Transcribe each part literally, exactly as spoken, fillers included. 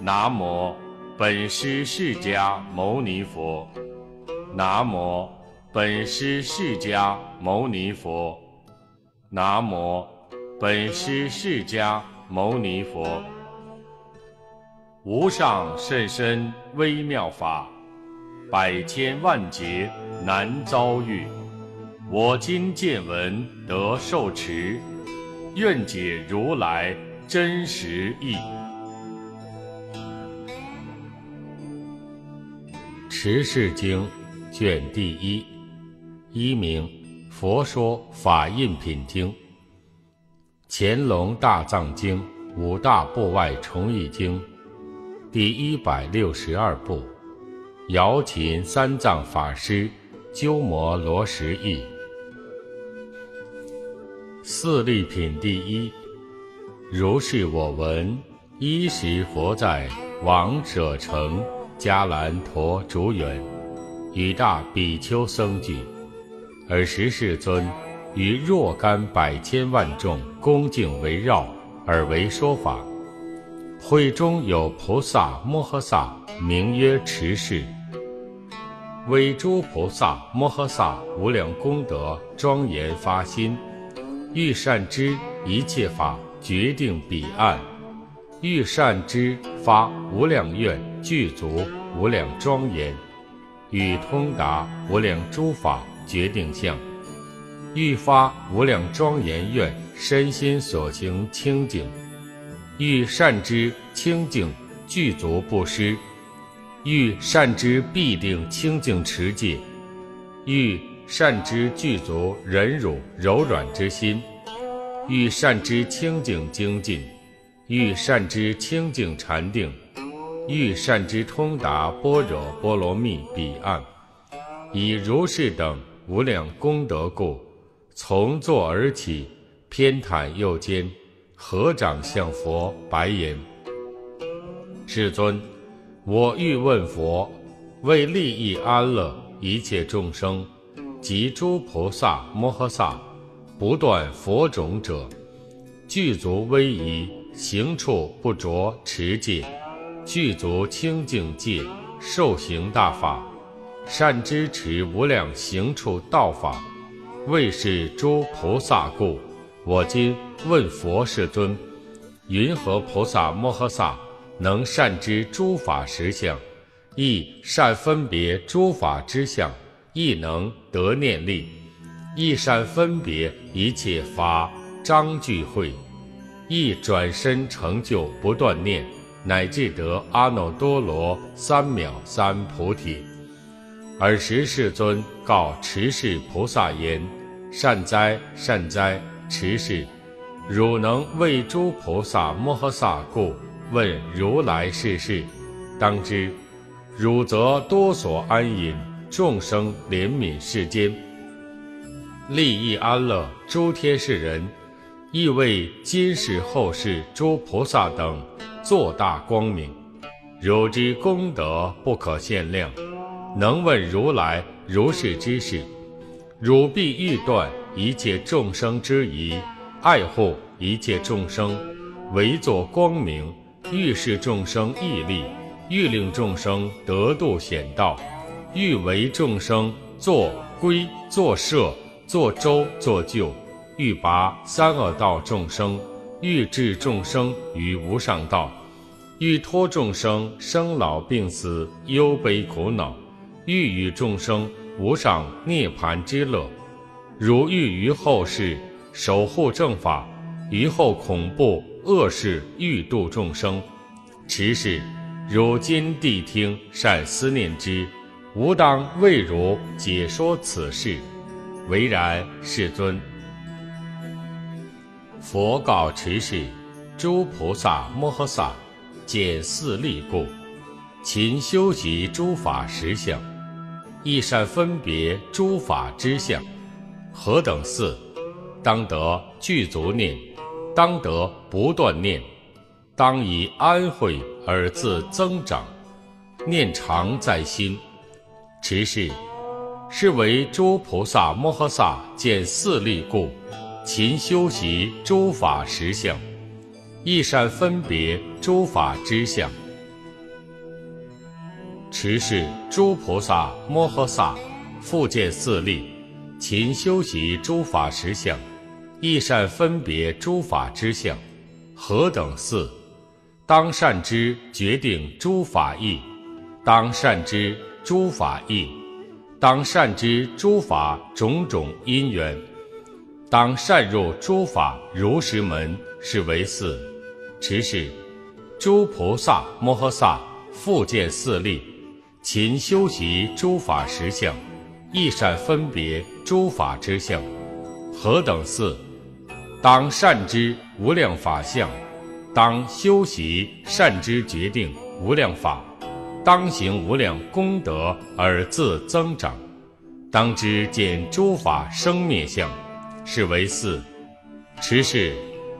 南无本师释迦牟尼佛。南无本师释迦牟尼佛。南无本师释迦牟尼佛。无上甚深微妙法，百千万劫难遭遇。我今见闻得受持，愿解如来真实义。持世经卷第一，一名《佛说法印品经》，乾隆大藏经五大部外重译经，第一百六十二部，瑶琴三藏法师鸠摩罗什译。四力品第一，如是我闻，一时佛在王舍城迦兰陀竹园，与大比丘僧聚，尔时世尊于若干百千万众恭敬围绕，而为说法。会中有菩萨摩诃萨，名曰持世，为诸菩萨摩诃萨无量功德庄严发心，欲善知一切法决定彼岸，欲善知发无量愿具足无量庄严，欲通达无量诸法决定相，欲发无量庄严愿身心所行清净，欲善知清净具足布施，欲善知必定清净持戒，欲善知具足忍辱柔软之心，欲善知清净精进，欲善知清净禅定，欲善知通达般若波罗蜜彼岸。以如是等无量功德故，从座而起，偏袒右肩，合掌向佛白言：世尊，我欲问佛，为利益安乐一切众生及诸菩萨摩诃萨，不断佛种者，具足威仪，行处不着持戒，具足清净戒，受行大法，善知持无量行处道法，为是诸菩萨故，我今问佛世尊，云何菩萨摩诃萨能善知诸法实相，亦善分别诸法之相，亦能得念力，亦善分别一切法章聚会，亦转身成就不断念，乃至得阿耨多罗三藐三菩提。尔时世尊告持世菩萨言：善哉善哉，持世，汝能为诸菩萨摩诃萨故问如来是事。当知汝则多所安隐，众生怜悯世间，利益安乐诸天世人，亦为今世后世诸菩萨等作大光明。汝之功德不可限量，能问如来如是之事，汝必欲断一切众生之疑，爱护一切众生，为作光明，欲使众生毅力，欲令众生得度显道，欲为众生作归作摄作周作救，欲拔三恶道众生，欲治众生于无上道，欲脱众生生老病死忧悲苦恼，欲与众生无上涅槃之乐。如欲于后世守护正法，于后恐怖恶事欲度众生，持世，汝今谛听善思念之，吾当为汝解说此事。唯然，世尊。佛告持世：诸菩萨摩诃萨见四力故，勤修习诸法实相，亦善分别诸法之相。何等四？当得具足念，当得不断念，当以安慧而自增长，念常在心。持世，是为诸菩萨摩诃萨见四力故，勤修习诸法实相，亦善分别诸法之相， 持是诸菩萨摩诃萨复见四力，勤修习诸法实相，亦善分别诸法之相。何等四？当善知决定诸法义，当善知诸法义，当善知诸法种种因缘，当善入诸法如实门，是为四。持是诸菩萨摩诃萨复见四力，勤修习诸法实相，亦善分别诸法之相。何等四？当善知无量法相，当修习善知决定无量法，当行无量功德而自增长，当知见诸法生灭相，是为四。持是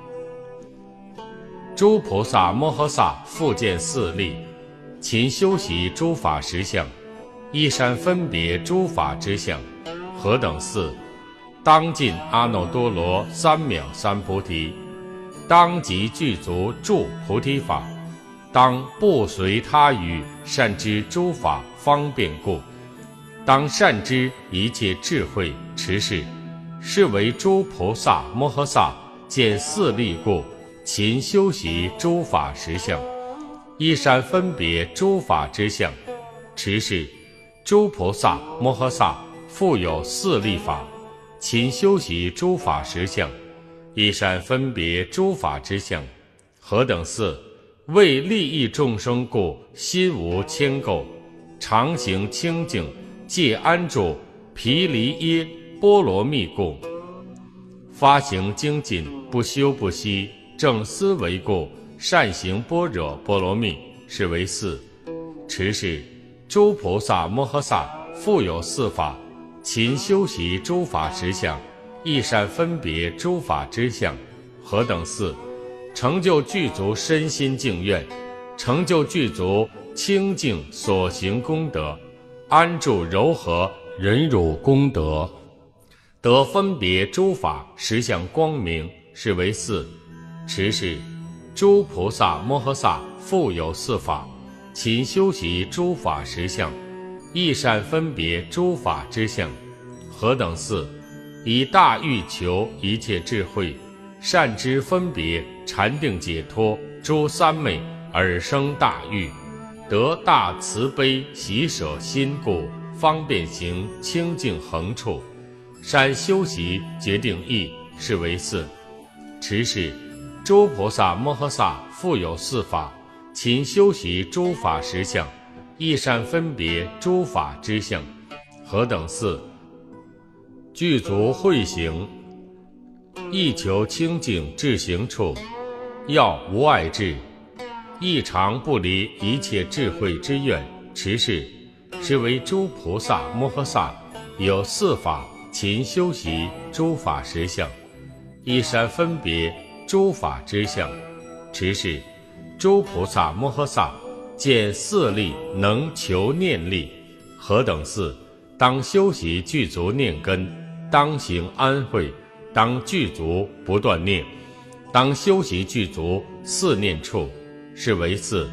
诸菩萨摩诃萨复见四力，勤修习诸法实相，亦善分别诸法之相。何等四？当尽阿耨多罗三藐三菩提，当即具足住菩提法，当不随他语，善知诸法方便故，当善知一切智慧。持是是为诸菩萨摩诃萨见四力故，勤修习诸法实相，亦善分别诸法之相。持是诸菩萨摩诃萨复有四力法，勤修习诸法实相，亦善分别诸法之相。何等四？为利益众生故，心无牵垢，常行清净，戒安住，毗梨耶波罗蜜故，发行精进，不休不息，正思维故，善行般若波罗蜜，是为四。持是诸菩萨摩诃萨复有四法，勤修习诸法实相，亦善分别诸法之相。何等四？成就具足身心净愿，成就具足清净所行功德，安住柔和忍辱功德，得分别诸法实相光明，是为四。持是诸菩萨摩诃萨复有四法，勤修习诸法实相，亦善分别诸法之相。何等四？以大欲求一切智慧，善知分别禅定解脱诸三昧而生大欲，得大慈悲喜舍心故，方便行清净恒处，善修习决定义，是为四。持是诸菩萨摩诃萨复有四法，勤修习诸法实相，亦善分别诸法之相。何等四？具足慧行，亦求清净至行处，要无碍智，亦常不离一切智慧之愿。持是是为诸菩萨摩诃萨有四法，勤修习诸法实相，亦善分别诸法之相。持是诸菩萨摩诃萨见四力能求念力。何等四？当修习具足念根，当行安慧，当具足不断念，当修习具足四念处，是为四。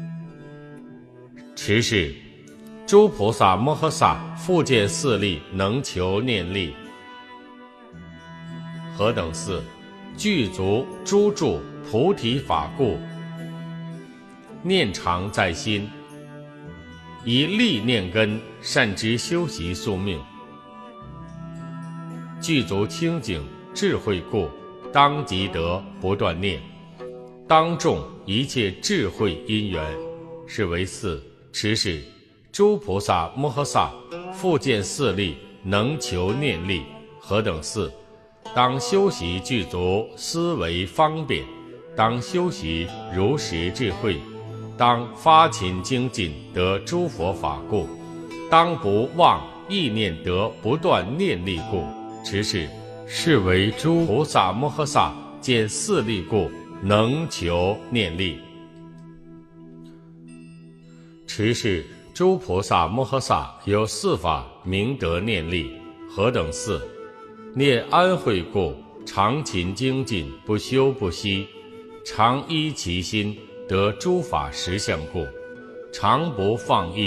持是诸菩萨摩诃萨复见四力能求念力。何等四？具足诸住菩提法故，念常在心，以力念根，善知修习宿命。具足清净智慧故，当即得不断念，当种一切智慧因缘，是为四。持是诸菩萨摩诃萨复见四力能求念力。何等四？当修习具足思维方便，当修习如实智慧，当发勤精进得诸佛法故，当不忘意念得不断念力故。持是是为诸菩萨摩诃萨见四力故，能求念力。持是诸菩萨摩诃萨有四法明得念力。何等四？念安慧故，常勤精进，不休不息，常依其心得诸法实相故，常不放逸，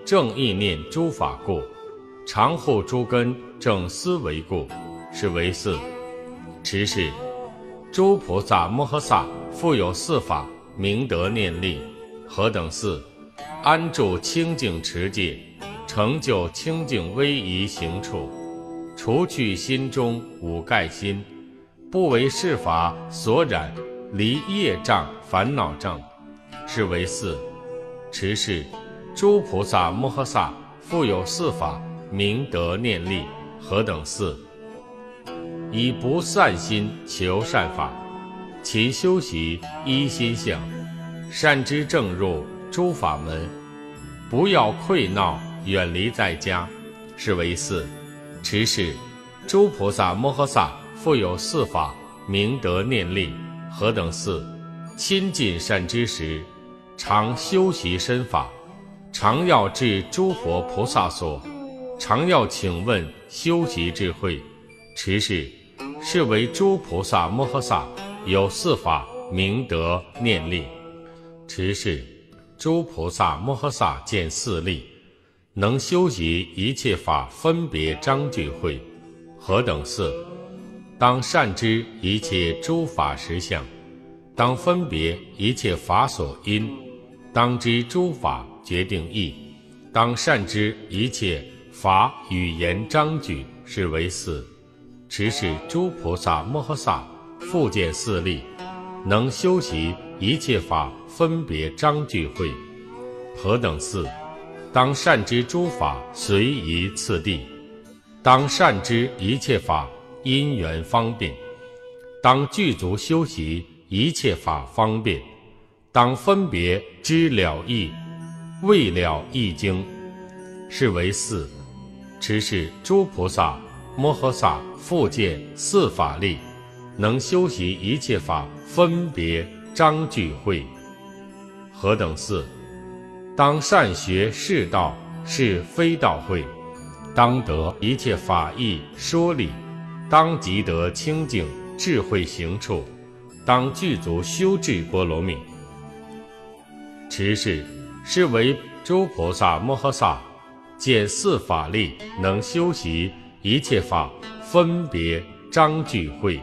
正意念诸法故，常护诸根正思维故，是为四。持是诸菩萨摩诃萨复有四法，明德念力，何等四？安住清净持戒，成就清净威仪行处，除去心中五盖心，不为世法所染，离业障烦恼障，是为四。持是诸菩萨摩诃萨复有四法，明德念力，何等四？以不散心求善法，勤修习一心相，善知正入诸法门，不要溃闹，远离在家，是为四。持是诸菩萨摩诃萨复有四法，明德念力，何等四？亲近善知识，常修习身法，常要至诸佛菩萨所，常要请问修习智慧，持是是为诸菩萨摩诃萨有四法，明德念力。持是诸菩萨摩诃萨见四力，能修习一切法分别章句慧，何等四？当善知一切诸法实相，当分别一切法所因，当知诸法决定义，当善知一切法语言章句，是为四。持是诸菩萨摩诃萨复见四力，能修习一切法分别章句慧，何等四？当善知诸法随宜次第，当善知一切法因缘方便，当具足修习一切法方便，当分别知了义，未了义经，是为四。持是诸菩萨摩诃萨复见四法力，能修习一切法分别章句慧，何等四？当善学是道是非道慧，当得一切法义说理，当即得清净智慧行处，当具足修智波罗蜜。持是是为诸菩萨摩诃萨见四法力，能修习一切法分别章句慧。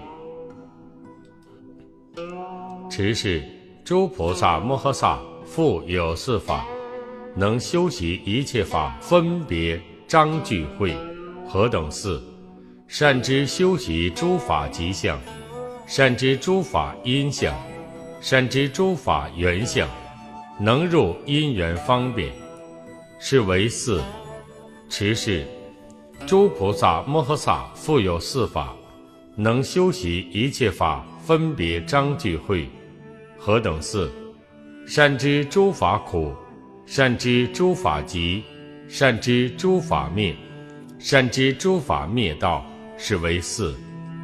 持是诸菩萨摩诃萨复有四法，能修习一切法分别章句慧，何等四？善知修习诸法吉相，善知诸法因相，善知诸法缘相，能入因缘方便，是为四。持是诸菩萨摩诃萨复有四法，能修习一切法分别章句慧，何等四？善知诸法苦，善知诸法集，善知诸法灭，善知诸法灭道，是为四。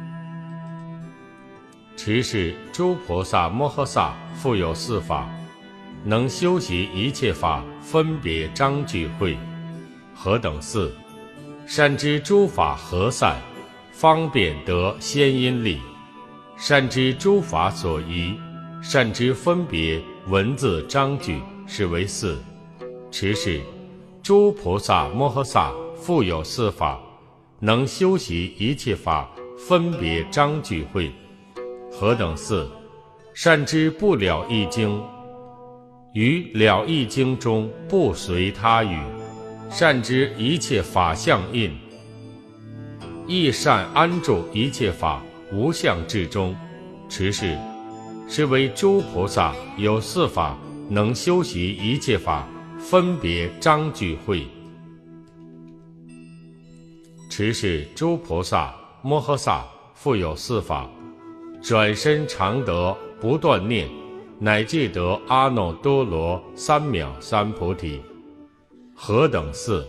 持是诸菩萨摩诃萨复有四法，能修习一切法分别章句慧，何等四？善知诸法合散，方便得先因力，善知诸法所依，善知分别文字章句，是为四。持是诸菩萨摩诃萨复有四法，能修习一切法分别章句慧，何等四？善知不了义经，于了义经中不随他语，善知一切法相印，亦善安住一切法无相智中。持是是为诸菩萨有四法，能修习一切法分别章句慧。持是诸菩萨摩诃萨复有四法，转身常得不断念，乃至得阿耨多罗三藐三菩提，何等四？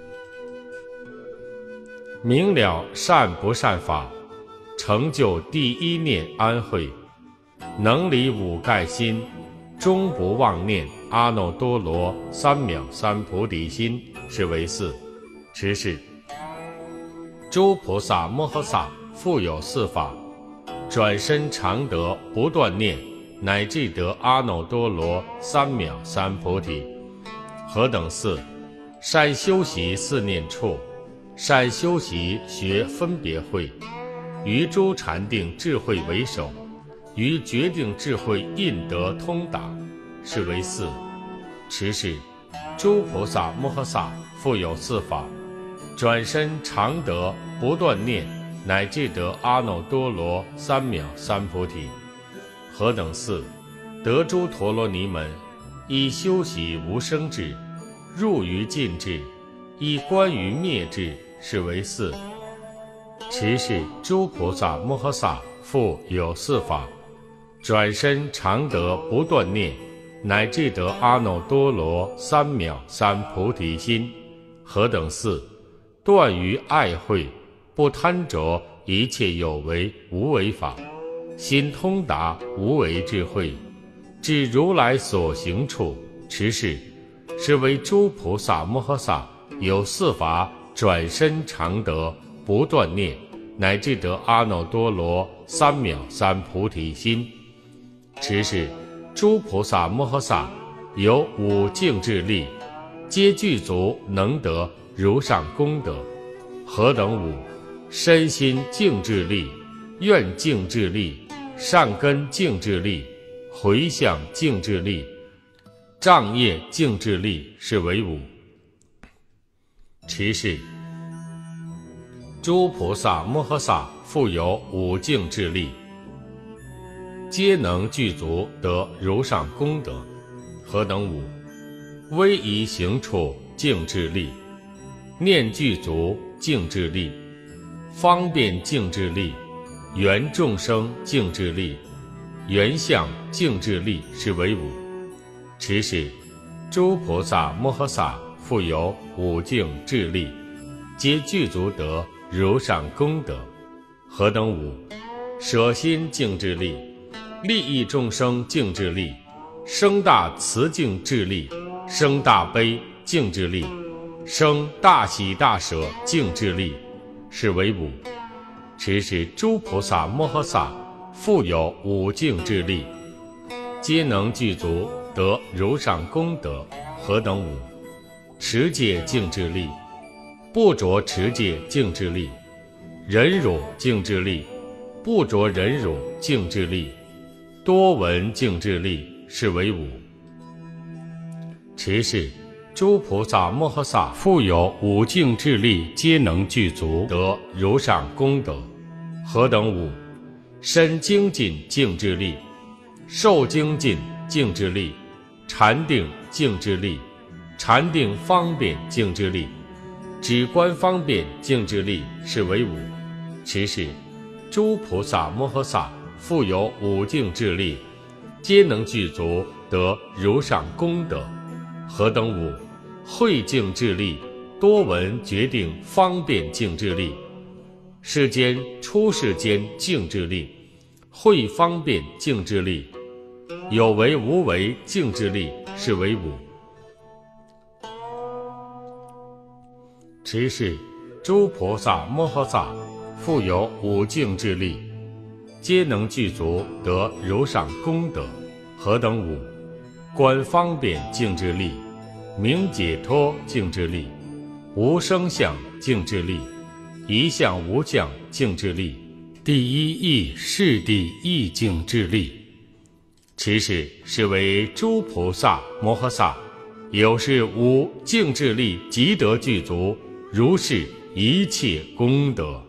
明了善不善法，成就第一念安慧，能离五盖心，终不妄念阿耨多罗三藐三菩提心，是为四。持是诸菩萨摩诃萨复有四法，转身常得不断念，乃至得阿耨多罗三藐三菩提，何等四？ 善修习四念处，善修习学分别慧，于诸禅定智慧为首，于决定智慧印得通达，是为四。持是诸菩萨摩诃萨复有四法，转身常得不断念，乃至得阿耨多罗三藐三菩提。何等四？得诸陀罗尼门，以修习无生智，入于尽智，以观于灭智，是为四。持是诸菩萨摩诃萨复有四法，转身常得不断念，乃至得阿耨多罗三藐三菩提心。何等四？断于爱慧，不贪着一切有为无为法，心通达无为智慧，至如来所行处。持是是为诸菩萨摩诃萨有四法，转身常得不断念，乃至得阿耨多罗三藐三菩提心。持是诸菩萨摩诃萨有五净智力，皆具足能得如上功德。何等五？身心净智力，愿净智力，善根净智力，回向净智力，障业净智力，是为五。持是诸菩萨摩诃萨复有五净智力，皆能具足得如上功德。何等五？威仪行处净智力，念具足净智力，方便净智力，缘众生净智力，缘相净智力，是为五。持是诸菩萨摩诃萨复有五净智力，皆具足得如上功德。何等五？舍心净智力，利益众生净智力，生大慈净智力，生大悲净智力，生大喜大舍净智力，是为五。持是诸菩萨摩诃萨复有五净智力，皆能具足得如上功德。何等五？持戒净智力，不着持戒净智力，忍辱净智力，不着忍辱净智力，多闻净智力，是为五。持是诸菩萨摩诃萨复有五净智力，皆能具足得如上功德。何等五？身精进净智力，受精进净智力，禅定净智力，禅定方便净智力，止观方便净智力，是为五。持是诸菩萨摩诃萨复有五净智力，皆能具足得如上功德。何等五？慧净智力，多闻决定方便净智力，世间出世间净智力，慧方便净智力，有为无为净智力，是为五。持是诸菩萨摩诃萨复有五净智力，皆能具足得如上功德。何等五？观方便净智力，明解脱净智力，无生相净智力，一相无相净智力，第一义是第一净智力。持是是为诸菩萨摩诃萨有是无净智力，即得具足如是一切功德。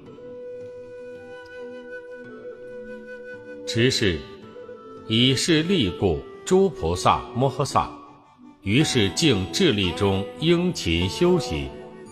持是以是力故，诸菩萨摩诃萨于是净智力中应勤修习。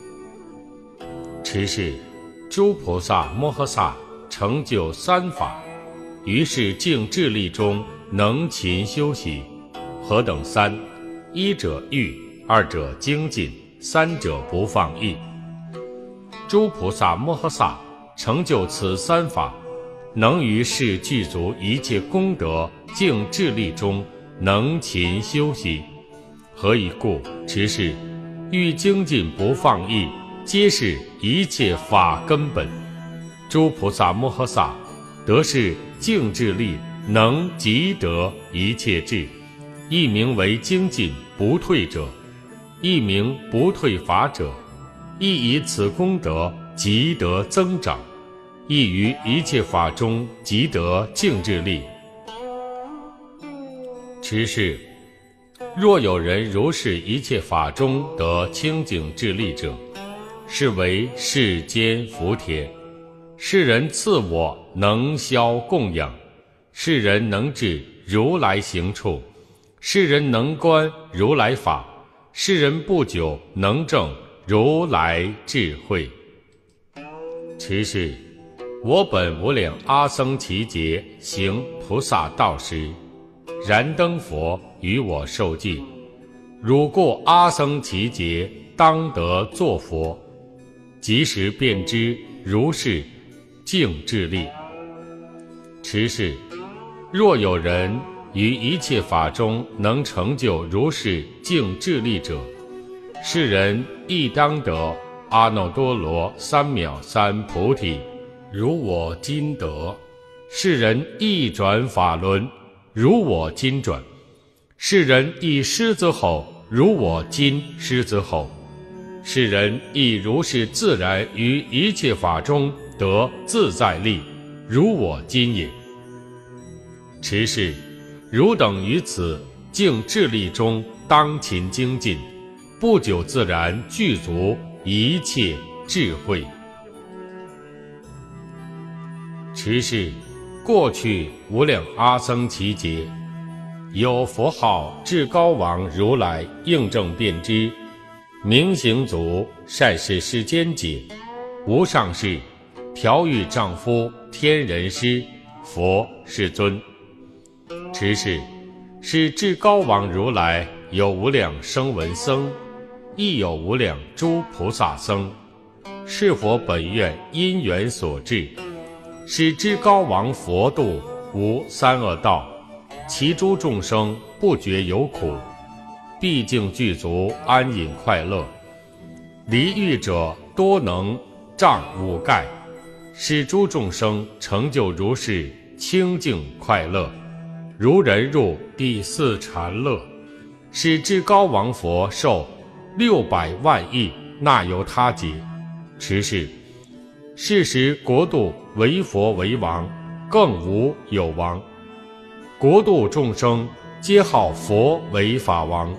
持是诸菩萨摩诃萨成就三法，于是净智力中能勤修习。何等三？一者欲，二者精进，三者不放逸。诸菩萨摩诃萨成就此三法，能于是具足一切功德净智力中能勤修习。何以故？持是欲精进不放逸，皆是一切法根本。诸菩萨摩诃萨得是净智力，能即得一切智，亦名为精进不退者。 一名不退法者，亦以此功德即得增长，亦于一切法中即得静智力。持是，若有人如是一切法中得清净智力者，是为世间福田。世人赐我能消供养，世人能至如来行处，世人能观如来法，世人不久能证如来智慧。持是，我本无量阿僧祇劫行菩萨道时，燃灯佛与我受记，汝过阿僧祇劫，当得作佛，即时便知如是静智力。持是，若有人于一切法中能成就如是静智力者，是人亦当得阿耨多罗三藐三菩提，如我今得。是人亦转法轮，如我今转。是人亦狮子吼，如我今狮子吼。是人亦如是自然于一切法中得自在力，如我今也。持是，汝等于此静智力中当勤精进，不久自然具足一切智慧。持是，过去无量阿僧祇劫，有佛号至高王如来应证遍知，明行足，善事世间解，无上士，调御丈夫，天人师，佛世尊。持是，是至高王如来有无量声闻僧，亦有无量诸菩萨僧，是佛本愿因缘所致，使至高王佛度无三恶道，其诸众生不觉有苦，毕竟具足安隐快乐。离欲者多能障五盖，使诸众生成就如是清净快乐，如人入第四禅乐，使至高王佛受六百万亿那由他劫。持是，是时国度为佛为王，更无有王，国度众生皆号佛为法王。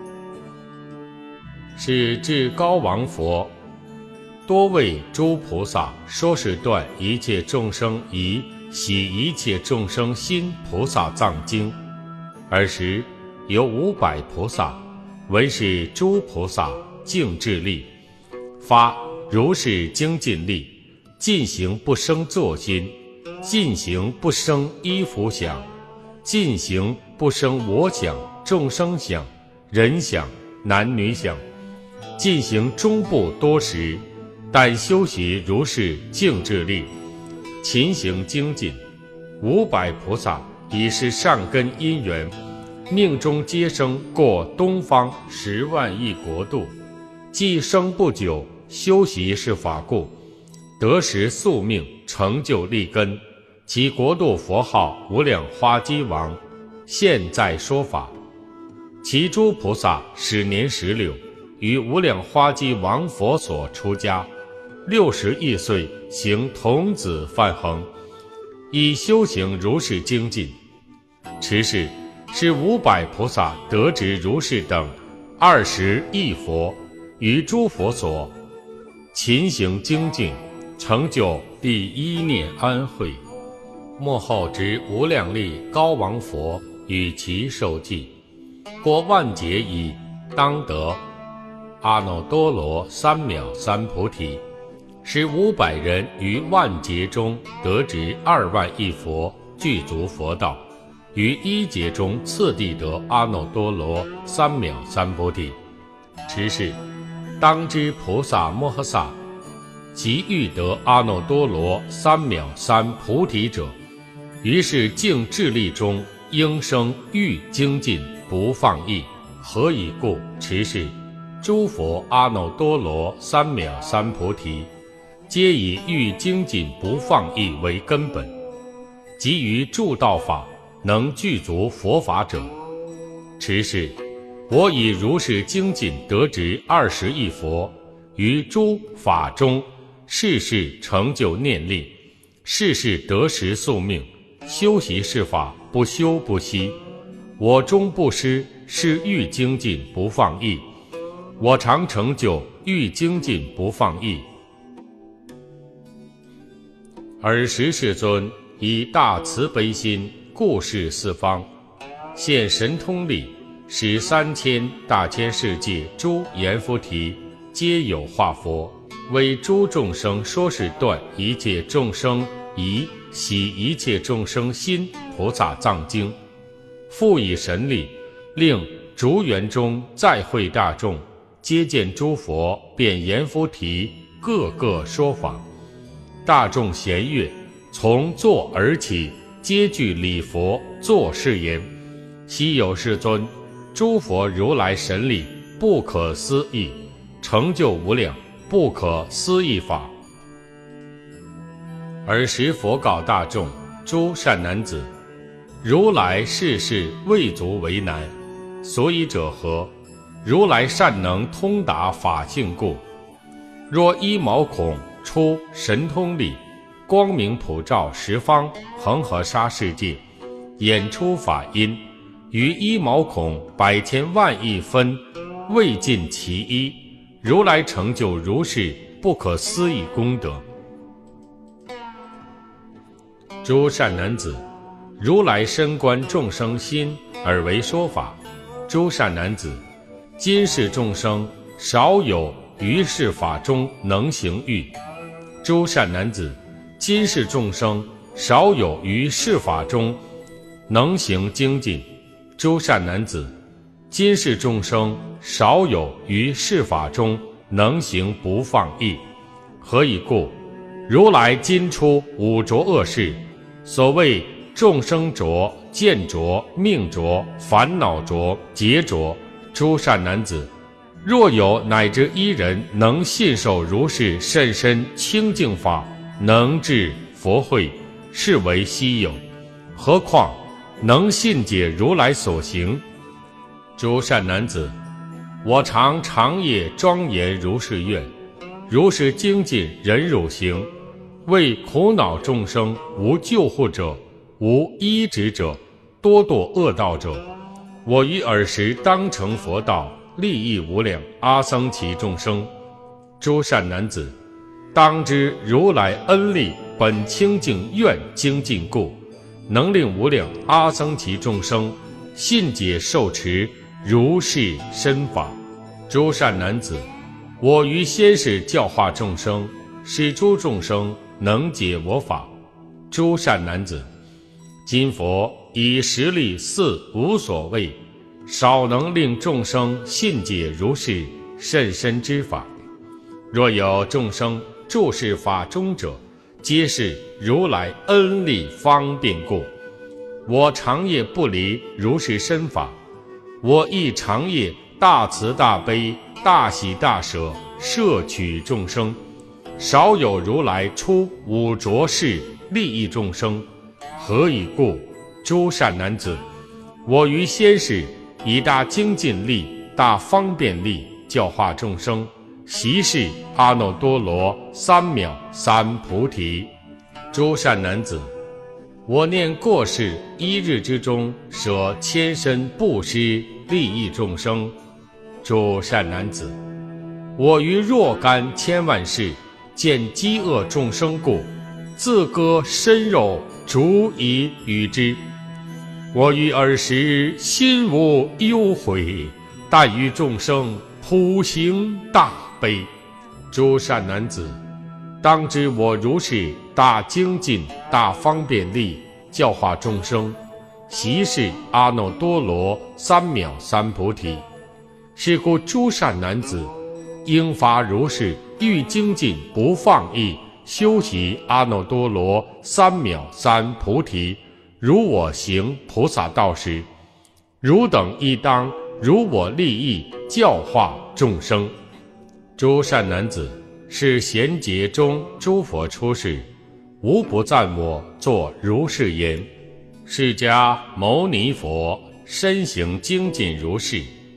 是至高王佛多为诸菩萨说是断一切众生疑，洗一切众生心菩萨藏经。尔时有五百菩萨闻是诸菩萨静智力，发如是精进力，进行不生作心，进行不生依服想，进行不生我想、众生想、人想、男女想，进行终不多时，但修习如是静智力，勤行精进。五百菩萨已是善根因缘，命中皆生过东方十万亿国度，既生不久，修习是法故，得时宿命，成就利根。其国度佛号无量花基王，现在说法。其诸菩萨始年石榴，于无量花基王佛所出家，六十一岁行童子梵行，以修行如是精进。持是，是五百菩萨得值如是等二十亿佛，于诸佛所勤行精进，成就第一念安慧。末后值无量力高王佛与其受记，过万劫已，当得阿耨多罗三藐三菩提。使五百人于万劫中得值二万亿佛，具足佛道，于一劫中次第得阿耨多罗三藐三菩提。持是，当知菩萨摩诃萨即欲得阿耨多罗三藐三菩提者，于是净智力中应生欲精进不放逸。何以故？持是，诸佛阿耨多罗三藐三菩提，皆以欲精进不放逸为根本，即于助道法能具足佛法者。持是， 我以如是精进得值二十亿佛，于诸法中，世世成就念力，世世得时宿命，修习是法，不修不息。我终不失，是欲精进不放逸。我常成就，欲精进不放逸。尔时世尊以大慈悲心，顾世四方，现神通力，使三千大千世界诸阎浮提皆有化佛，为诸众生说是断一切众生疑，洗一切众生心菩萨藏经，复以神力，令逐园中再会大众，皆见诸佛遍阎浮提，各个说法。大众咸悦，从坐而起，皆具礼佛，作是言：昔有世尊，诸佛如来神力不可思议，成就无量不可思议法。尔时佛告大众：诸善男子，如来世事未足为难，所以者何？如来善能通达法性故。若依毛孔出神通力，光明普照十方恒河沙世界，演出法音，于一毛孔百千万亿分，未尽其一。如来成就如是不可思议功德。诸善男子，如来深观众生心，而为说法。诸善男子，今世众生少有于是法中能行欲。诸善男子，今世众生少有于是法中能行精进。诸善男子，今世众生少有于是法中能行不放逸。何以故？如来今出五浊恶世，所谓众生浊、见浊、命浊、烦恼浊、劫浊。诸善男子，若有乃至一人能信受如是甚深清净法，能至佛慧，是为稀有。何况能信解如来所行？诸善男子，我常长夜庄严如是愿，如是精进忍辱行，为苦恼众生无救护者，无医治者，多堕恶道者，我于尔时当成佛道，利益无量阿僧祇众生。诸善男子，当知如来恩力本清净愿精进故，能令无量阿僧祇众生信解受持如是深法。诸善男子，我于先世教化众生，使诸众生能解我法。诸善男子，今佛以实力四无所谓，少能令众生信解如是甚深之法。若有众生注视法中者，皆是如来恩力方便故。我长夜不离如是深法，我亦长夜大慈大悲大喜大舍摄取众生，少有如来出五浊世利益众生。何以故？诸善男子，我于先世以大精进力、大方便力教化众生，习是阿耨多罗三藐三菩提。诸善男子，我念过世一日之中，舍千身布施利益众生。诸善男子，我于若干千万世见饥饿众生故，自割身肉逐以与之。我于尔时心无忧悔，但于众生普行大悲。诸善男子，当知我如是大精进大方便力教化众生，习是阿耨多罗三藐三菩提。是故诸善男子，应发如是欲精进不放逸，修习阿耨多罗三藐三菩提。如我行菩萨道时，汝等亦当如我利益教化众生。诸善男子，是贤劫中诸佛出世，无不赞我作如是言：释迦牟尼佛身行精进如是，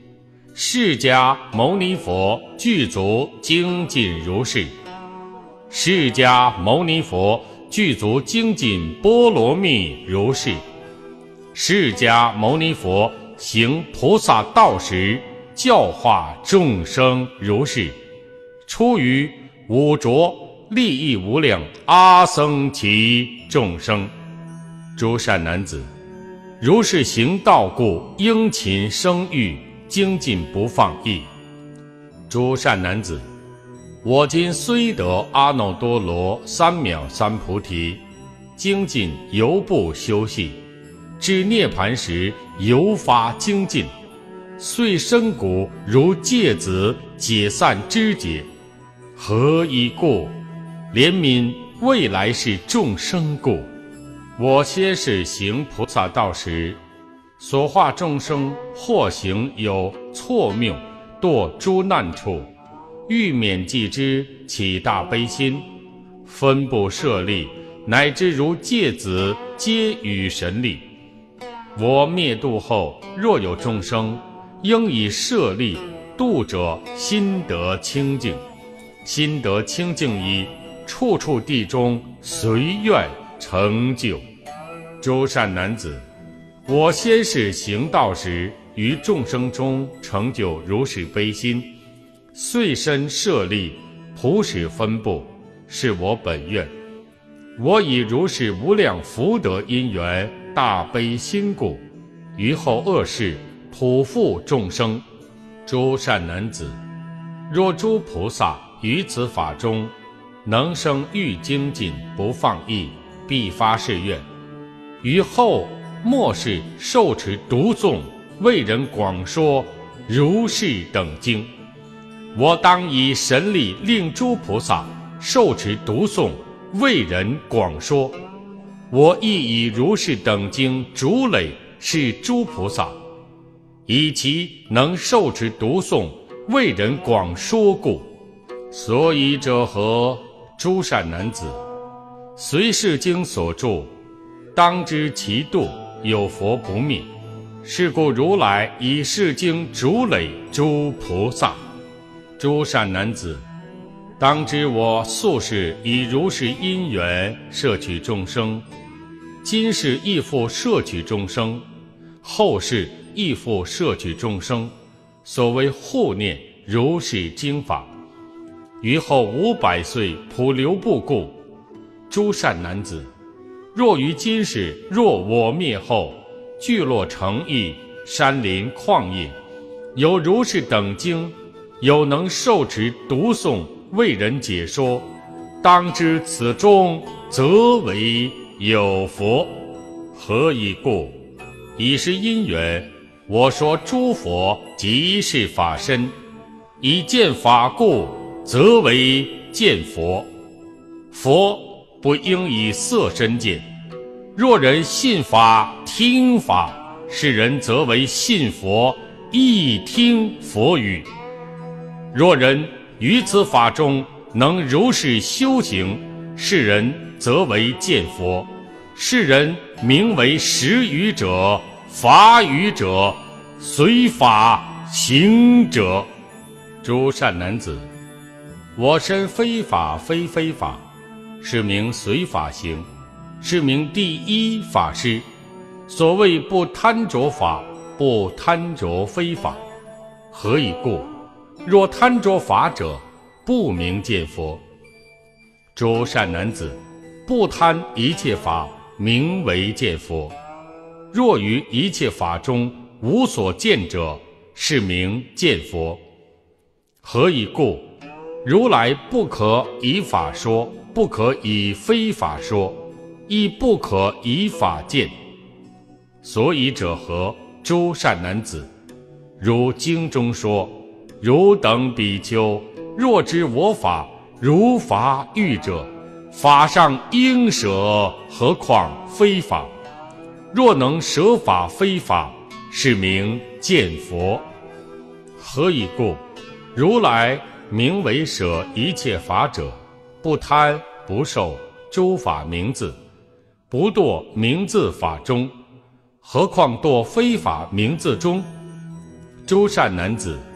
释迦牟尼佛具足精进如是。释迦牟尼佛具足精进波罗蜜如是。释迦牟尼佛行菩萨道时，教化众生如是。出于五浊，利益无量阿僧祇众生。诸善男子，如是行道故，殷勤生育，精进不放逸。诸善男子，我今虽得阿耨多罗三藐三菩提，精进犹不休息，至涅盘时犹发精进，遂身骨如芥子解散枝节。何以故？怜悯未来世众生故。我先是行菩萨道时，所化众生或行有错谬，堕诸难处，欲免济之，起大悲心，分布舍利，乃至如芥子，皆与神力。我灭度后，若有众生，应以舍利度者，心得清净。心得清净矣，处处地中随愿成就。诸善男子，我先是行道时，于众生中成就如是悲心，遂身舍利，普使分布，是我本愿。我以如是无量福德因缘，大悲心故，于后恶世普覆众生。诸善男子，若诸菩萨于此法中，能生欲精进不放逸，必发誓愿，于后末世受持读诵，为人广说如是等经。我当以神力令诸菩萨受持读诵，为人广说。我亦以如是等经主累是诸菩萨，以其能受持读诵，为人广说故。所以者何？诸善男子，随是经所著，当知其度有佛不灭。是故如来以是经主累诸菩萨。诸善男子，当知我素世以如是因缘摄取众生，今世亦复摄取众生，后世亦复摄取众生，所谓护念如是经法。于后五百岁普流布故。诸善男子，若于今世，若我灭后，聚落城邑，山林旷野，有如是等经，有能受持读诵，为人解说，当知此中则为有佛。何以故？以是因缘，我说诸佛即是法身，以见法故，则为见佛。佛不应以色身见。若人信法听法，是人则为信佛，亦听佛语。若人于此法中能如是修行，是人则为见佛。是人名为识语者、法语者、随法行者。诸善男子，我身非法非非法，是名随法行，是名第一法师。所谓不贪着法，不贪着非法。何以故？若贪着法者，不名见佛。诸善男子，不贪一切法，名为见佛。若于一切法中无所见者，是名见佛。何以故？如来不可以法说，不可以非法说，亦不可以法见。所以者何？诸善男子，如经中说，汝等比丘，若知我法如法欲者，法上应舍，何况非法？若能舍法非法，是名见佛。何以故？如来名为舍一切法者，不贪不受诸法名字，不堕名字法中，何况堕非法名字中？诸善男子，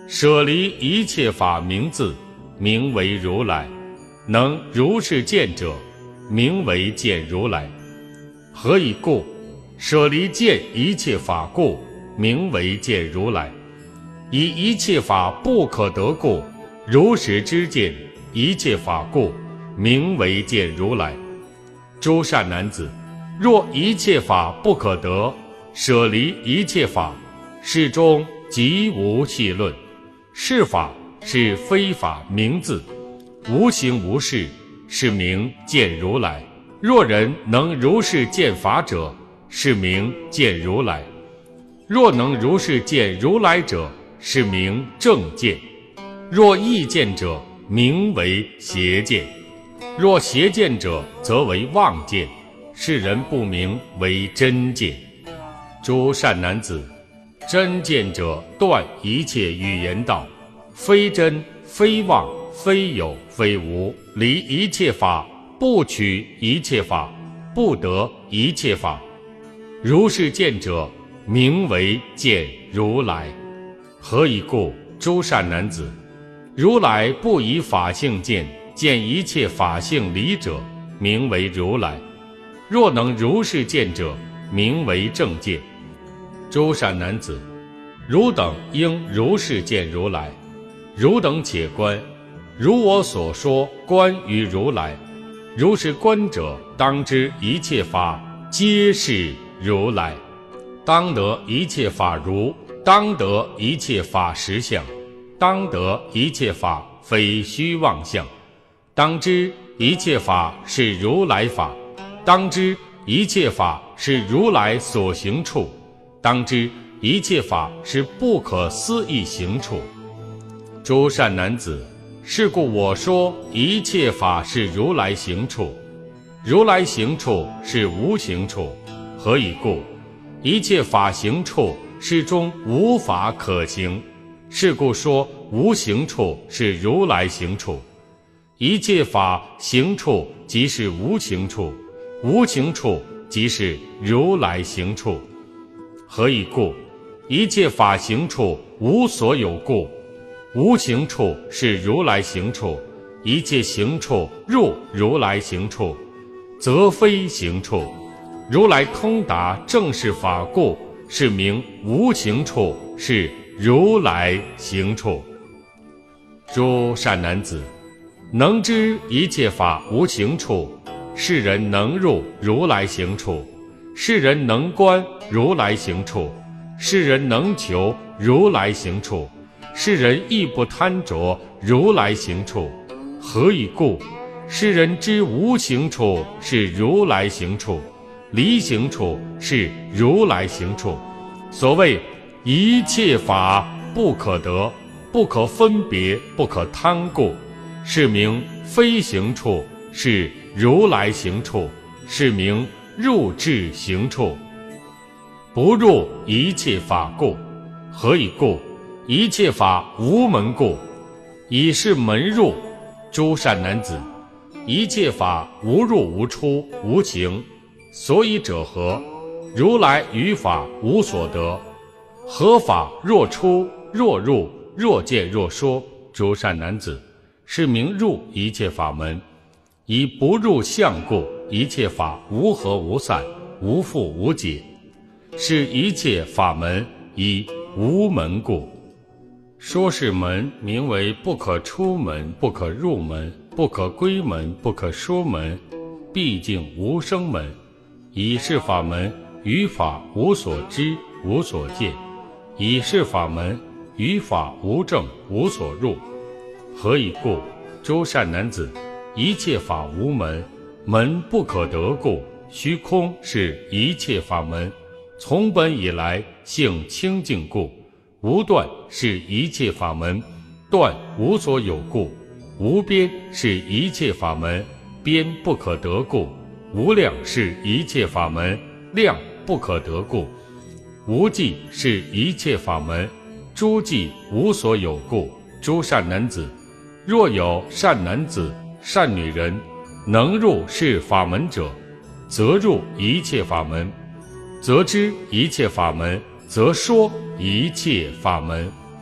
舍离一切法名字，名为如来；能如是见者，名为见如来。何以故？舍离见一切法故，名为见如来。以一切法不可得故，如实知见一切法故，名为见如来。诸善男子，若一切法不可得，舍离一切法，是中即无戏论。是法是非法名字，无形无事，是名见如来。若人能如是见法者，是名见如来。若能如是见如来者，是名正见。若异见者，名为邪见。若邪见者，则为妄见。世人不明为真见。诸善男子，真见者断一切语言道，非真非妄非有非无，离一切法，不取一切法，不得一切法。如是见者，名为见如来。何以故？诸善男子，如来不以法性见，见一切法性离者，名为如来。若能如是见者，名为正见。诸善男子，汝等应如是见如来。汝等且观，如我所说观于如来。如是观者，当知一切法皆是如来。当得一切法如，当得一切法实相，当得一切法非虚妄相。当知一切法是如来法，当知一切法是如来所行处，当知一切法是不可思议行处。诸善男子，是故我说一切法是如来行处。如来行处是无行处。何以故？一切法行处是中无法可行，是故说无行处是如来行处。一切法行处即是无行处，无行处即是如来行处。何以故？一切法行处无所有故，无行处是如来行处。一切行处入如来行处，则非行处。如来通达正是法故，是名无行处，是如来行处。诸善男子，能知一切法无行处，是人能入如来行处，是人能观如来行处，是人能求如来行处，是人亦不贪着如来行处。何以故？是人知无行处是如来行处，离行处是如来行处。所谓一切法不可得，不可分别，不可贪故，是名非行处，是如来行处，是名入智行处。不入一切法故。何以故？一切法无门故，以是门入。诸善男子，一切法无入无出，无情。所以者何？如来于法无所得。何法若出若入，若见若说？诸善男子，是名入一切法门。以不入相故，一切法无合无散，无复无解，是一切法门以无门故。说是门，名为不可出门，不可入门，不可归门，不可说门，毕竟无生门。以是法门，于法无所知，无所见。以是法门，于法无证，无所入。何以故？诸善男子，一切法无门，门不可得故。虚空是一切法门，从本以来性清净故。无断是一切法门，断无所有故。无边是一切法门，边不可得故。无量是一切法门，量不可得故。无际是一切法门，诸际无所有故。诸善男子，若有善男子、善女人，能入是法门者，则入一切法门，则知一切法门，则说一切法门。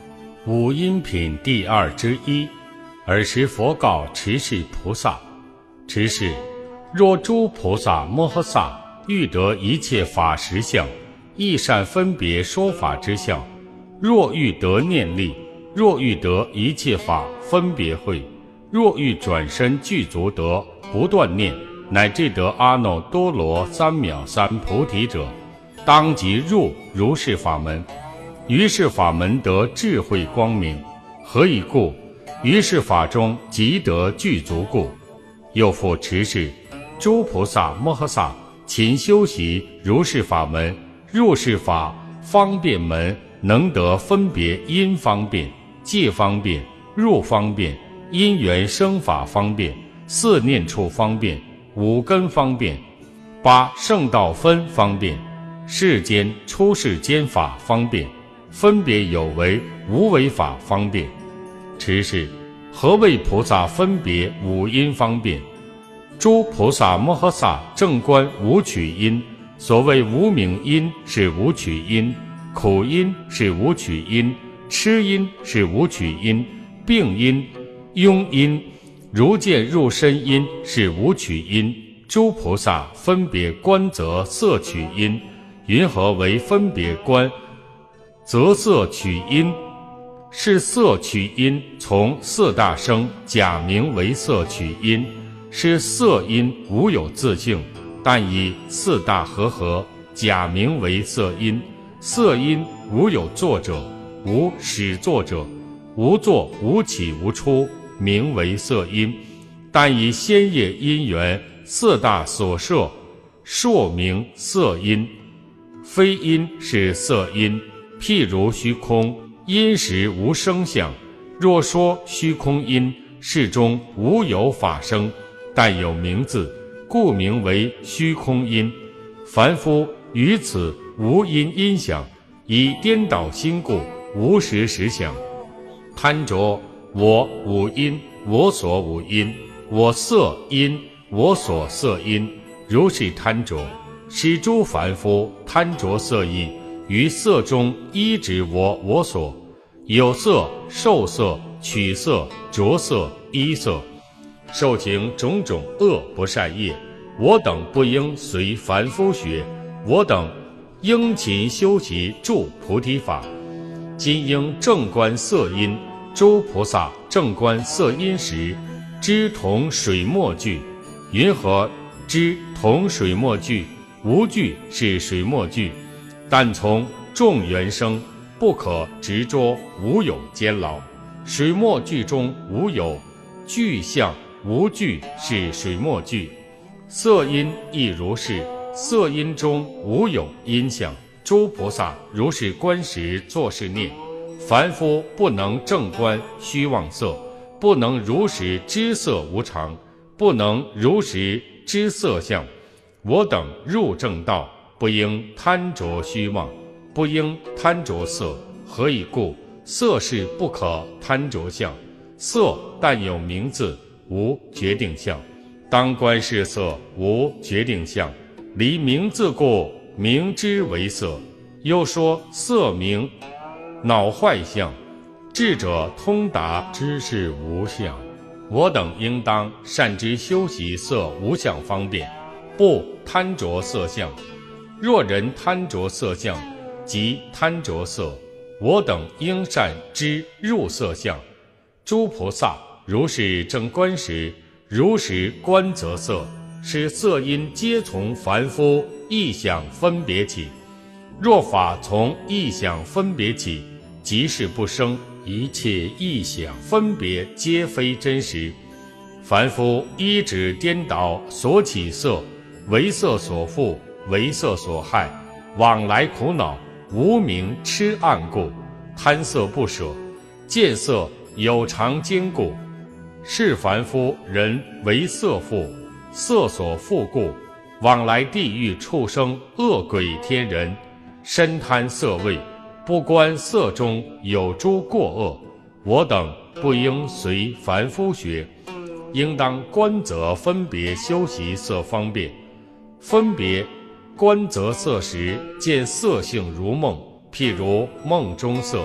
五阴品第二之一。尔时佛告持世菩萨：持世，若诸菩萨摩诃萨欲得一切法实相，亦善分别说法之相，若欲得念力，若欲得一切法分别会，若欲转身具足得不断念，乃至得阿耨多罗三藐三菩提者，当即入如是法门。于是法门得智慧光明。何以故？于是法中即得具足故。又复持世，诸菩萨摩诃萨勤修习如是法门，入是法方便门，能得分别因方便、界方便、入方便、因缘生法方便、四念处方便、五根方便、八圣道分方便、世间出世间法方便、分别有为无为法方便。持世，何谓菩萨分别五因方便？诸菩萨摩诃萨正观无取因。所谓无明因是无取因，苦因是无取因，痴因是无取因，病因、庸因、如见入身因是无取因。诸菩萨分别观则色取因。云何为分别观则色取因？是色取因从色大生，假名为色取因。是色因无有自性，但以四大合合，假名为色因。色因无有作者，无始作者，无作无起无出，名为色因。但以先业因缘，色大所摄，说名色因。非因是色因。譬如虚空，因时无声相。若说虚空因，世中无有法生，但有名字，故名为虚空因。凡夫于此无因因想，以颠倒心故，无实实想。贪着我五因，我所五因，我色因，我所色因，如是贪着，使诸凡夫贪着色意，于色中依止我我所，有色、受色、取色、着色、依色，受行种种恶不善业。我等不应随凡夫学，我等应勤修习助菩提法。今应正观色因。诸菩萨正观色因时，知同水墨具。云何知同水墨具？无具是水墨具，但从众缘生，不可执着，无有监牢。水墨具中无有具相，无具是水墨具。色因亦如是，色因中无有因相。诸菩萨如是观时，作是念：凡夫不能正观虚妄色，不能如实知色无常，不能如实知色相。我等入正道，不应贪着虚妄，不应贪着色。何以故？色是不可贪着相，色但有名字，无决定相。当观是色无决定相，离名字故，名之为色。又说色名脑坏相，智者通达知是无相。我等应当善知修习色无相方便，不贪着色相。若人贪着色相，即贪着色。我等应善知入色相。诸菩萨如是正观时，如实观则色，是色因皆从凡夫意想分别起。若法从意想分别起，即是不生。一切意想分别皆非真实。凡夫依止颠倒所起色，为色所缚，为色所害，往来苦恼，无明痴暗故，贪色不舍，见色有常坚固。是凡夫人为色缚，色所缚故，往来地狱畜生恶鬼天人，深贪色味，不观色中有诸过恶。我等不应随凡夫学，应当观则分别修习色方便。分别观则色时，见色性如梦，譬如梦中色。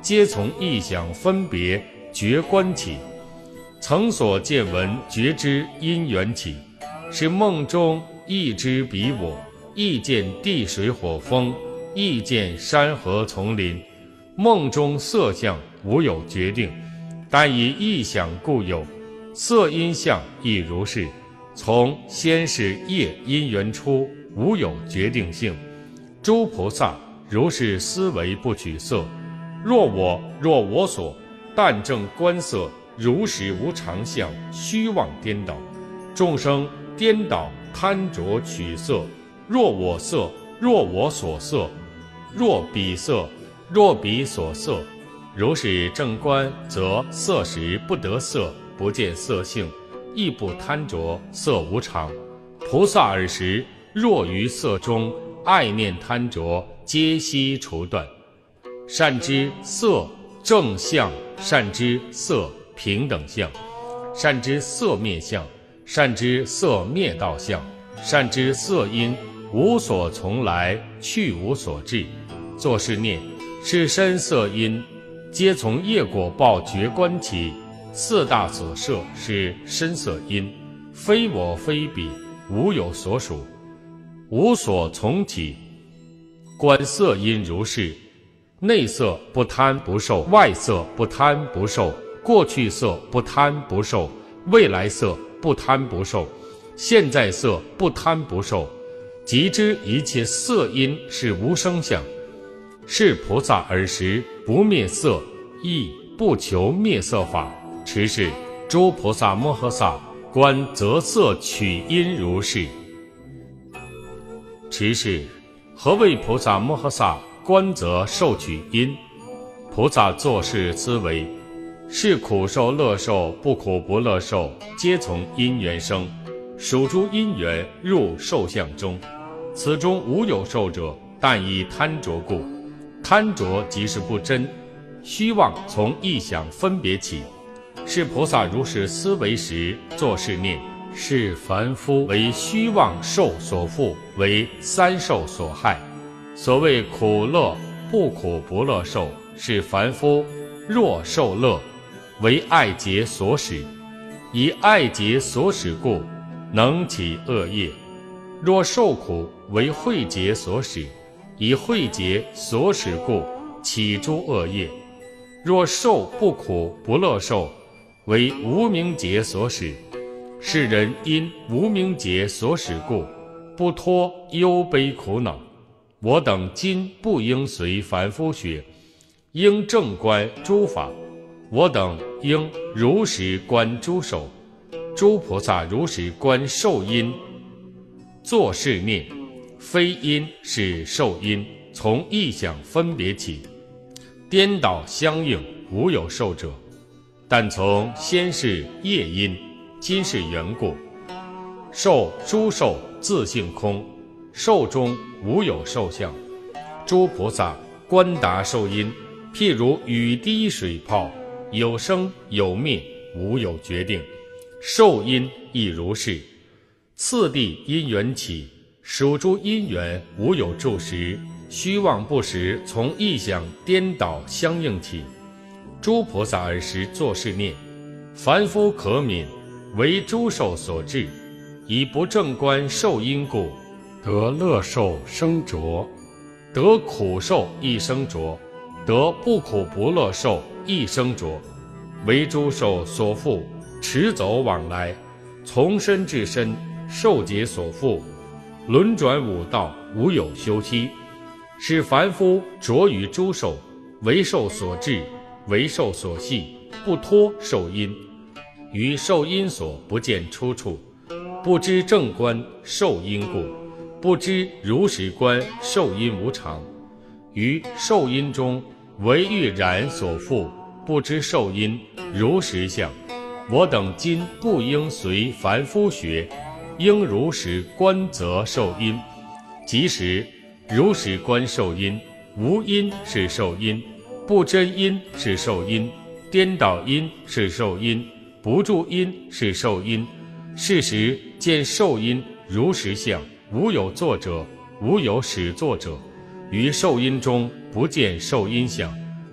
皆从意想分别觉观起，曾所见闻觉之因缘起，是梦中亦知彼我，亦见地水火风，亦见山河丛林。梦中色相无有决定，但以意想故有。色音相亦如是，从先是业因缘出，无有决定性。诸菩萨如是思维不取色，若我若我所，但正观色，如实无常相，虚妄颠倒。众生颠倒贪着取色，若我色，若我所色，若彼色，若彼所色。如是正观，则色时不得色，不见色性，亦不贪着色无常。菩萨尔时，若于色中爱念贪着，皆悉除断。善知色正相，善知色平等相，善知色灭相，善知色灭道相，善知色因无所从来，去无所至。作是念，是身色因，皆从业果报觉观起。四大所摄是身色因，非我非彼，无有所属，无所从起。观色因如是，内色不贪不受，外色不贪不受，过去色不贪不受，未来色不贪不受，现在色不贪不受。即知一切色因是无生相。是菩萨尔时不灭色，亦不求灭色法。持是诸菩萨摩诃萨观择色取因如是。持是何谓菩萨摩诃萨观择受取因？菩萨作是思维，是苦受乐受不苦不乐受，皆从因缘生，属诸因缘入受相中。此中无有受者，但以贪着故。贪着即是不真，虚妄从意想分别起。是菩萨如是思维时，作是念：是凡夫为虚妄受所缚，为三受所害。所谓苦乐不苦不乐受，是凡夫若受乐，为爱结所使，以爱结所使故，能起恶业；若受苦，为慧结所使，以慧结所使故，起诸恶业；若受不苦不乐受，为无明劫所使。世人因无明劫所使故，不脱忧悲苦恼。我等今不应随凡夫学，应正观诸法。我等应如实观诸受。诸菩萨如实观受因，作是念：非因是受因，从意想分别起，颠倒相应，无有受者。但从先是业因，今是缘故。受诸受自性空，受中无有受相。诸菩萨观达受因，譬如雨滴水泡，有生有灭，无有决定。受因亦如是。次第因缘起，属诸因缘无有住时，虚妄不实，从意想颠倒相应起。诸菩萨尔时作是念：凡夫可悯，为诸受所致，以不正观受因故，得乐受生浊，得苦受亦生浊，得不苦不乐受亦生浊。为诸受所缚，驰走往来，从身至身，受劫所缚，轮转五道，无有休息。使凡夫着于诸受，为受所致，为受所系，不脱受因，于受因所不见出处，不知正观受因故，不知如实观受因无常，于受因中唯欲染所缚，不知受因如实相。我等今不应随凡夫学，应如实观则受因。即时如实观受因，无因是受因，不真因是受因，颠倒因是受因，不住因是受因。是时见受因如实相，无有作者，无有始作者。于受因中不见受因相，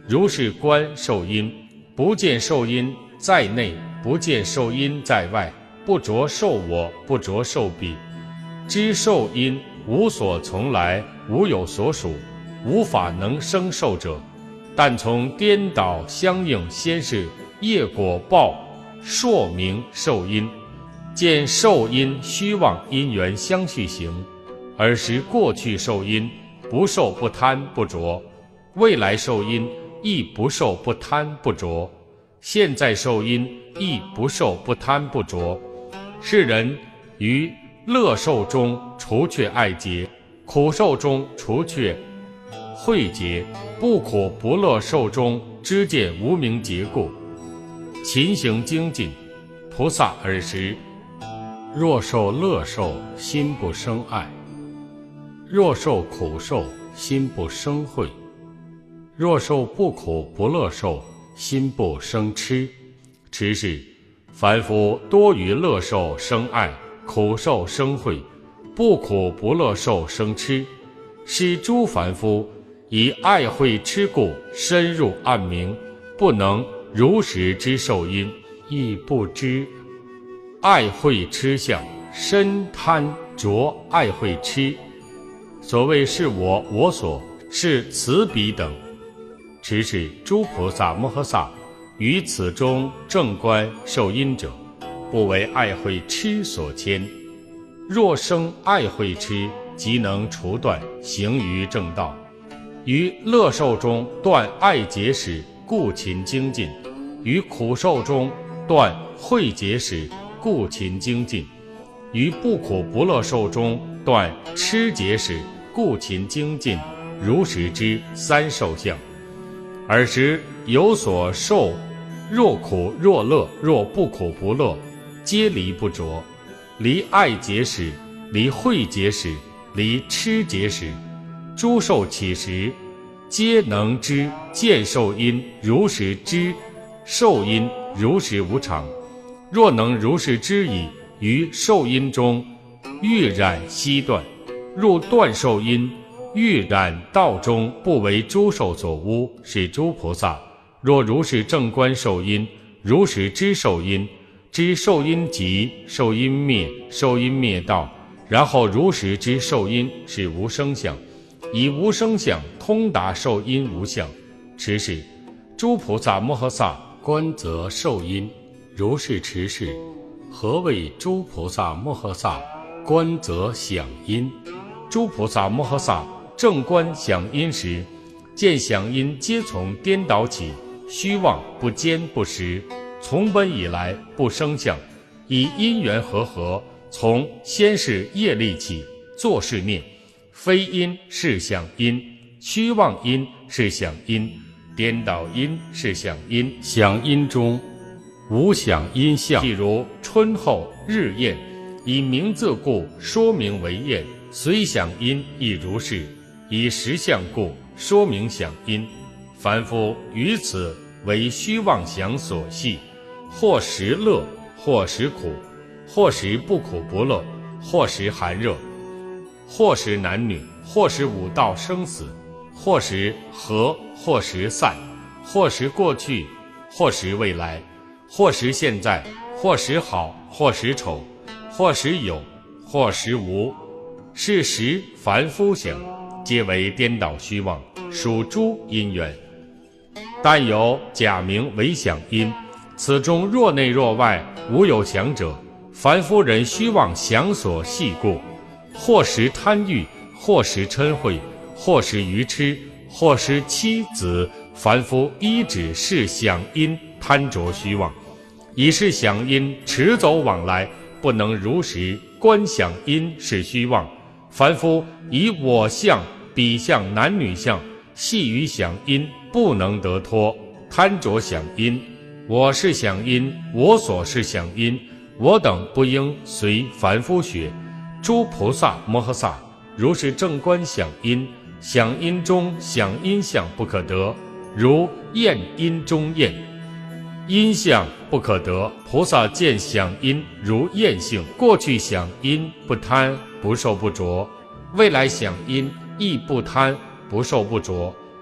如是观受因，不见受因在内，不见受因在外，不着受我，不着受彼。知受因无所从来，无有所属，无法能生受者。但从颠倒相应先是业果报说明受因，见受因虚妄因缘相续行，尔时过去受因不受不贪不着，未来受因亦不受不贪不着，现在受因亦不受不贪不着。世人于乐受中除却爱结，苦受中除却慧结，不苦不乐受中知见无明结故。勤行精进，菩萨尔时若受乐受，心不生爱；若受苦受，心不生慧；若受不苦不乐受，心不生痴。痴是凡夫多于乐受生爱，苦受生慧，不苦不乐受生痴。是诸凡夫以爱慧痴故，深入暗明，不能如实知受因，亦不知爱慧痴相，深贪着爱慧痴。所谓是我我所，是此彼等。此是诸菩萨摩诃萨于此中正观受因者，不为爱慧痴所牵。若生爱慧痴，即能除断，行于正道。于乐受中断爱结使，故勤精进；于苦受中断慧结使，故勤精进；于不苦不乐受中断痴结使，故勤精进。如实知三受相，尔时有所受，若苦若乐，若不苦不乐，皆离不着。离爱结使，离慧结使，离痴结使，诸受起时，皆能知见受因如实知受因如实无常。若能如实知矣，于受因中欲染悉断，入断受因欲染道中，不为诸受所污。是诸菩萨若如是正观受因，如实知受因，知受因极，受因灭，受因灭道，然后如实知受因是无生相，以无生相通达受因无相。此是诸菩萨摩诃萨观则受因，如是持是。何谓诸菩萨摩诃萨观则想因？诸菩萨摩诃萨正观想因时，见想因皆从颠倒起，虚妄不坚不实，从本以来不生相，以因缘和合，从先是业力起，作是念：非因是想因，虚妄因是想因，颠倒因是想因。想因中无想因相，譬如春后日焰，以名字故说明为焰，随想因亦如是，以实相故说明想因。凡夫于此为虚妄想所系，或时乐，或时苦，或时不苦不乐，或时寒热，或时男女，或时五道生死，或时合，或时散，或时过去，或时未来，或时现在，或时好，或时丑，或时有，或时无。是时凡夫想，皆为颠倒虚妄，属诸因缘。但有假名为想因，此中若内若外无有想者，凡夫人虚妄想所系故，或时贪欲，或时嗔恚，或时愚痴，或时妻子，凡夫依止是想因贪着虚妄，以是想因持走往来，不能如实观想因是虚妄。凡夫以我相彼相男女相系于想因，不能得脱，贪着想因。我是想因，我所是想因，我等不应随凡夫学。诸菩萨摩诃萨如是正观想因，想因中想因相不可得，如焰因中焰，因相不可得。菩萨见想因如焰性，过去想因不贪不受不着，未来想因亦不贪不受不着。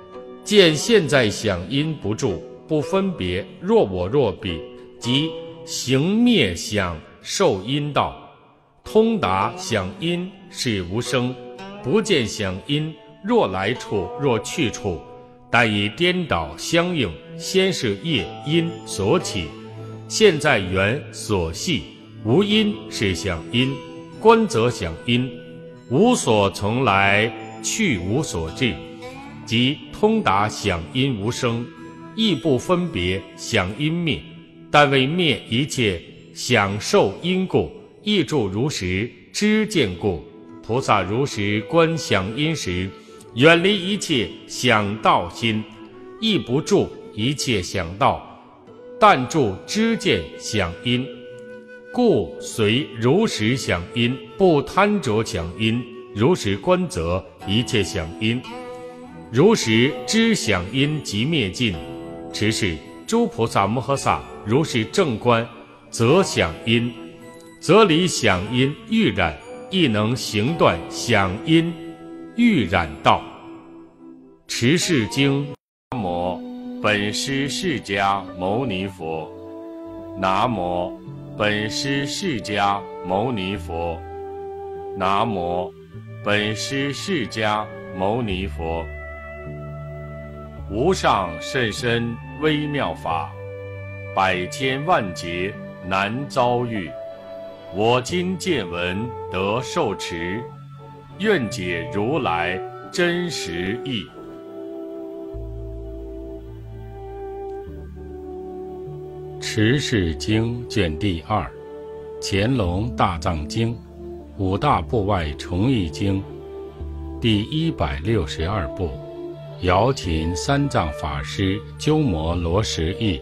见现在想因不住，不分别，若我若彼，即行灭想受因道。通达想因是无生，不见想因，若来处若去处，但以颠倒相应，先是业因所起，现在缘所系，无因是想因，观则想因，无所从来，去无所至，即通达想因无生，亦不分别想因灭，但为灭一切享受因故，亦住如实知见故。菩萨如实观想因时，远离一切想道心，亦不住一切想道，但住知见想因，故随如实想因，不贪着想因，如实观则一切想因，如实知想因即灭尽。持是诸菩萨摩诃萨如是正观，则想因，则离想因欲染，亦能行断想因欲染道。持是经。南无本师释迦牟尼佛。南无本师释迦牟尼佛。南无本师释迦牟尼佛。无上甚深微妙法，百千万劫难遭遇。我今见闻得受持，愿解如来真实义。持是经卷第二，乾隆大藏经，五大部外重义经，第一百六十二部，姚秦三藏法师鸠摩罗什译。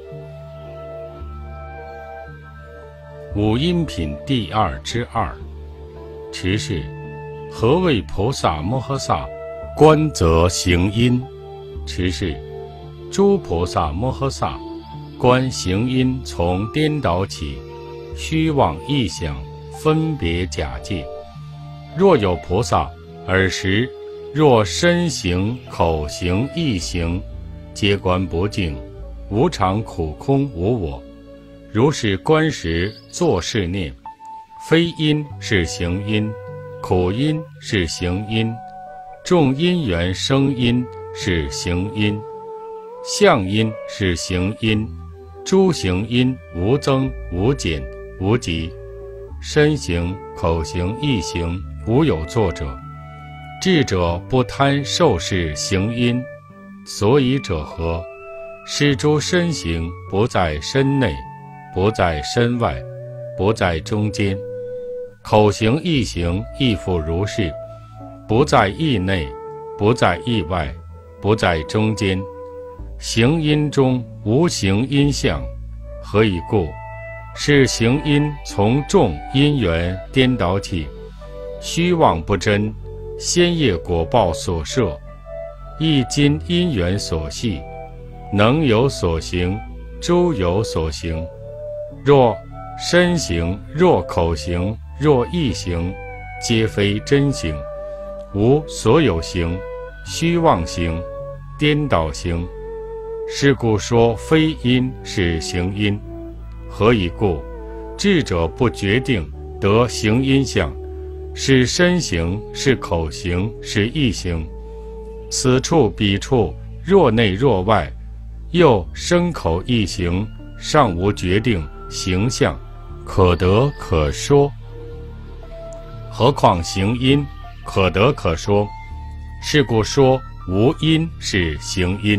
五音品第二之二。持是何谓菩萨摩诃萨观则行因？持是诸菩萨摩诃萨观行因从颠倒起，虚妄臆想，分别假借。若有菩萨尔时，若身行口行意行，皆观不净，无常苦空无我。如是观时作是念：非因是行因，苦因是行因，众因缘生因是行因，相因是行因，诸行因无增无减无极，身行口行意行无有作者。智者不贪受是行因，所以者何？是诸身行不在身内，不在身外，不在中间。口行意行亦复如是，不在意内，不在意外，不在中间。行因中无行因相，何以故？是行因从众因缘颠倒起，虚妄不真，先业果报所摄，亦今因缘所系，能有所行，诸有所行。若身行，若口行，若意行，皆非真行，无所有行，虚妄行，颠倒行。是故说非因是行因。何以故？智者不决定得行因相，是身行，是口行，是意行。此处彼处，若内若外，又身口意行，尚无决定形象，可得可说。何况行因，可得可说。是故说无因是行因。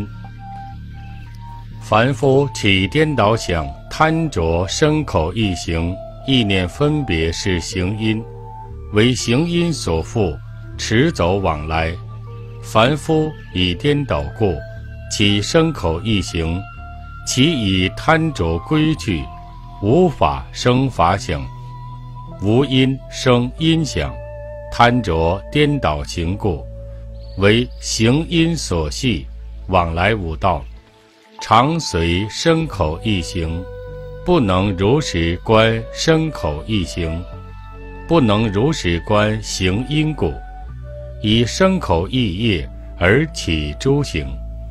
凡夫起颠倒想，贪着身口意行，意念分别是行因，为行因所缚，持走往来。凡夫以颠倒故，起身口意行，其以贪着归去，无法生法想，无因生因想，贪着颠倒行故，为行因所系，往来五道，常随身口意行，不能如实观身口意行，不能如实观行因故，以身口意业而起诸行。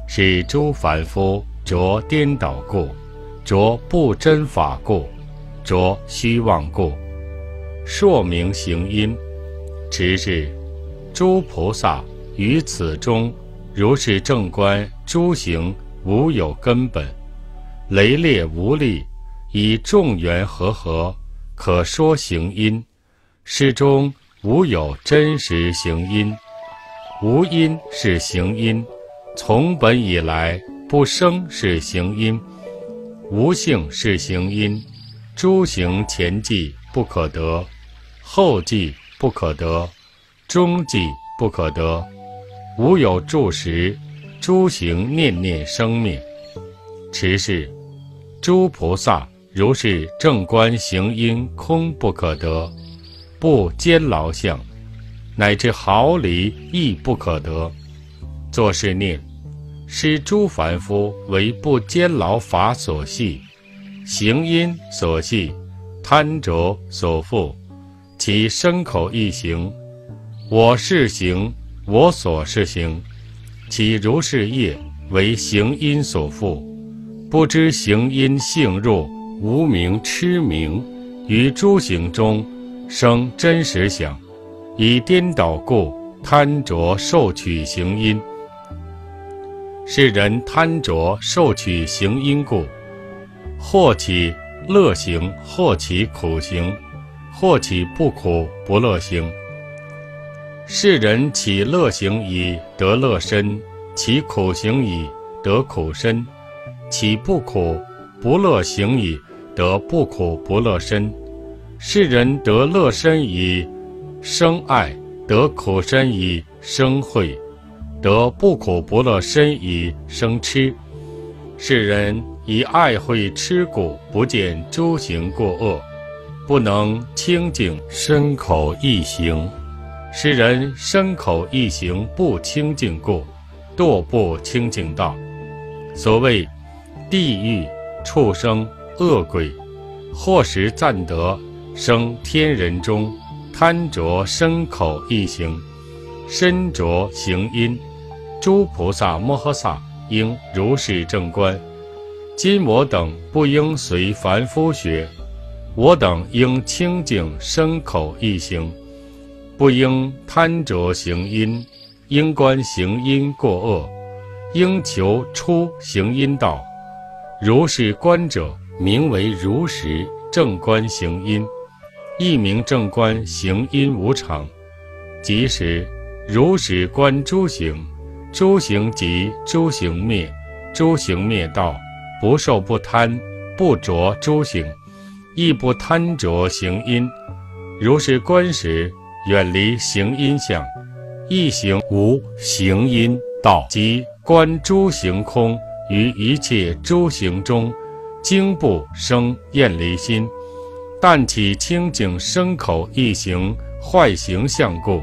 是诸凡夫着颠倒故，着不真法故，着虚妄故，说明行因。持是诸菩萨于此中，如是正观诸行无有根本，雷烈无力，以众缘和合，可说行因。是中无有真实行因，无因是行因，从本以来不生是行因，无性是行因。诸行前际不可得，后际不可得，中际不可得，无有住时，诸行念念生灭。持是诸菩萨如是正观行因空不可得，不坚牢相，乃至毫厘亦不可得。作是念：是诸凡夫为不坚牢法所系，行因所系，贪着所缚，其身口意行，我是行，我所是行，其如是业为行因所缚，不知行因性入无明痴名，于诸行中生真实想，以颠倒故贪着受取行因。是人贪着受取行因故，或起乐行，或起苦行，或起不苦不乐行。是人起乐行以得乐身，起苦行以得苦身，起不苦不乐行以得不苦不乐身。是人得乐身以生爱，得苦身以生慧，得不苦不乐身以生痴。是人以爱慧痴故，不见诸行过恶，不能清净身口意行。是人身口意行不清净故，堕不清净道。所谓地狱、畜生、恶鬼，或时暂得生天人中，贪着身口意行，身着行因。诸菩萨摩诃萨应如是正观。今我等不应随凡夫学，我等应清净身口意行，不应贪着行因，应观行因过恶，应求出行因道。如是观者，名为如实正观行因，亦名正观行因无常。即时如实观诸行，诸行即诸行灭，诸行灭道，不受不贪，不着诸行，亦不贪着行因。如是观时，远离行因相，一行无行因道，即观诸行空，于一切诸行中，经不生厌离心，但起清净身口意行坏行相故，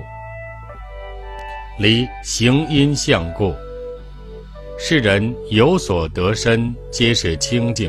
离行因相故。是人有所得身，皆是清净。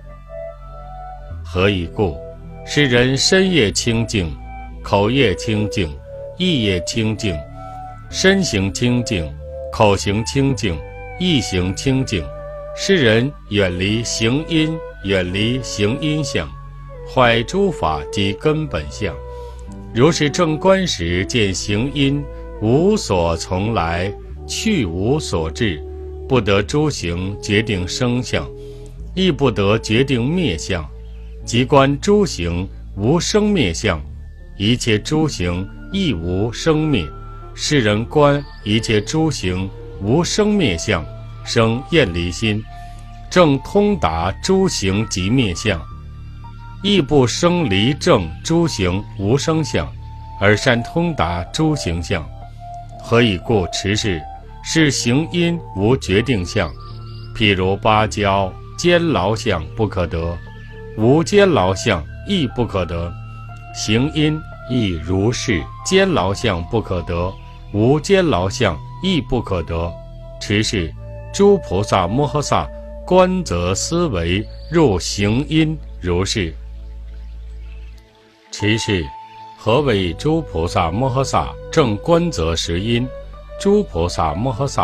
何以故？是人身业清净，口业清净，意业清净，身行清净，口行清净，意行清净。是人远离行因，远离行因相，坏诸法及根本相。如是正观时，见行因无所从来，去无所至，不得诸行决定生相，亦不得决定灭相。即观诸行无生灭相，一切诸行亦无生灭。是人观一切诸行无生灭相，生厌离心，正通达诸行即灭相，亦不生离正诸行无生相，而善通达诸行相。何以故？持是是行因无决定相。譬如芭蕉，坚牢相不可得，无坚牢相亦不可得。行因亦如是，坚牢相不可得，无坚牢相亦不可得。持是诸菩萨摩诃萨观则思维入行因如是。持是何为诸菩萨摩诃萨正观则实因？诸菩萨摩诃萨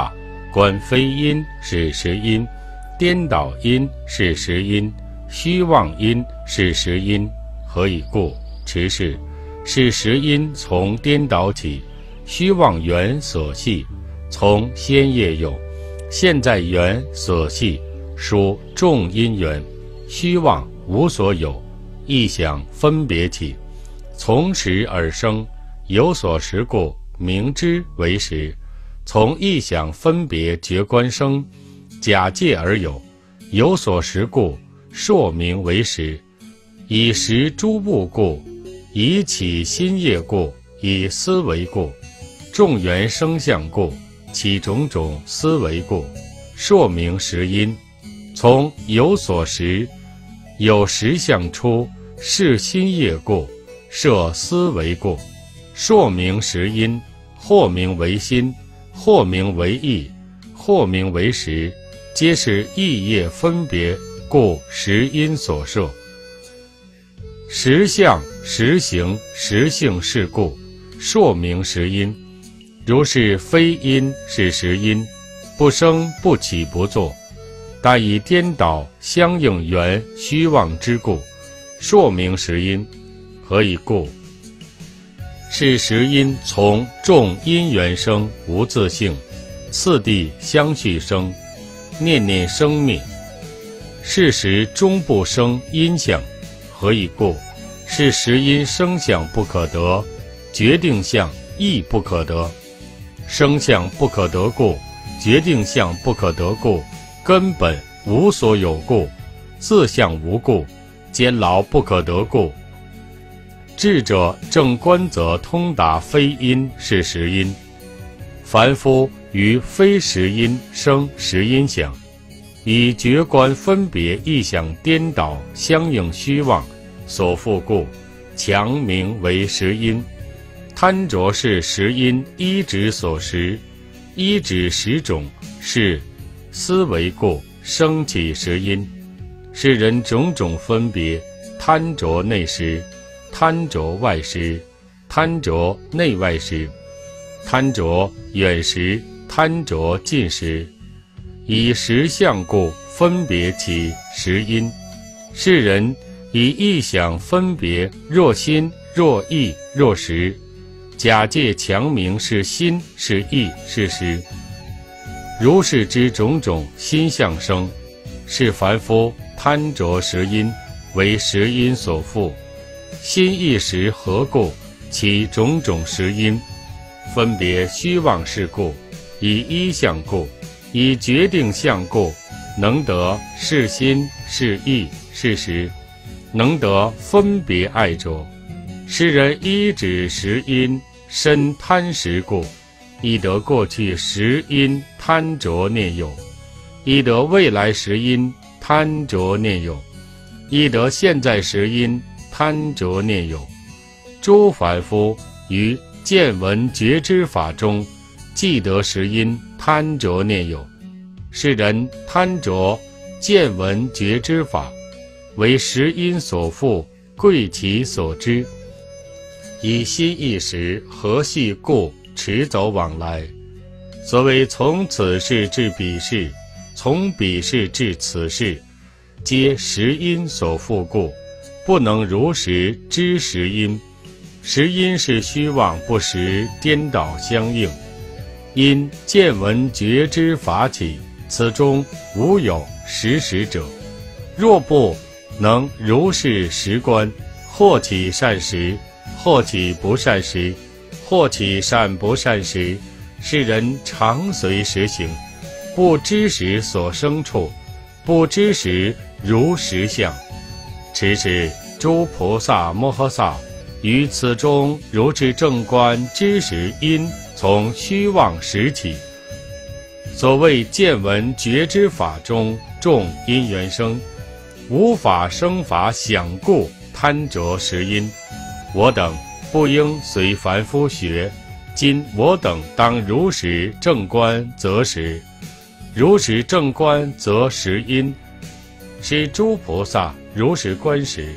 观非因是实因，颠倒因是实因，虚妄因是实因。何以故？持是，是实因从颠倒起，虚妄缘所系，从先业有，现在缘所系，属众因缘，虚妄无所有，意想分别起，从实而生，有所实故，名之为实。从意想分别觉观生，假借而有，有所实故，说名为实。以识诸物故，以起心业故，以思维故，众缘生相故，起种种思维故，说名实因。从有所实，有实相出，是心业故，摄思维故，说名实因。或名为心，或名为意，或名为实，皆是意业分别，故实因所摄。实相、实行、实性是故，说名实因。如是非因是实因，不生不起不作，但以颠倒相应缘虚妄之故，说名实因。何以故？是实因从众因缘生，无自性，次第相续生，念念生灭。是时终不生因相。何以故？是实因生相不可得，决定相亦不可得。生相不可得故，决定相不可得故，根本无所有故，自相无故，坚牢不可得故。智者正观则通达非因是实因，凡夫于非实因生实因想，以觉观分别意想颠倒相应虚妄所缚故，强名为实因。贪着是实因依止所实，依止十种是思维故，生起实因。是人种种分别，贪着内实，贪着外实，贪着内外实，贪着远实，贪着近实，以实相故分别其实因。是人以意想分别，若心若意若实，假借强名是心是意是实。如是之种种心相生，是凡夫贪着实因，为实因所缚。心意识何故？其种种实因，分别虚妄事故，以一相故，以决定相故，能得是心是意是实，能得分别爱着。是人依止实因，身贪实故，亦得过去实因贪着念有，亦得未来实因贪着念有，亦得现在实因贪着念有。诸凡夫于见闻觉知法中，既得实因贪着念有。是人贪着见闻觉知法，为实因所缚，贵其所知，以心意识合系故，持走往来。所谓从此事至彼事，从彼事至此事，皆实因所缚故，不能如实知实因。实因是虚妄不实，颠倒相应，因见闻觉知法起，此中无有实实者。若不能如是实观，或起善时，或起不善时，或起善不善时，是人常随实行，不知时所生处，不知时如实相。持是诸菩萨摩诃萨于此中如是正观知识因从虚妄实起。所谓见闻觉知法中众因缘生，无法生法想故，贪着实因。我等不应随凡夫学，今我等当如实正观则实，如实正观则实因。是诸菩萨如实观时，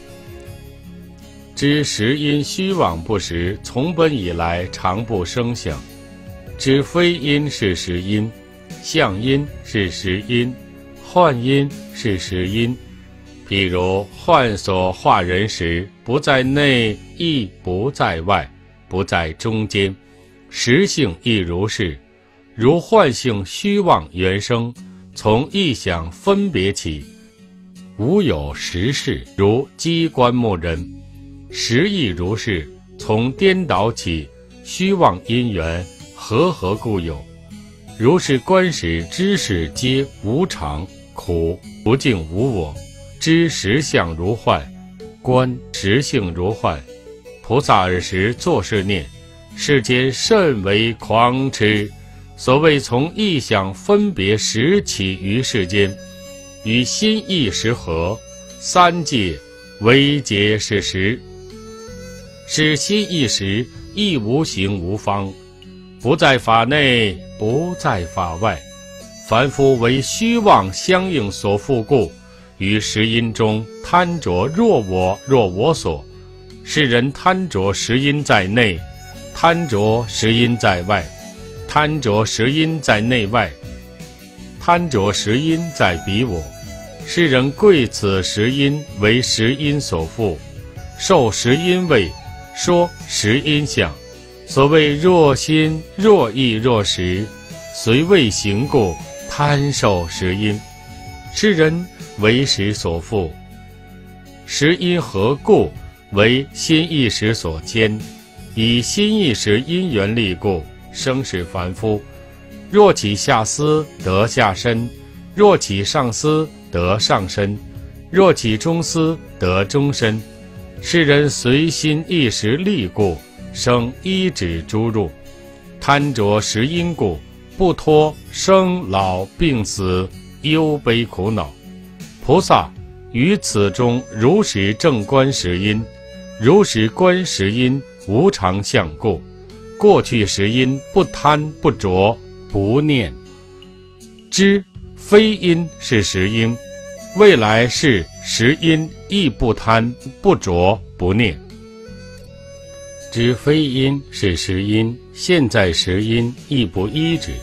知实因虚妄不实，从本以来常不生相，知非因是实因， 相音是实音，幻音是实音。譬如幻所化人时，不在内，亦不在外，不在中间，实性亦如是。如幻性虚妄原生，从意想分别起，无有实事，如机关木人。实亦如是，从颠倒起，虚妄因缘，和合故有。如是观时，知识皆无常苦，不净无我。知实相如幻，观实性如幻。菩萨尔时作是念：世间甚为狂痴。所谓从意想分别时起于世间，与心意识合，三界唯结是实。是心意识亦无形无方，不在法内，不在法外。凡夫为虚妄相应所缚故，于实因中贪着若我若我所。世人贪着实因在内，贪着实因在外，贪着实因在内外，贪着实因在彼我。世人贵此实因为实因所缚，受实因位，说实因相。所谓若心若意若实，虽未行故，贪受实因。世人为实所缚，实因何故？为心意识所牵，以心意识因缘力故，生是凡夫。若起下思，得下身；若起上思，得上身；若起中思，得中身。世人随心意识力故，生依止诸入。贪着实因故，不脱生老病死忧悲苦恼。菩萨于此中如实正观实因，如实观实因无常相故。过去实因不贪不着不念，知非因是实因，未来是实因亦不贪不着不念。知非因是实因，现在实因亦不依止。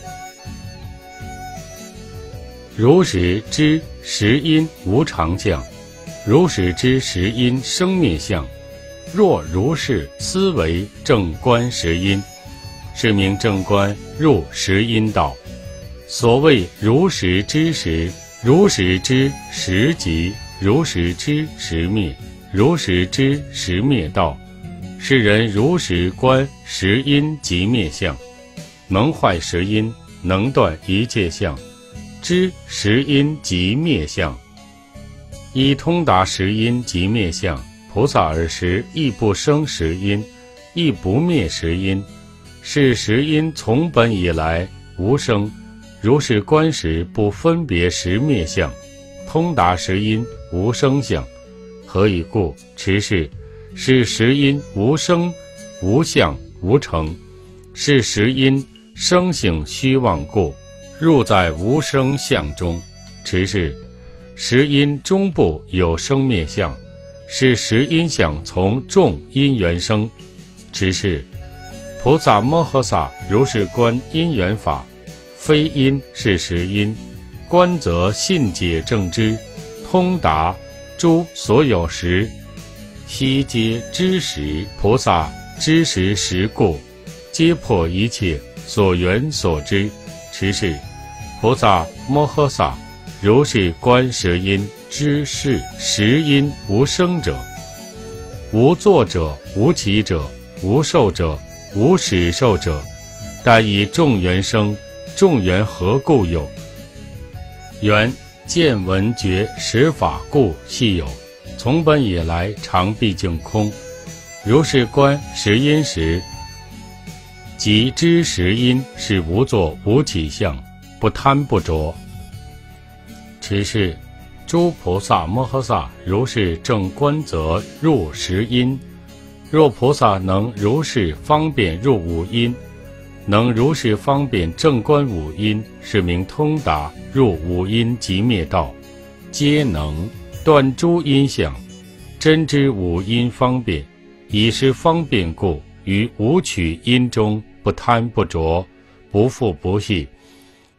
如实知实因无常相，如实知实因生灭相。若如是思维正观实因，是名正观入实因道。所谓如实知时，如实知实即，如实知实灭，如实知实灭道。世人如实观实因即灭相，能坏实因，能断一切相，知实因即灭相。以通达实因即灭相，菩萨尔时亦不生实因，亦不灭实因。是实因从本以来无生，如是观时不分别实灭相，通达实因无生相。何以故？持是是实因无生无相无成，是实因生性虚妄故，入在无生相中。持是实因终不有生灭相，是实因相从众因缘生。持是菩萨摩诃萨如是观因缘法，非因是实因，观则信解正知，通达诸所有实，悉皆知实。菩萨知实实故，皆破一切所缘所知。持是菩萨摩诃萨如是观实因，知是实因无生者，无作者，无起者，无受者，无始受者，但以众缘生，众缘何故有？缘见闻觉识法故系有，从本以来常毕竟空。如是观实因时，即知实因是无作无起相，不贪不着。持是诸菩萨摩诃萨如是正观则入实因。若菩萨能如是方便入五因，能如是方便正观五因，是名通达入五因即灭道，皆能断诸因相，真知五因方便。以是方便故，于五取因中不贪不着，不复不系。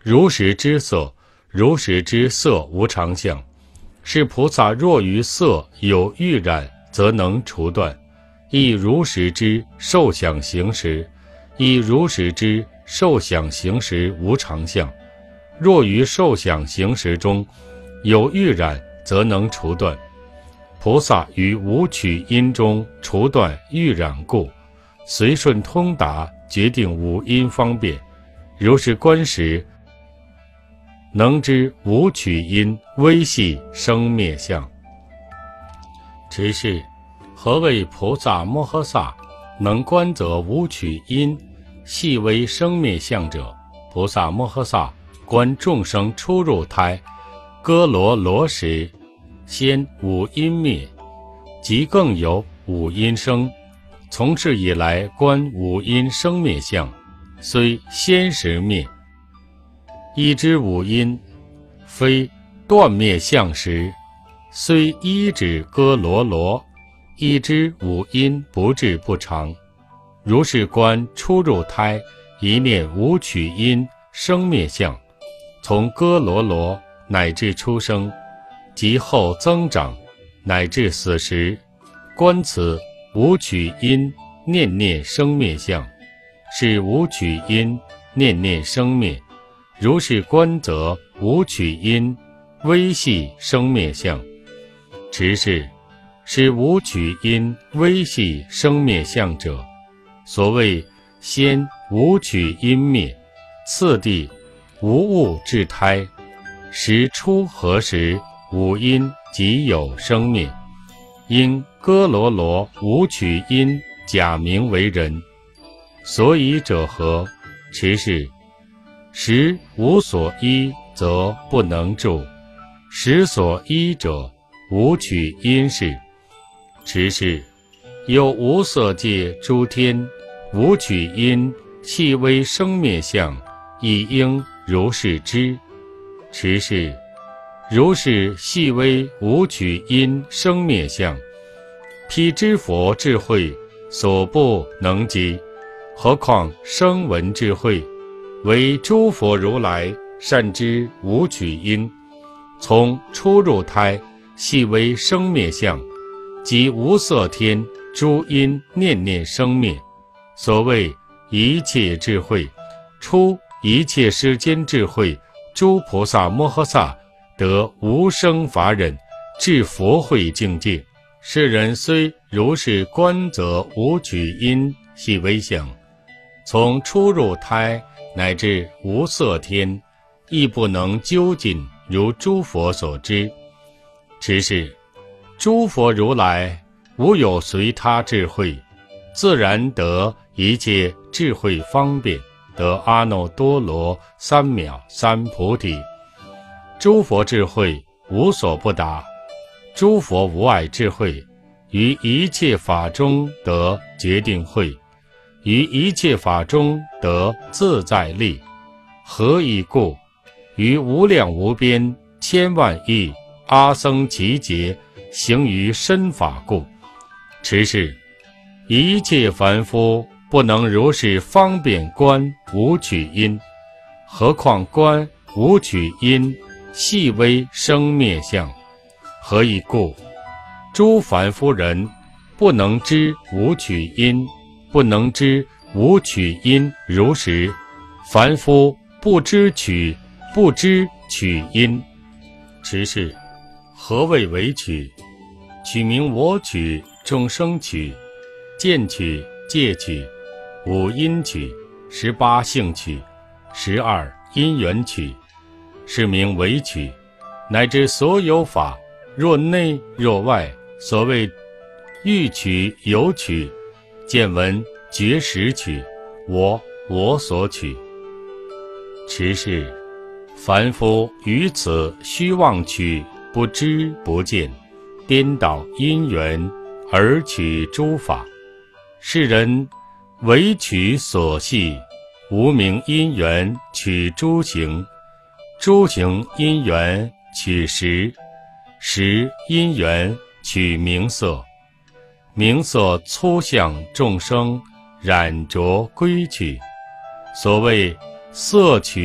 如实之色，如实之色无常相。是菩萨若于色有欲染，则能除断。亦如实之受想行识，亦如实之受想行识无常相。若于受想行识中有欲染，则能除断。菩萨于无取因中除断欲染故，随顺通达，决定无因方便。如是观时，能知无取因微细生灭相。只是何谓菩萨摩诃萨能观则无取因细微生灭相者？菩萨摩诃萨观众生初入胎歌罗罗时，先五阴灭，即更有五阴生。从是以来观五阴生灭相，虽先时灭，一知五阴非断灭相时，虽依止歌罗罗，一知五阴不至不长。如是观初入胎一念无取因生灭相，从歌罗罗乃至出生，及后增长，乃至死时，观此无取因念念生灭相，是无取因念念生灭。如是观则无取因微细生灭相。持是是无取因微细生灭相者，所谓先无取因灭，次第无物至胎，时出何时五阴即有生灭。因歌罗罗无取因假名为人，所以者何？持是时无所依，则不能住；时所依者，无取因事。持是有无色界诸天无取因细微生灭相，亦应如是知。持是如是细微无取因生灭相，辟支佛智慧所不能及，何况声闻智慧？为诸佛如来善知无取因，从初入胎细微生灭相，即无色天诸因念念生灭。所谓一切智慧，出一切世间智慧，诸菩萨摩诃萨得无生法忍，至佛慧境界。世人虽如是观则无取因细微相，从初入胎乃至无色天，亦不能究竟如诸佛所知。只是诸佛如来无有随他智慧，自然得一切智慧方便，得阿耨多罗三藐三菩提。诸佛智慧无所不达，诸佛无碍智慧，于一切法中得决定慧，于一切法中得自在力。何以故？于无量无边千万亿阿僧祇劫行于身法故。持是一切凡夫不能如是方便观无取因，何况观无取因细微生灭相？何以故？诸凡夫人不能知无取因，不能知无取因如实。凡夫不知取，不知取因。持是何谓为取？取名我取、众生取、见取、戒取、五阴取、十八性取、十二因缘取，是名为取。乃至所有法，若内若外，所谓欲取、有取、见闻、觉识取、我我所取。持是凡夫于此虚妄取，不知不见，颠倒因缘而取诸法。世人唯取所系，无明因缘取诸行，诸行因缘取识，识因缘取名色，名色粗相众生染着归去。所谓色取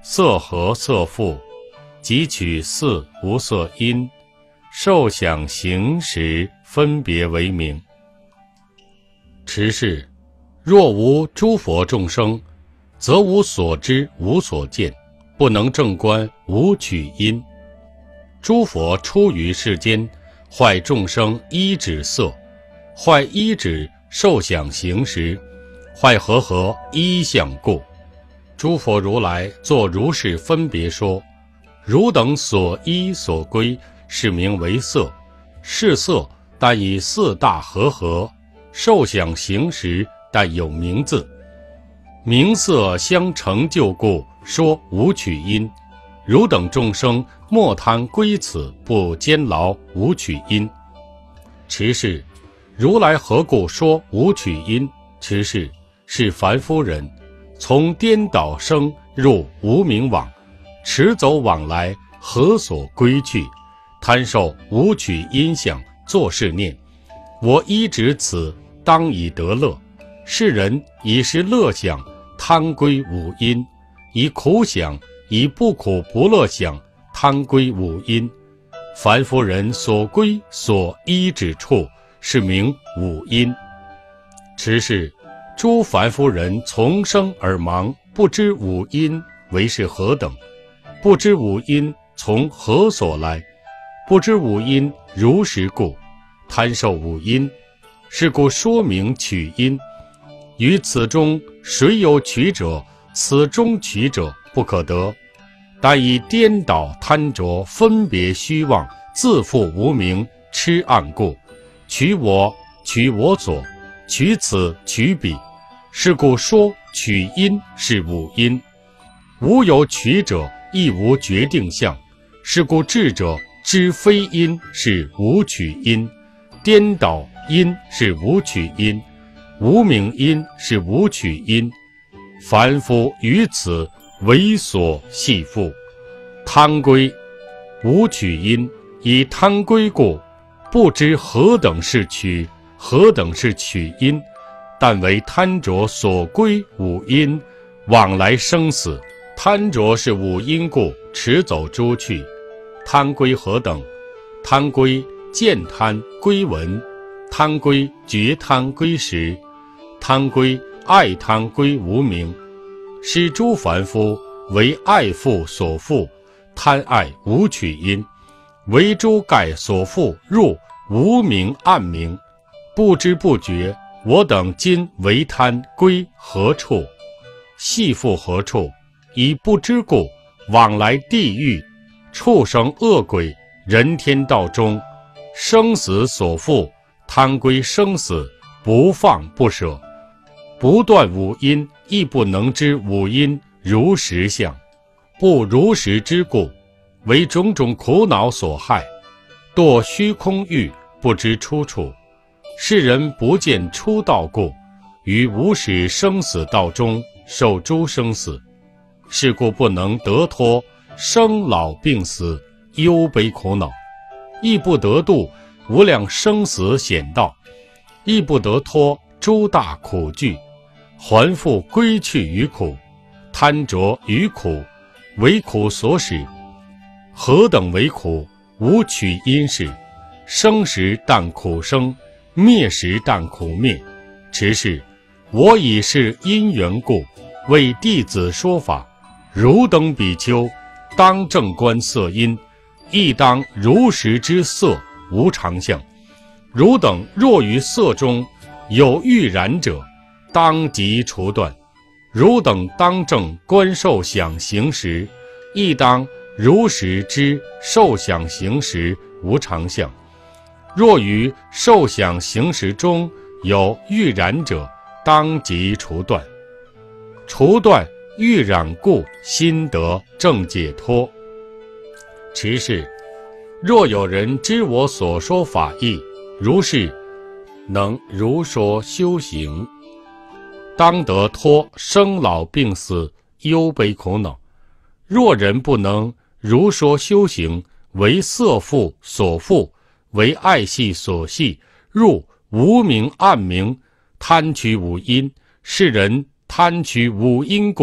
色和色复，即取色无色因，受想行识分别为名。持是，若无诸佛众生，则无所知无所见，不能正观无取因。诸佛出于世间，坏众生依止色，坏依止受想行识，坏和合依相故。诸佛如来作如是分别说，汝等所依所归，是名为色。是色，但以四大和合，受想行识，但有名字。名色相成就故，说无取因。汝等众生莫贪归此，不坚牢无取因。持是，如来何故说无取因？持是，是凡夫人从颠倒生入无明网，持走往来，何所归去？贪受无取因相，作是念：我依止此，当以得乐。世人以是乐想，贪归五因；以苦想，以不苦不乐想，贪归五因。凡夫人所归所依之处，是名五因。持是，诸凡夫人从生而盲，不知五因为是何等，不知五因从何所来，不知五因如实故，贪受五因。是故说明取因。于此中谁有取者，此中取者不可得。但以颠倒贪着，分别虚妄，自负无明，痴暗故，取我取我所，取此取彼。是故说取因是五因。无有取者，亦无决定相。是故智者知非因是无取因，颠倒因是无取因，无明因是无取因。凡夫于此为所系缚。贪归无取因，以贪归故，不知何等是取，何等是取因，但为贪着所归五因，往来生死。贪着是五因故，持走诸去。贪归何等？贪归见贪归闻，贪归觉贪归识，贪归爱贪归无明。使诸凡夫为爱缚所缚，贪爱无取因，为诸盖所缚入无明暗明。不知不觉，我等今为贪归何处？系缚何处？以不知故，往来地狱、畜生恶鬼、人天道中，生死所缚，贪归生死，不放不舍。不断五因，亦不能知五因如实相。不如实之故，为种种苦恼所害。堕虚空域，不知出处。世人不见出道故，于无始生死道中受诸生死。是故不能得脱生老病死忧悲苦恼，亦不得度无量生死险道，亦不得脱诸大苦具，还复归去于苦，贪着于苦，为苦所使。何等为苦？无取因是。生时但苦生，灭时但苦灭。持是，我以是因缘故，为弟子说法。汝等比丘，当正观色因，亦当如实知色无常相。汝等若于色中有欲染者，当即除断。汝等当正观受想行识，亦当如实知受想行识无常相。若于受想行识中有欲染者，当即除断。除断欲染故，心得正解脱。持是，若有人知我所说法义，如是能如说修行，当得脱生老病死忧悲苦恼。若人不能如说修行，为色缚所缚，为爱系所系，入无明暗明，贪取五因。世人贪取五因故，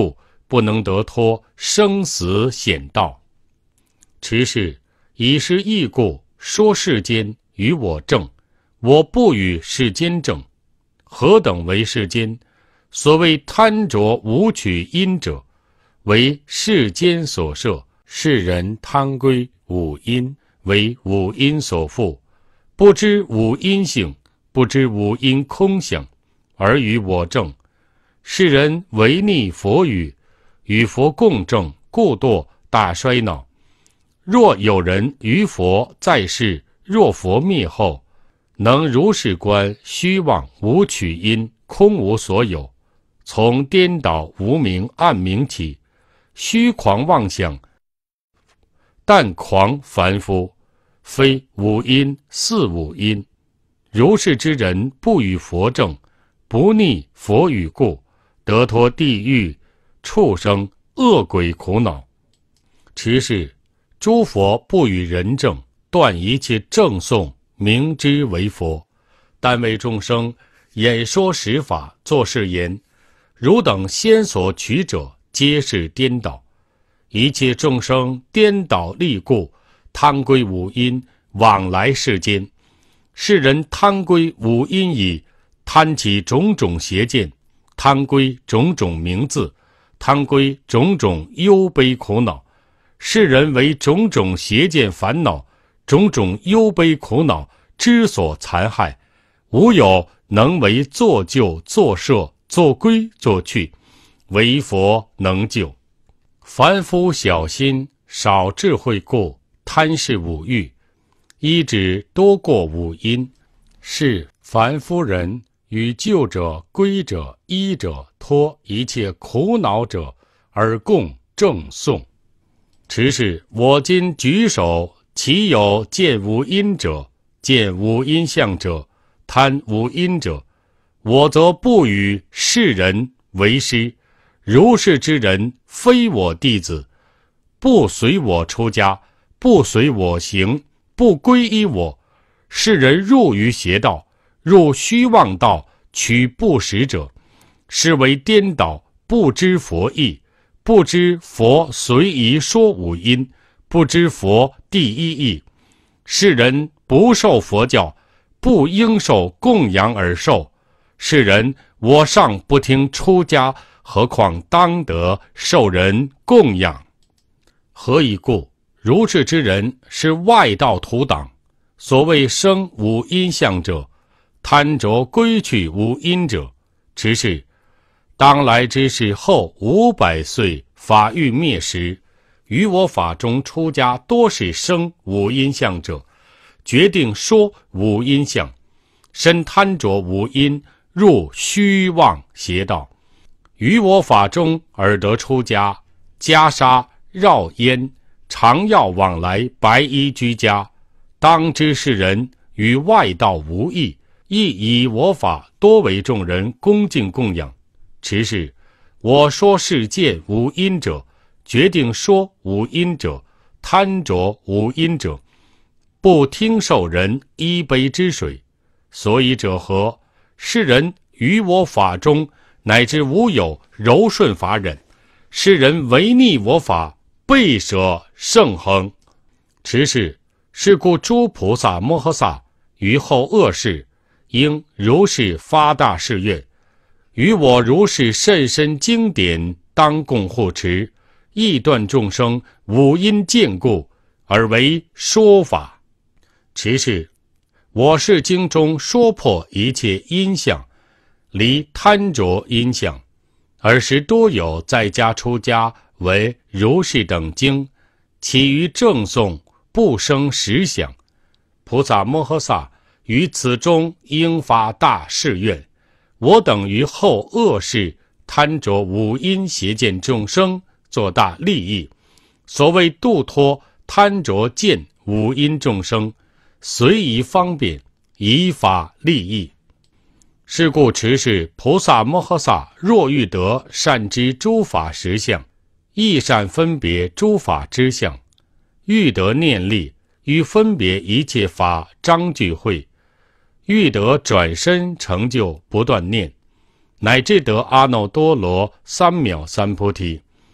不能得脱生死险道。持是以是义故，说世间与我正，我不与世间正。何等为世间？所谓贪着无取因者，为世间所摄。世人贪归五阴，为五阴所缚，不知五阴性，不知五阴空相，而与我正。世人违逆佛语，与佛共正，故堕大衰恼。若有人于佛在世，若佛灭后，能如是观虚妄无取因，空无所有，从颠倒无明暗明起，虚狂妄想，但狂凡夫，非五阴似五阴。如是之人，不与佛正，不逆佛语故，得脱地狱、畜生、恶鬼苦恼。持是诸佛不与人正，断一切正颂，明之为佛。但为众生演说实法，作是言：汝等先所取者，皆是颠倒。一切众生颠倒利故，贪归五阴，往来世间。世人贪归五阴矣，贪起种种邪见，贪归种种名字，贪归种种忧悲苦恼。世人为种种邪见烦恼，种种忧悲苦恼之所残害，无有能为作救、作摄、作归、作去，唯佛能救。凡夫小心，少智慧故，贪视五欲，一指多过五阴，是凡夫人与救者、归者、依者、脱一切苦恼者，而共正颂。持是我今举手，其有见五阴者，见五阴相者，贪五阴者，我则不与世人为师。如是之人，非我弟子，不随我出家，不随我行，不归依我。世人入于邪道，入虚妄道，取不实者，是为颠倒，不知佛意，不知佛随宜说五阴，不知佛第一义。世人不受佛教，不应受供养而受。世人我尚不听出家，何况当得受人供养？何以故？如是之人，是外道徒党。所谓生五阴相者，贪着归去五阴者。持是当来之事后五百岁，法欲灭时，于我法中出家多是生五阴相者，决定说五阴相，身贪着五阴，入虚妄邪道。于我法中而得出家，袈裟绕烟，常要往来白衣居家。当知世人与外道无异，亦以我法多为众人恭敬供养。持是我说世见无因者，决定说无因者，贪着无因者，不听受人一杯之水。所以者何？世人于我法中，乃至无有柔顺法忍。世人违逆我法，背舍圣恒。持是是故诸菩萨摩诃萨于后恶世，应如是发大誓愿：于我如是甚深经典，当共护持，亦断众生五阴见故，而为说法。持是我是经中说破一切阴相，离贪着阴相，尔时多有在家出家为如是等经，其余正诵不生实想。菩萨摩诃萨于此中应发大誓愿：我等于后恶世贪着五阴邪见众生，作大利益。所谓度脱贪着见五阴众生，随宜方便，以法利益。是故持是菩萨摩诃萨若欲得善知诸法实相，亦善分别诸法之相，欲得念力，于分别一切法章句会，欲得转身成就不断念，乃至得阿耨多罗三藐三菩提。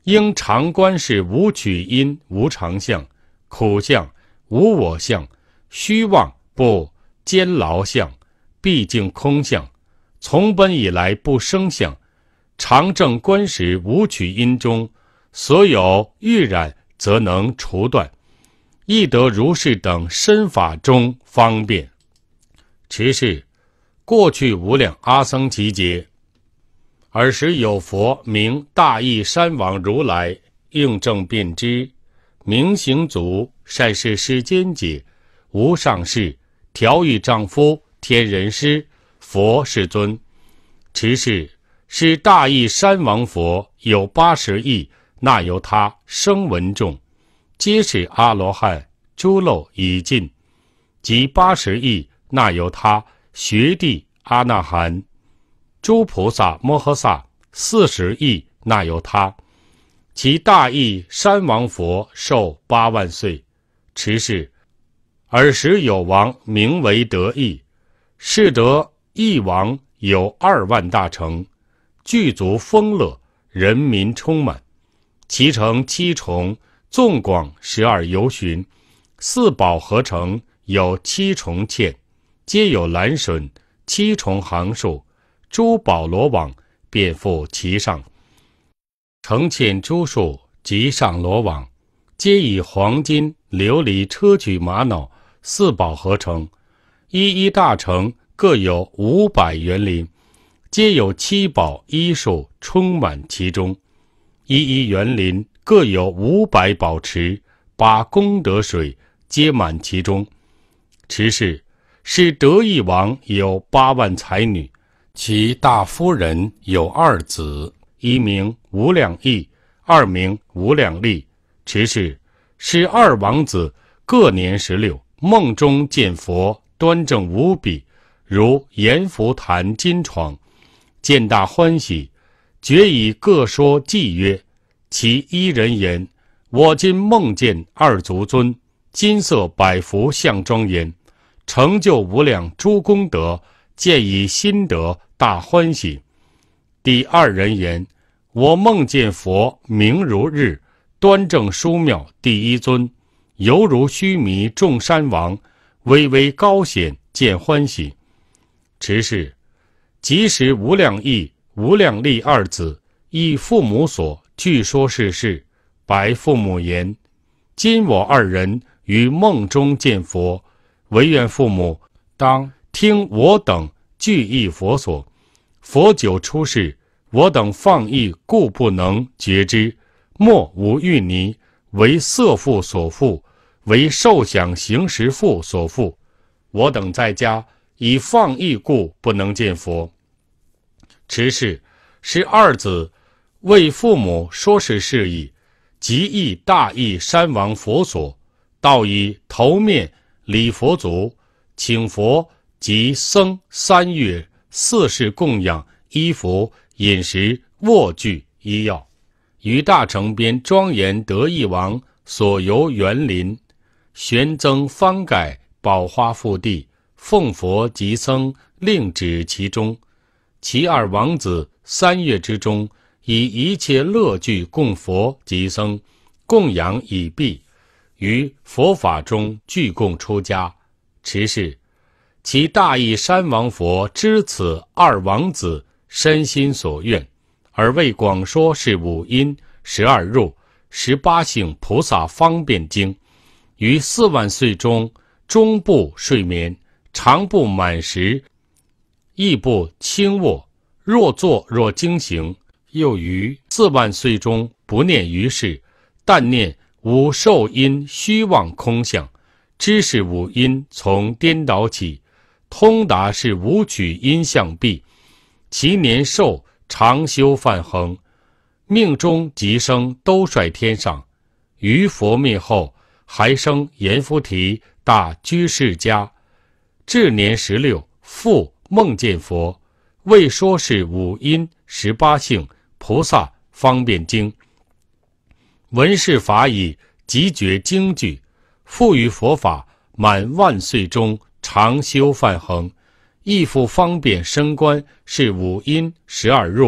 应常观是无取因、无常相、苦相、无我相、虚妄不坚牢相、毕竟空相，从本以来不生相。常正观时无取因中，所有欲染则能除断，亦得如是等身法中方便。持是过去无量阿僧祇劫，尔时有佛名大义山王如来，应正遍知，明行足，善视世间解，无上士，调御丈夫，天人师，佛世尊。持是是大义山王佛，有八十亿那由他声闻众，皆是阿罗汉，诸漏已尽，即八十亿那由他学弟阿那含，诸菩萨摩诃萨四十亿那由他，其大义山王佛寿八万岁。持是尔时有王名为得意，是得意王有二万大城，具足丰乐，人民充满，其城七重，纵广十二由旬，四宝合成有七重嵌，皆有蓝笋，七重行数，诸宝罗网遍覆其上，成嵌诸数及上罗网，皆以黄金、琉璃、砗磲、玛瑙四宝合成，一一大城各有五百园林，皆有七宝医术充满其中，一一园林各有五百宝池，八功德水皆满其中。持是是得意王有八万才女，其大夫人有二子，一名无量义，二名无量利。持是是二王子各年十六，梦中见佛，端正无比，如阎浮檀金床，见大欢喜，决以各说偈曰：其一人言，我今梦见二足尊，金色百福相庄严，成就无量诸功德，见以心得大欢喜。第二人言，我梦见佛明如日，端正殊妙第一尊，犹如须弥众山王，巍巍高显，见欢喜。持是即时无量义、无量利二子，依父母所据说是事，白父母言：今我二人于梦中见佛，唯愿父母当听我等具意佛所。佛久出世，我等放逸，故不能觉知。莫无欲泥，为色腹所缚，为受想行识腹所缚。我等在家以放逸故不能见佛。持是是二子为父母说是事矣，即诣大义山王佛所，到以头面礼佛足，请佛及僧三月四世供养衣服、饮食、卧具、医药。于大城边庄严得意王所游园林，玄增方盖，宝花覆地，奉佛及僧，令止其中。其二王子三月之中，以一切乐具供佛及僧，供养已毕，于佛法中具供出家。持是其大义山王佛知此二王子身心所愿，而为广说是五因、十二入、十八性菩萨方便经，于四万岁中终不睡眠，常不满食，亦不轻卧，若坐若经行。又于四万岁中不念于事，但念无受因虚妄空相，知是五因从颠倒起，通达是无取因相毕。其年寿常修梵行，命中即生兜率天上。于佛灭后，还生阎浮提大居士家。至年十六，复梦见佛，为说是五因、十八性菩萨方便经。闻是法已，即觉经句，复于佛法满万岁中常修梵行，亦复方便升观是五因、十二入、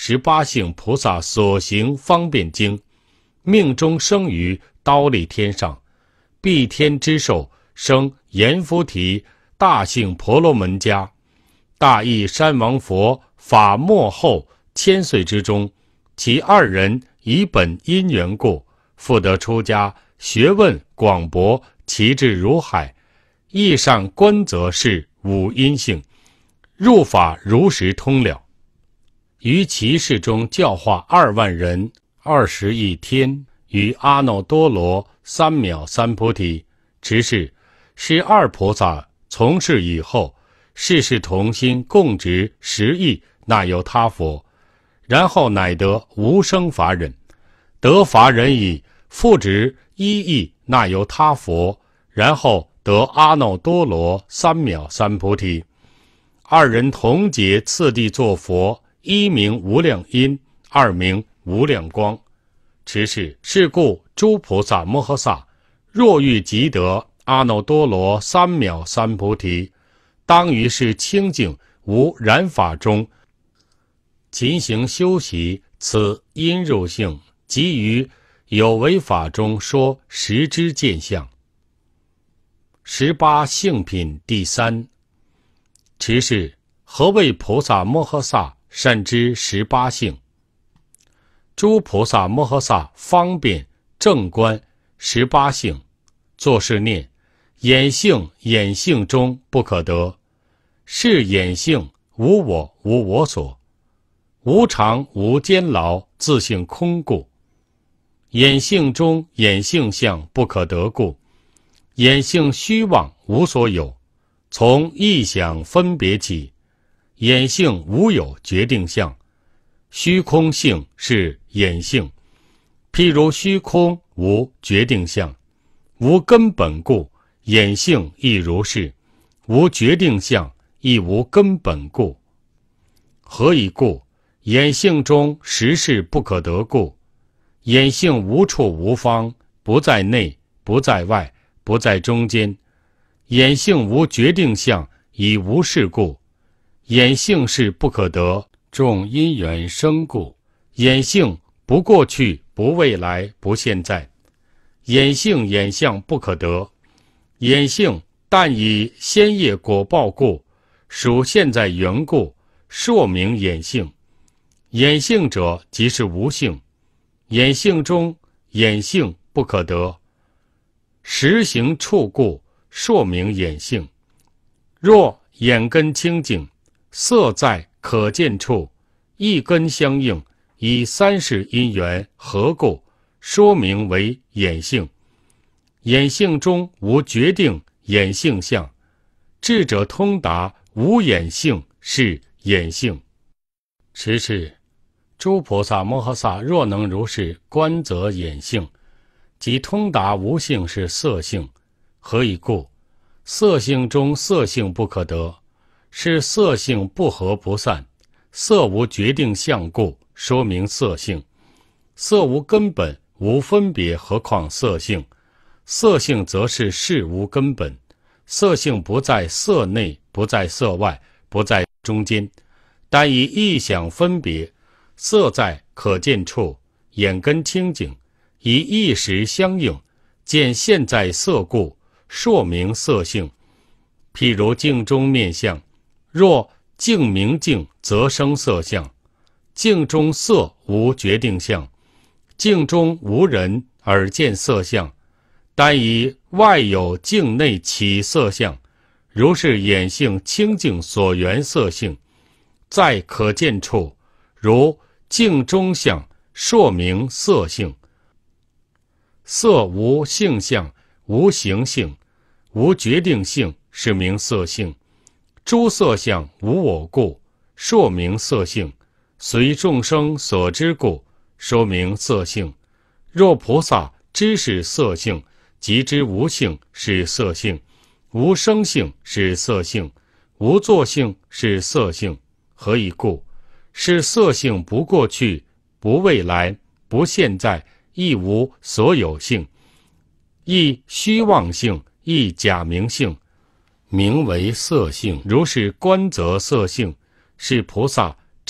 十八性菩萨所行方便经，命中生于忉利天上，蔽天之寿，生阎浮提大性婆罗门家。大义山王佛法末后千岁之中，其二人以本因缘故，复得出家，学问广博，其智如海，义上观则是五阴性，入法如实通了。于其事中教化二万人，二十亿天，于阿耨多罗三藐三菩提。持是是二菩萨从事以后，世世同心共执十亿那由他佛，然后乃得无生法忍。得法忍已，复执一亿那由他佛，然后得阿耨多罗三藐三菩提。二人同结次第作佛，一名无量音，二名无量光。持是是故诸菩萨摩诃萨若欲即得阿耨多罗三藐三菩提，当于是清净无染法中勤行修习此因入性，即于有为法中说十之见相。十八性品第三。持是何谓菩萨摩诃萨善知十八性？诸菩萨摩诃萨方便正观十八性，作是念：眼性眼性中不可得，是眼性无我无我所，无常无坚牢，自性空故。眼性中眼性相不可得故，眼性虚妄无所有，从异想分别起，眼性无有决定相，虚空性是眼性。譬如虚空无决定相，无根本故，眼性亦如是，无决定相，亦无根本故。何以故？眼性中实事不可得故。眼性无处无方，不在内，不在外，不在中间。眼性无决定相，以无事故。眼性是不可得，众因缘生故。眼性不过去，不未来，不现在。眼性眼相不可得。眼性但以先业果报故，属现在缘故，说明眼性。眼性者即是无性。眼性中眼性不可得，实行处故，说明眼性。若眼根清净，色在可见处，一根相应，以三世因缘合故，说明为眼性。眼性中无决定眼性相，智者通达无眼性是眼性。持是诸菩萨摩诃萨若能如是观则眼性，即通达无性是色性。何以故？色性中色性不可得，是色性不合不散，色无决定相故，说明色性。色无根本，无分别，何况色性？色性则是事无根本，色性不在色内，不在色外，不在中间，但以意想分别。色在可见处，眼根清净，以意识相应，见现在色故，说明色性。譬如镜中面相，若镜明镜，则生色相。镜中色无决定相，镜中无人而见色相，但以外有镜内起色相，如是眼性清净所缘色性，在可见处，如镜中相，说明色性。色无性相，无形性，无决定性，是名色性。诸色相无我故，说明色性。随众生所知故，说明色性。若菩萨知是色性，即知无性是色性，无生性是色性，无作性是色性。何以故？是色性不过去，不未来，不现在，亦无所有性，亦虚妄性，亦假名性，名为色性。如是观则色性，是菩萨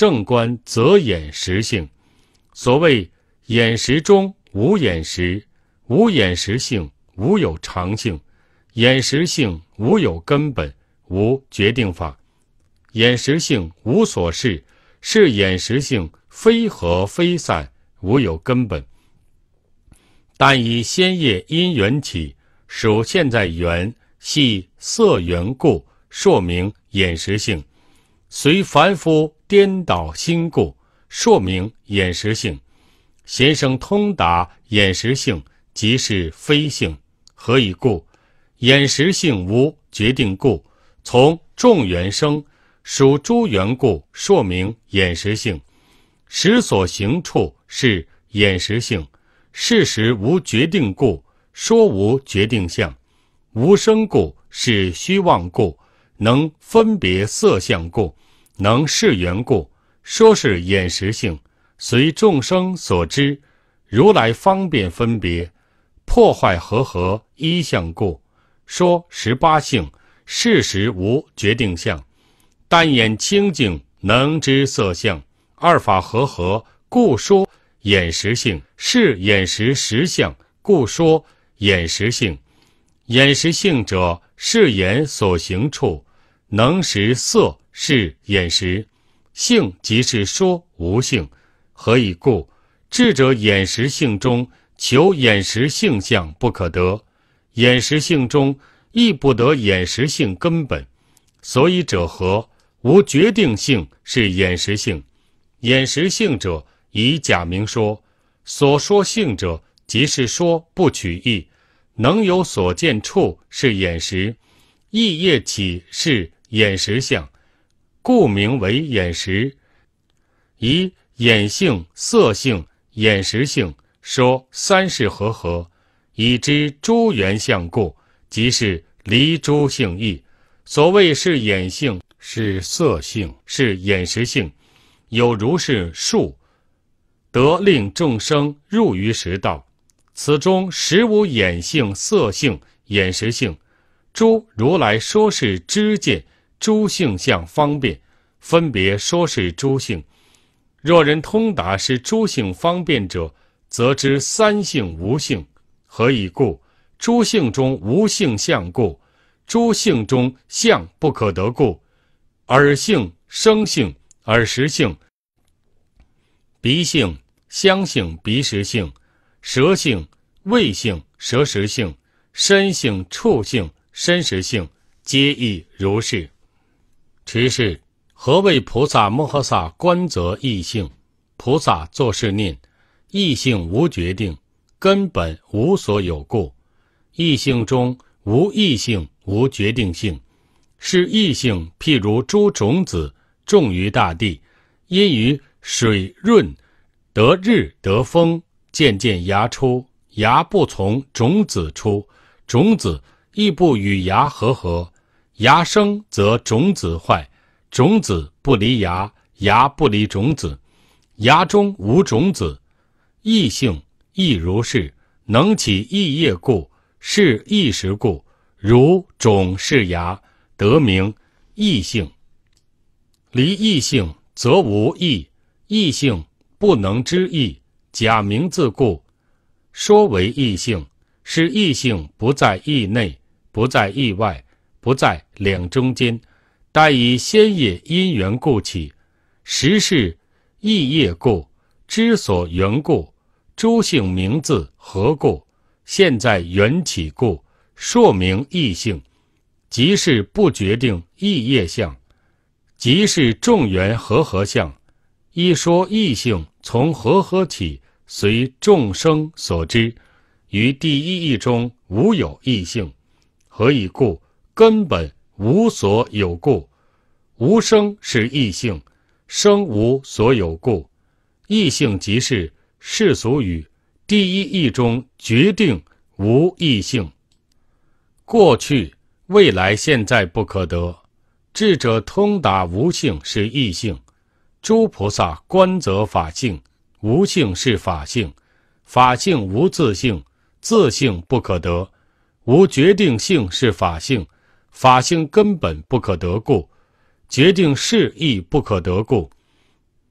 正观则眼识性。所谓眼识中无眼识，无眼识性，无有常性，眼识性无有根本，无决定法。眼识性无所事，是眼识性非合非散，无有根本。但以先业因缘起，属现在缘，系色缘故，说明眼识性；随凡夫颠倒心故，说明眼识性。先生通达眼识性，即是非性。何以故？眼识性无决定故，从众缘生，属诸缘故，说明眼识性。识所行处是眼识性，事实无决定故，说无决定相。无生故是虚妄故，能分别色相故，能识缘故，说是眼识性。随众生所知，如来方便分别，破坏和合一相故，说十八性，事实无决定相。单眼清净，能知色相，二法和合，故说眼识性，是眼识实相，故说眼识性。眼识性者，是眼所行处，能识色是眼识，性即是说无性。何以故？智者眼识性中求眼识性相不可得，眼识性中亦不得眼识性根本。所以者何？无决定性是眼识性。眼识性者，以假名说，所说性者，即是说不取义，能有所见处是眼识，意业起是眼识相，故名为眼识。以眼性、色性、眼识性说三世和合，以知诸缘相故，即是离诸性义。所谓是眼性，是色性，是眼识性，有如是数，得令众生入于识道。此中实无眼性、色性、眼识性。诸如来说是知见诸性相方便，分别说是诸性。若人通达是诸性方便者，则知三性无性。何以故？诸性中无性相故，诸性中相不可得故。耳性、声性、耳识性；鼻性、香性、鼻识性；舌性、味性、舌识性；身性、触性、身识性，皆亦如是。持是何谓菩萨摩诃萨观则异性？菩萨作是念：异性无决定，根本无所有故。异性中无异性，无决定性。是异性譬如诸种子种于大地，因于水润，得日得风，渐渐芽出，芽不从种子出，种子亦不与芽合合，芽生则种子坏，种子不离芽，芽不离种子，芽中无种子。异性亦如是，能起异业故，是异时故，如种是芽，得名异性。离异性则无异，异性不能知异，假名字故，说为异性。是异性不在异内，不在异外，不在两中间，但以先业因缘故起，实是异业故，知所缘故，诸性名字合故，现在缘起故，说明异性。即是不决定异业相，即是众缘和合相。一说异性从和合起，随众生所知，于第一义中无有异性。何以故？根本无所有故。无生是异性，生无所有故。异性即是世俗语，第一义中决定无异性。过去、未来、现在不可得。智者通达无性是异性，诸菩萨观则法性，无性是法性，法性无自性，自性不可得。无决定性是法性，法性根本不可得故，决定事亦不可得故。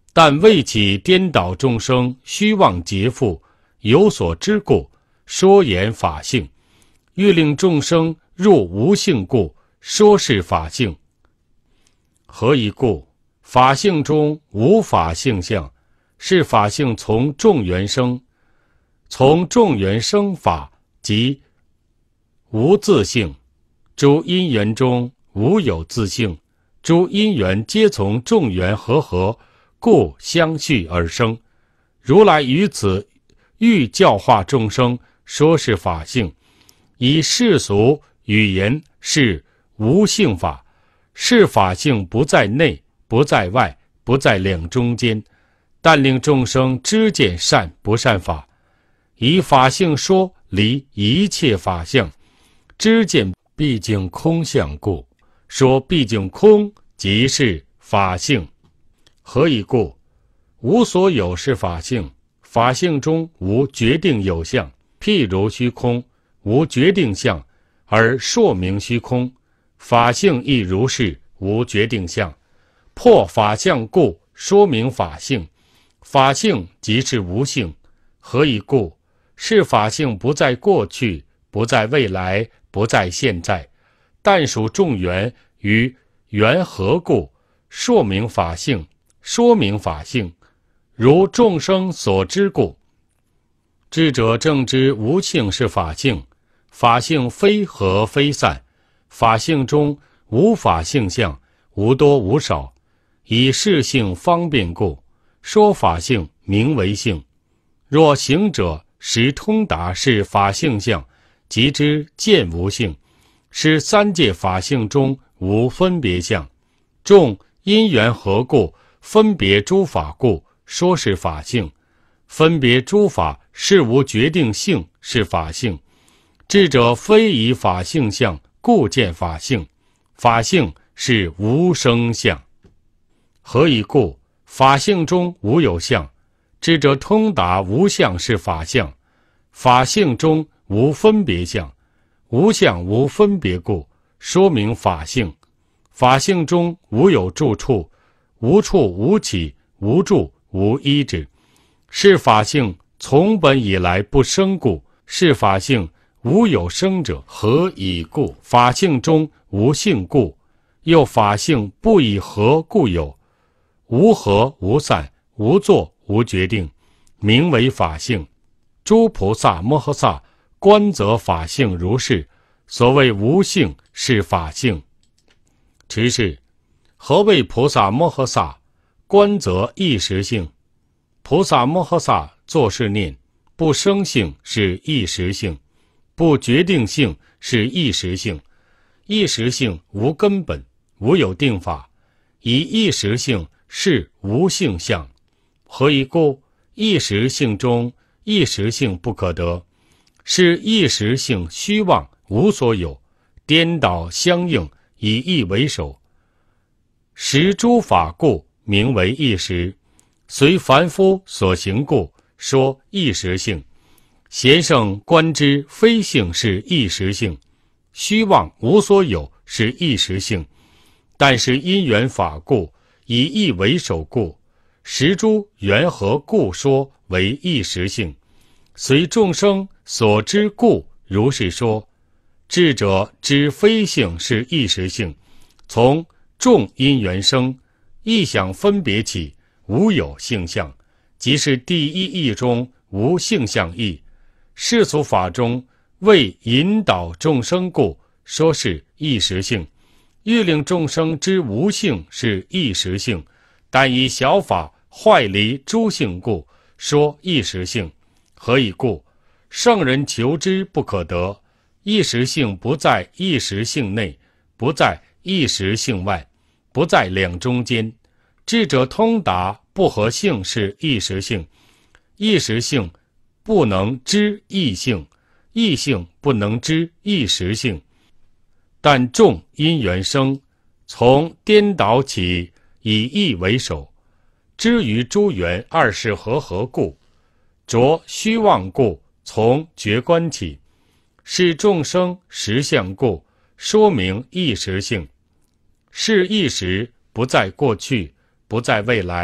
但为其颠倒众生虚妄劫富有所知故，说言法性；欲令众生入无性故，说是法性。何以故？法性中无法性相，是法性从众缘生，从众缘生法，即无自性。诸因缘中无有自性，诸因缘皆从众缘和合，故相续而生。如来于此欲教化众生，说是法性。以世俗语言是无性法，是法性不在内，不在外，不在两中间，但令众生知见善不善法。以法性说离一切法相，知见毕竟空相故，说毕竟空即是法性。何以故？无所有是法性，法性中无决定有相，譬如虚空，无决定相，而说明虚空。法性亦如是，无决定相，破法相故，说明法性。法性即是无性。何以故？是法性不在过去，不在未来，不在现在，但属众缘与缘合故，说明法性，说明法性，如众生所知故。智者正知无性是法性，法性非合非散，法性中无法性相，无多无少，以事性方便故，说法性名为性。若行者识通达是法性相，即知见无性，是三界法性中无分别相。众因缘合故，分别诸法故，说是法性。分别诸法是无决定性，是法性。智者非以法性相，故见法性。法性是无生相。何以故？法性中无有相。智者通达无相是法相，法性中无分别相，无相无分别故，说明法性。法性中无有住处，无处无起，无住无依止，是法性从本以来不生故，是法性无有生者。何以故？法性中无性故，又法性不以合故有，无合无散，无作无决定，名为法性。诸菩萨摩诃萨观则法性如是，所谓无性是法性。持是，何谓菩萨摩诃萨观则一时性？菩萨摩诃萨作是念，不生性是一时性，不决定性是一时性。一时性无根本，无有定法，以一时性是无性相。何以故？一时性中一时性不可得，是一时性虚妄无所有，颠倒相应，以一为首。识诸法故，名为一时，随凡夫所行故，说一时性。贤圣观之非性是一时性，虚妄无所有是一时性，但是因缘法故，以一为首故，识诸缘合故，说为一时性。随众生所知故，如是说。智者知非性是一时性，从众因缘生，意想分别起，无有性相，即是第一义中无性相义。世俗法中为引导众生故，说是一时性。欲令众生知无性是一时性，但以小法坏离诸性故，说一时性。何以故？圣人求之不可得，一时性不在一时性内，不在一时性外，不在两中间。智者通达不合性是一时性，一时性不能知异性，异性不能知一时性。但众因缘生，从颠倒起，以义为首，知于诸缘二事和合故，着虚妄故，从觉观起，是众生实相故，说明一时性。是一时不在过去，不在未来，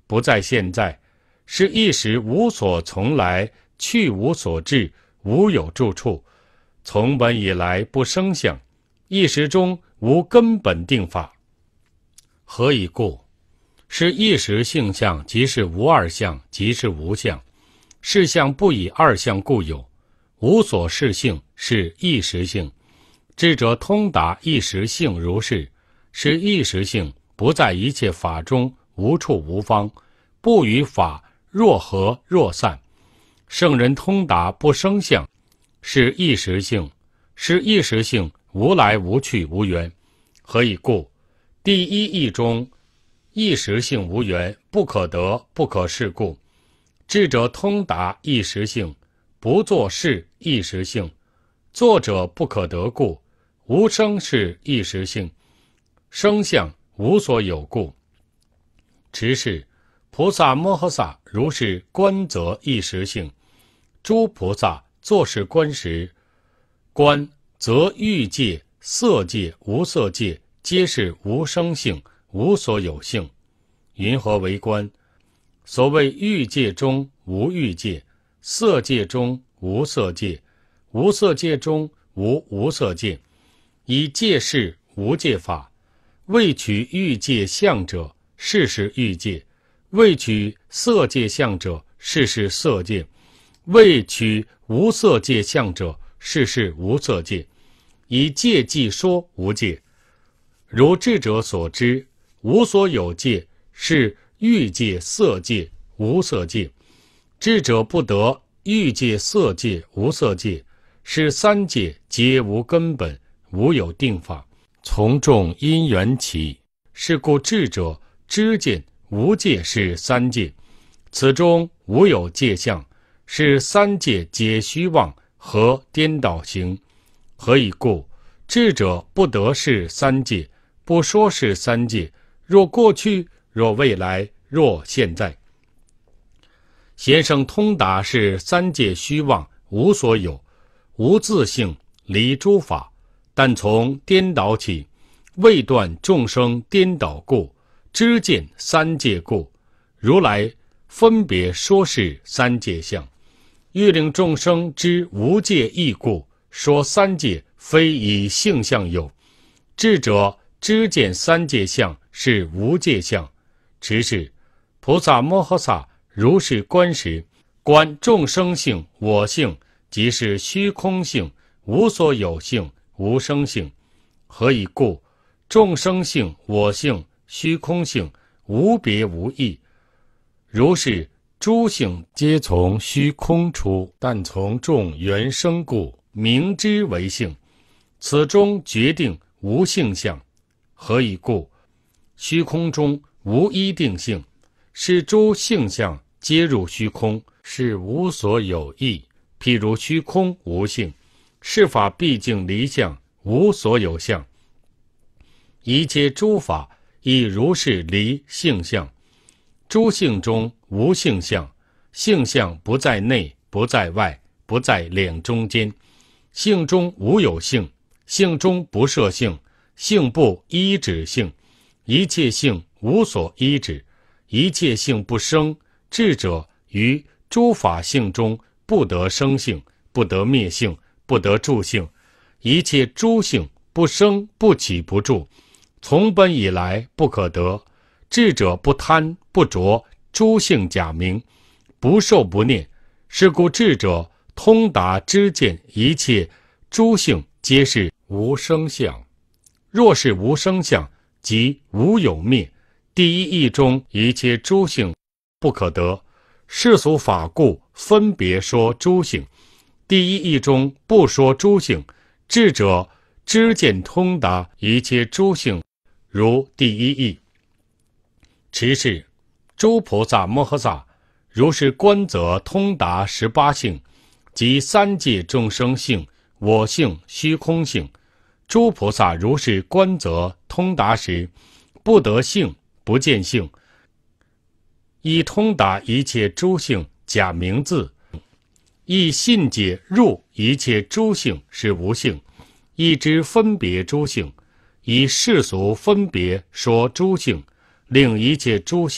不在现在，是一时无所从来，去无所至，无有住处。从本以来不生相，一时中无根本定法。何以故？是一时性相，即是无二相，即是无相。是相不以二相故有，无所事性，是一时性。智者通达一时性如是，是一时性，不在一切法中，无处无方，不与法若合若散。圣人通达不生相，是一时性，是一时性，无来无去无缘。何以故？第一义中，一时性无缘，不可得，不可事故。智者通达一时性，不作事一时性，作者不可得故。无生是一时性，生相无所有故。持是菩萨摩诃萨如是观则一时性。诸菩萨作是观时，观则欲界、色界、无色界皆是无生性，无所有性。云何为观？所谓欲界中无欲界，色界中无色界，无色界中无无色界。以界是无界法，未取欲界相者，是是欲界；未取色界相者，是是色界；未取无色界相者，是是无色界。以界即说无界。如智者所知，无所有界是欲界、色界、无色界。智者不得欲界、色界、无色界，是三界皆无根本，无有定法，从众因缘起。是故智者知见无界是三界，此中无有界相，是三界皆虚妄和颠倒行。何以故？智者不得是三界，不说是三界，若过去，若未来，若现在。先生通达是三界虚妄，无所有，无自性，离诸法，但从颠倒起，未断众生颠倒故，知见三界故。如来分别说是三界相，欲令众生知无界义故，说三界非以性相有。智者知见三界相是无界相。持是菩萨摩诃萨如是观时，观众生性、我性，即是虚空性，无所有性，无生性。何以故？众生性、我性、虚空性，无别无异。如是诸性皆从虚空出，但从众缘生故，名之为性。此中决定无性相。何以故？虚空中无一定性，是诸性相皆入虚空，是无所有异。譬如虚空无性，是法毕竟离相，无所有相。一切诸法亦如是离性相。诸性中无性相，性相不在内，不在外，不在两中间。性中无有性，性中不摄性，性不依止性。一切性无所依止，一切性不生。智者于诸法性中不得生性，不得灭性，不得住性。一切诸性不生不起不住，从本以来不可得。智者不贪不着诸性假名，不受不念。是故智者通达知见一切诸性皆是无生相。若是无生相，即无有灭。第一义中一切诸性不可得，世俗法故分别说诸性。第一义中不说诸性，智者知见通达一切诸性，如第一义。持是诸菩萨摩诃萨如是观则通达十八性，即三界众生性、我性、虚空性。诸菩萨如是观则通达时，不得性，不见性，以通达一切诸性假名字，亦信解入一切诸性是无性，亦知分别诸性，以世俗分别说诸性，令一切诸性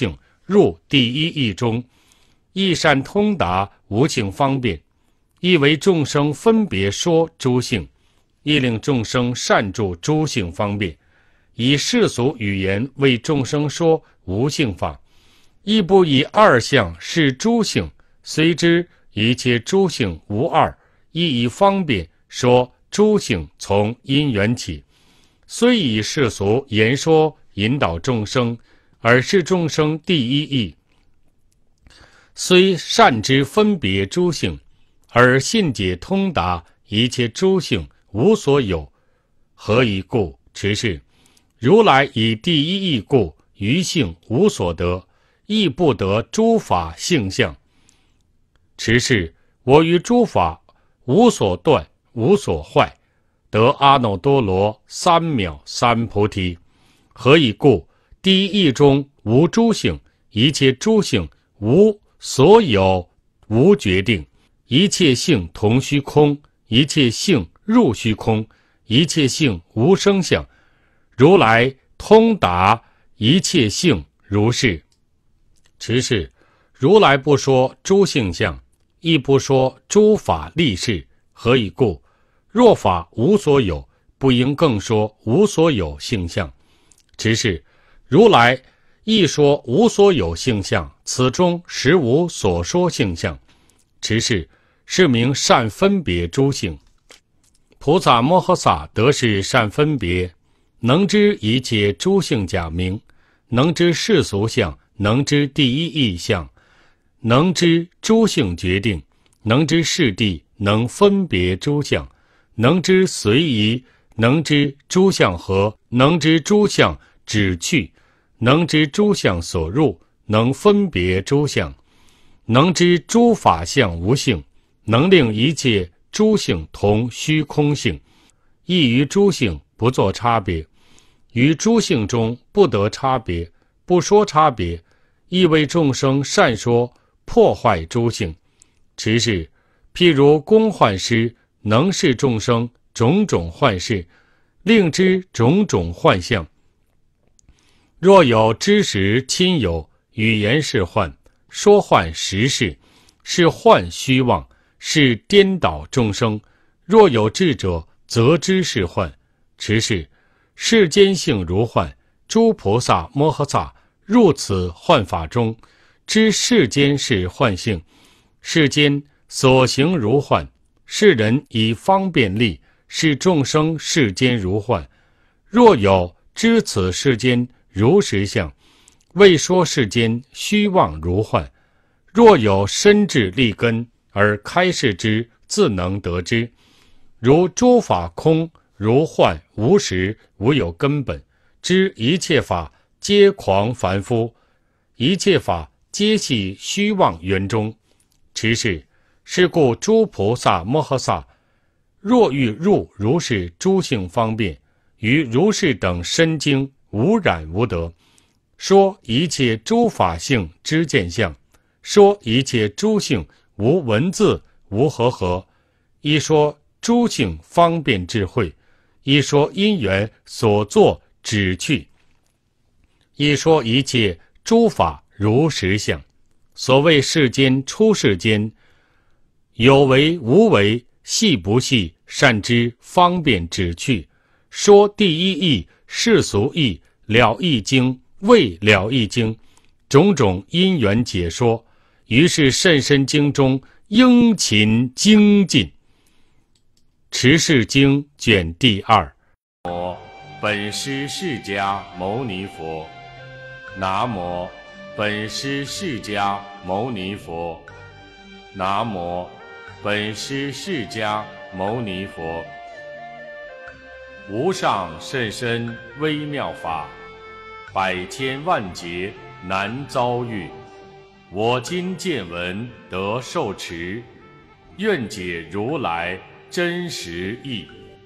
入第一义中，义善通达，无性方便，亦为众生分别说诸性，亦令众生善住诸性方便，以世俗语言为众生说无性法，亦不以二相是诸性，虽知一切诸性无二，亦以方便说诸性从因缘起，虽以世俗言说引导众生，而是众生第一义。虽善知分别诸性，而信解通达一切诸性无所有，何以故？持是如来以第一义故，于性无所得，亦不得诸法性相。持是我于诸法无所断，无所坏，得阿耨多罗三藐三菩提。何以故？第一义中无诸性，一切诸性无所有，无决定，一切性同虚空，一切性入虚空，一切性无生相。如来通达一切性如是。持是如来不说诸性相，亦不说诸法立事。何以故？若法无所有，不应更说无所有性相。持是如来亦说无所有性相，此中实无所说性相。持是是名善分别诸性。菩萨摩诃萨得是善分别，能知一切诸性假名，能知世俗相，能知第一义相，能知诸性决定，能知世谛，能分别诸相，能知随宜，能知诸相合，能知诸相止去，能知诸相所入，能分别诸相，能知诸法相无性，能令一切诸性同虚空性，亦于诸性不作差别，于诸性中不得差别，不说差别，亦为众生善说破坏诸性。持是譬如公患师，能示众生种种幻事，令知种种幻象。若有知识亲友，语言是幻，说幻实事，是幻虚妄，是颠倒众生。若有智者，则知是幻。持是世间性如幻，诸菩萨摩诃萨入此幻法中，知世间是幻性，世间所行如幻，世人以方便力，是众生世间如幻。若有知此世间如实相，未说世间虚妄如幻。若有深智利根，而开示之，自能得之。如诸法空，如幻无实，无有根本，知一切法皆狂凡夫，一切法皆系虚妄缘中。持是是故诸菩萨摩诃萨若欲入如是诸性方便，于如是等深经无染无得，说一切诸法性之见相，说一切诸性无文字无和合，一说诸性方便智慧，一说因缘所作止去，一说一切诸法如实相。所谓世间出世间，有为无为，细不细，善知方便止去，说第一义世俗义，了义经，未了义经，种种因缘解说，于是甚深经中应勤精进。持是经卷第二。 南无本师释迦牟尼佛。南无本师释迦牟尼佛。南无本师释迦牟尼佛。无上甚深微妙法，百千万劫难遭遇。我今见闻得受持，愿解如来真实义。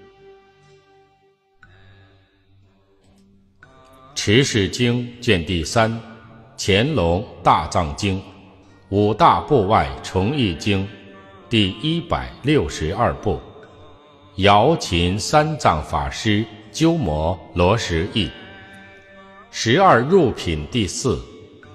持是经卷第三，乾隆大藏经，五大部外重义经，第一百六十二部，姚秦三藏法师鸠摩罗什译。十二入品第四，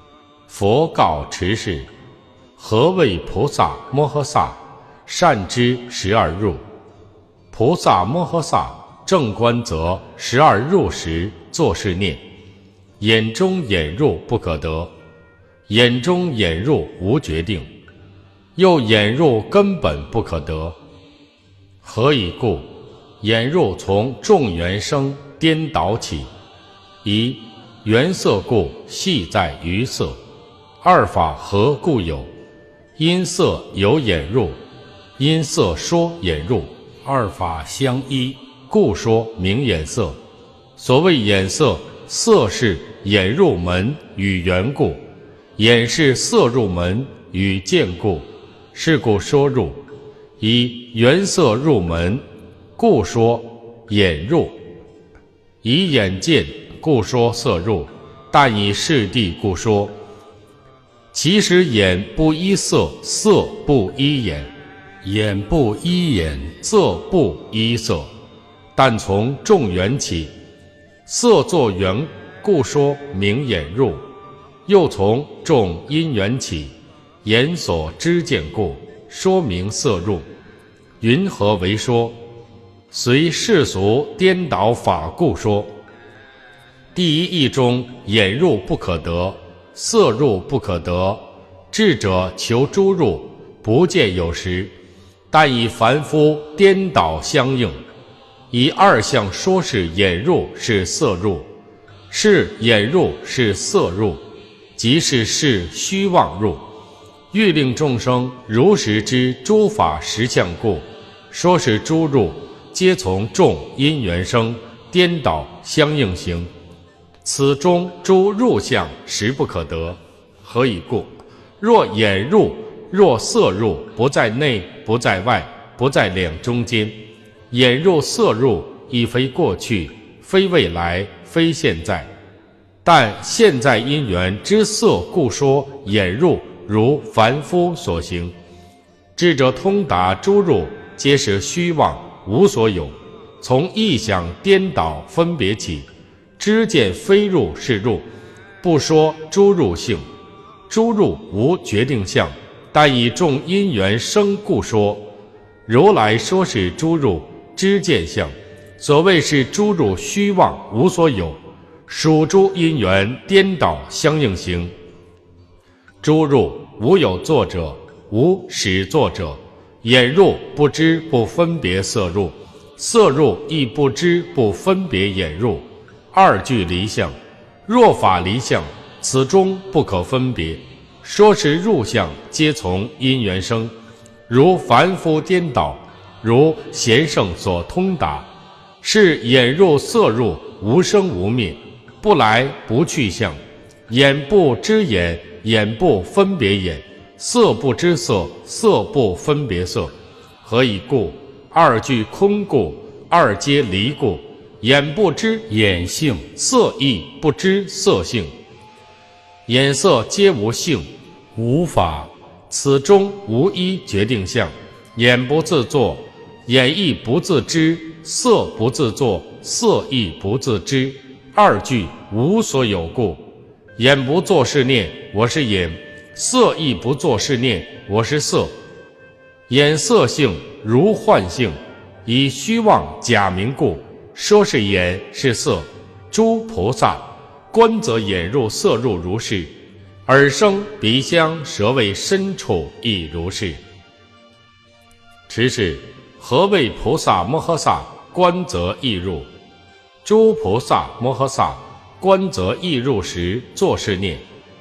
佛告持世：何谓菩萨摩诃萨？善知十二入。菩萨摩诃萨正观则十二入时作是念：眼中眼入不可得，眼中眼入无决定，又眼入根本不可得。何以故？眼入从众缘生颠倒起。一、缘色故系在于色。二法何故有？因色有眼入，因色说眼入，二法相依，故说名眼色。所谓眼色，色是眼入门与缘故，眼是色入门与见故，是故说入。以缘色入门，故说眼入；以眼见，故说色入。但以是谛故说。其实眼不依色，色不依眼；眼不依眼，色不依色。但从众缘起，色作缘，故说名眼入；又从众因缘起，眼所知见故，说明色入。云何为说？随世俗颠倒法故说。第一义中，眼入不可得，色入不可得。智者求诸入，不见有时，但以凡夫颠倒相应。以二相说是眼入是色入，是眼入是色入，即是是虚妄入。欲令众生如实知诸法实相故，说是诸入，皆从众因缘生，颠倒相应行。此中诸入相实不可得。何以故？若眼入，若色入，不在内，不在外，不在两中间。眼入色入，亦非过去，非未来，非现在。但现在因缘之色故说眼入，如凡夫所行。智者通达诸入，皆是虚妄，无所有，从意想颠倒分别起，知见非入是入，不说诸入性。诸入无决定相，但以众因缘生故说。如来说是诸入知见相，所谓是诸入虚妄，无所有，属诸因缘颠倒相应行。诸入无有作者，无始作者。眼入不知不分别色入，色入亦不知不分别眼入，二俱离相。若法离相，此中不可分别。说是入相，皆从因缘生，如凡夫颠倒，如贤圣所通达。是眼入色入，无生无灭，不来不去相。眼不知眼，眼不分别眼；色不知色，色不分别色。何以故？二俱空故，二皆离故。眼不知眼性，色亦不知色性。眼色皆无性，无法，此中无一决定相。眼不自作，眼亦不自知；色不自作，色亦不自知。二俱无所有故。眼不作是念，我是眼；色亦不作是念，我是色。眼色性如幻性，以虚妄假名故，说是眼是色。诸菩萨观则眼入色入如是，耳生鼻香舌味身处亦如是。持世，何谓菩萨摩诃萨观则亦入？诸菩萨摩诃萨观则亦入时，作是念：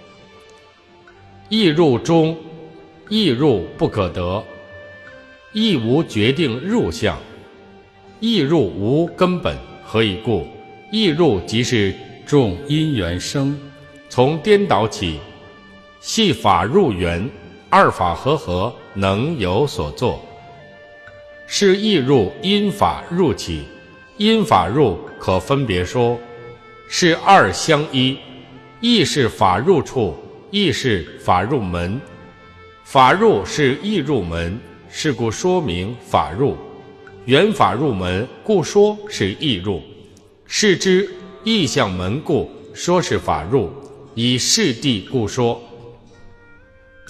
亦入中，亦入不可得，亦无决定入相，亦入无根本。何以故？亦入即是众因缘生，从颠倒起，系法入缘，二法合合，能有所作。是亦入因法入起，因法入可分别说，是二相依，亦是法入处，亦是法入门。法入是亦入门，是故说明法入。缘法入门，故说是亦入。是知意向门故，说是法入。以是谛故说，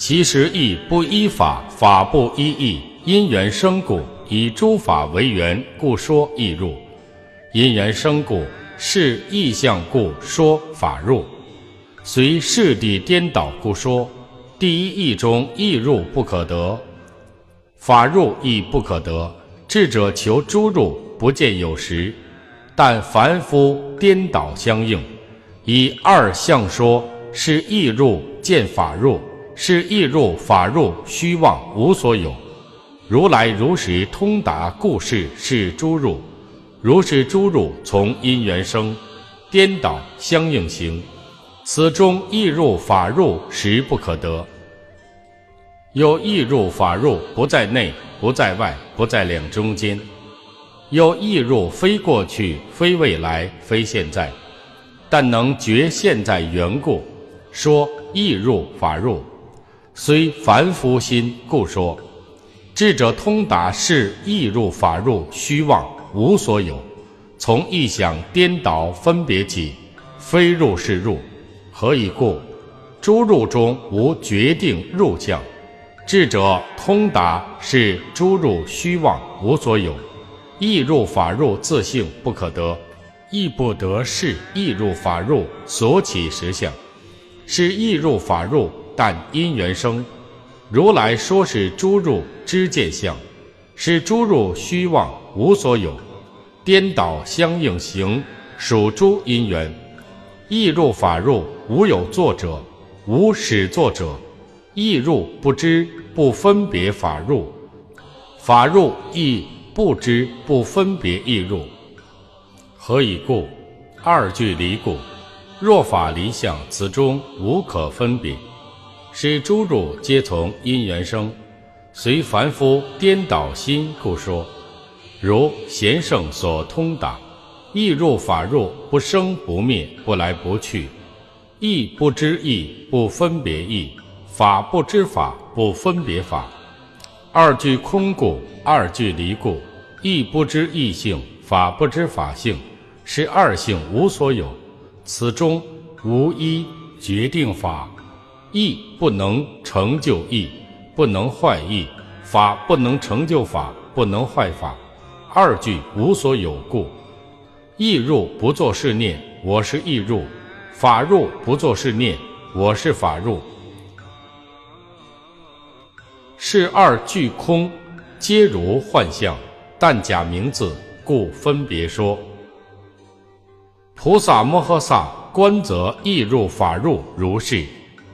其实义不依法，法不依义，因缘生故，以诸法为缘，故说义入。因缘生故，是义相故说法入。随事谛颠倒故说，第一义中义入不可得，法入亦不可得。智者求诸入，不见有时，但凡夫颠倒相应，以二相说，是义入见法入，是义入法入，虚妄无所有。如来如实通达故事是诸入，如是诸入从因缘生，颠倒相应行，此中义入法入实不可得。有义入法入，不在内，不在外，不在两中间。有义入非过去，非未来，非现在，但能觉现在缘故，说义入法入。虽凡夫心故说，智者通达是义入法入，虚妄无所有，从意想颠倒分别起，非入是入。何以故？诸入中无决定入相，智者通达是诸入虚妄无所有，义入法入自性不可得，亦不得是义入法入所起实相，是义入法入，但因缘生。如来说是诸入知见相，是诸入虚妄无所有，颠倒相应行，属诸因缘。义入法入无有作者，无始作者。义入不知不分别法入，法入亦不知不分别义入。何以故？二句离故。若法离相，此中无可分别。是诸入皆从因缘生，随凡夫颠倒心故说。如贤圣所通达，义入法入，不生不灭，不来不去。义不知义，不分别义；法不知法，不分别法。二句空故，二句离故。义不知义性，法不知法性，是二性无所有。此中无一决定法。义不能成就义，不能坏义；法不能成就法，不能坏法。二句无所有故。义入不作是念，我是义入；法入不作是念，我是法入。是二句空，皆如幻象，但假名字，故分别说。菩萨摩诃萨观则义入法入如是。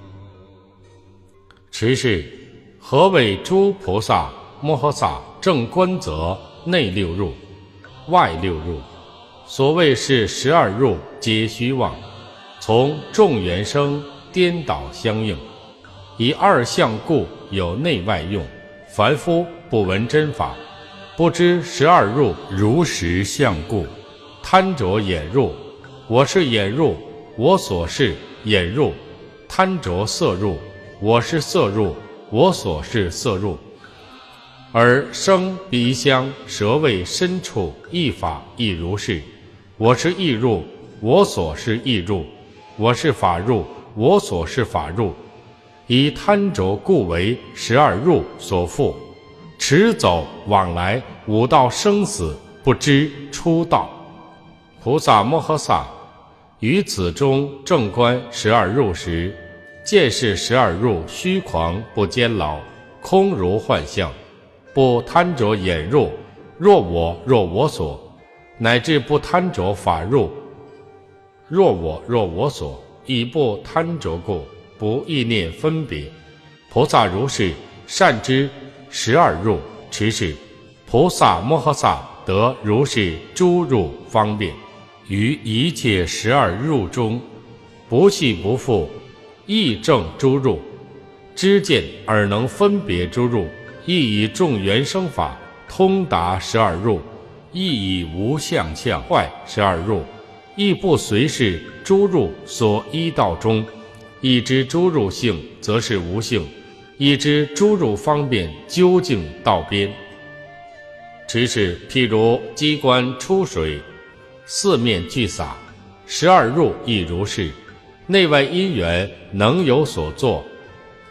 持是，何谓诸菩萨摩诃萨正观则内六入，外六入？所谓是十二入，皆虚妄，从众缘生，颠倒相应。以二相故，有内外用。凡夫不闻真法，不知十二入如实相故，贪着眼入。我是眼入，我所是眼入；贪着色入，我是色入，我所是色入。而生鼻香舌味身处一法亦如是。我是意入，我所是意入；我是法入，我所是法入。以贪着故为十二入所缚，驰走往来五道生死，不知出道。菩萨摩诃萨于此中正观十二入时，见是十二入虚狂不坚牢，空如幻象，不贪着眼入，若我若我所，乃至不贪着法入，若我若我所，以不贪着故，不意念分别。菩萨如是，善知十二入。持是，菩萨摩诃萨得如是诸入方便，于一切十二入中，不系不复，亦正诸入。知见而能分别诸入，亦以众缘生法通达十二入，亦以无相相坏十二入，亦不随是诸入所依道中。亦知诸入性，则是无性；亦知诸入方便，究竟道边。持是，譬如机关出水，四面俱洒，十二入亦如是。内外因缘能有所作，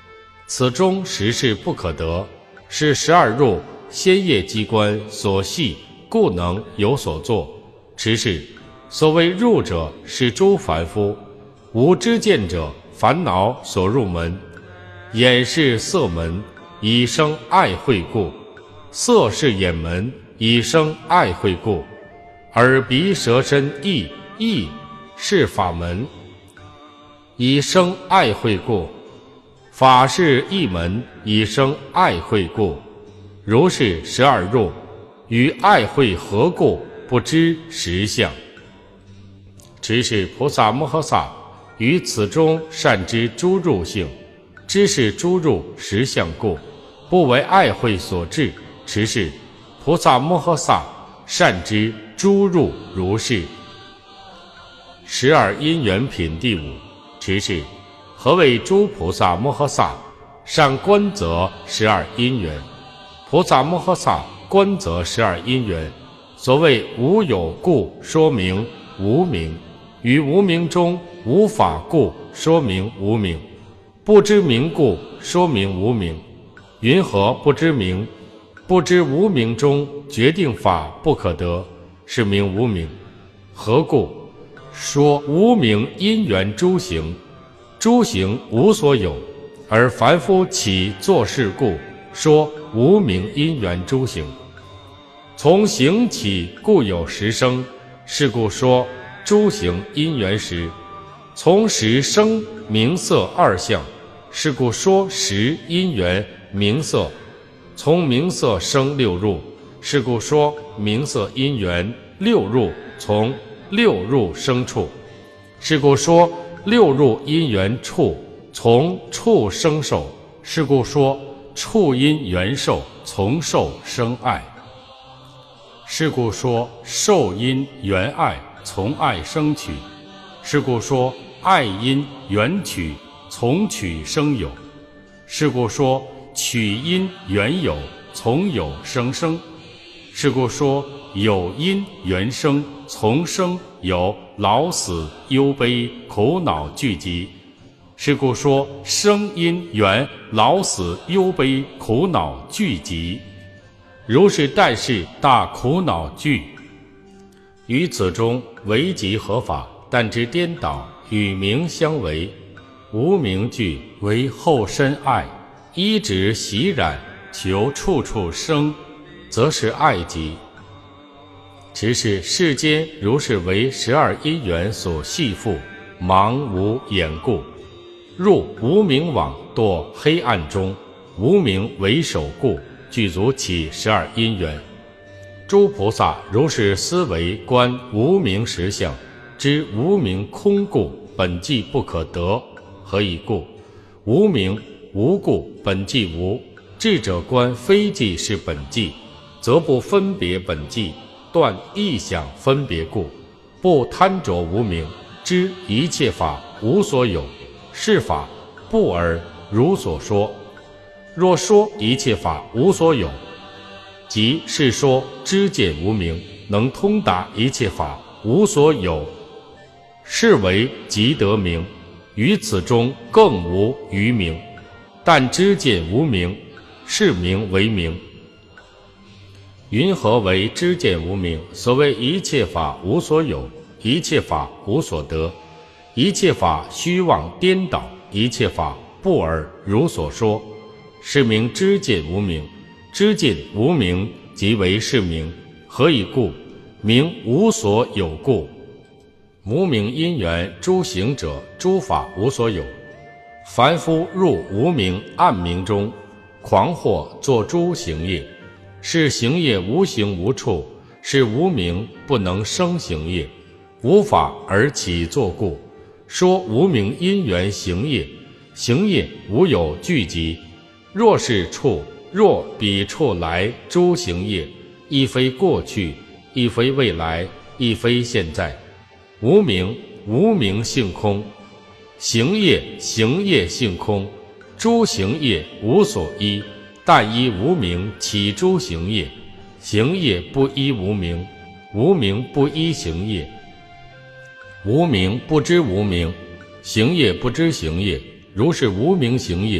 此中实是不可得，是十二入先业机关所系，故能有所作。持是所谓入者，是诸凡夫无知见者烦恼所入门。眼是色门，以生爱慧故；色是眼门，以生爱慧故；耳鼻舌身意，意是法门，以生爱慧故；法是意门，以生爱慧故。如是十二入，与爱慧合故，不知实相。持是菩萨摩诃萨于此中善知诸入性，知是诸入实相故，不为爱慧所致。持是菩萨摩诃萨善知诸入如是。十二因缘品第五。持是何谓诸菩萨摩诃萨善观则十二因缘？菩萨摩诃萨观则十二因缘，所谓无有故说明无明，于无明中无法故说明无明，不知名故说明无明。云何不知名？不知无明中决定法不可得，是名无明。何故？说无明因缘诸行，诸行无所有，而凡夫起作事故，说无明因缘诸行。从行起，故有时生，是故说诸行因缘时。从时生名色二相，是故说时因缘名色。从名色生六入，是故说名色因缘六入从六入生处，是故说六入因缘处从处生受，是故说处因缘受从受生爱，是故说受因缘爱从爱生取，是故说爱因缘取从取生有，是故说取因缘有从有生生，是故说有因缘生从生有老死忧悲苦恼聚集，是故说生因缘老死忧悲苦恼聚集。如是但是大苦恼聚，于此中唯即合法，但之颠倒，与名相违。无名聚为后身爱，依止习染，求处处生，则是爱极。持是世间如是为十二因缘所系缚，盲无眼故，入无明网，堕黑暗中，无明为首故，具足起十二因缘。诸菩萨如是思维观无明实相，知无明空故，本寂不可得。何以故？无明无故，本寂无。智者观非寂是本寂，则不分别本寂，断异想分别故，不贪着无明，知一切法无所有，是法不尔如所说。若说一切法无所有，即是说知见无明，能通达一切法无所有，是为即得名。于此中更无余名，但知见无明，是名为名。云何为知见无明？所谓一切法无所有，一切法无所得，一切法虚妄颠倒，一切法不尔如所说，是名知见无明。知见无明，即为是名。何以故？名无所有故。无明因缘诸行者，诸法无所有。凡夫入无明暗明中，狂惑作诸行业，是行业无形无处，是无明不能生行业，无法而起作故，说无明因缘行业，行业无有聚集。若是处，若彼处来诸行业，亦非过去，亦非未来，亦非现在。无明无明性空，行业行业性空，诸行业无所依，但依无明起诸行业，行业不依无明，无明不依行业，无明不知无明，行业不知行业。如是无明行业，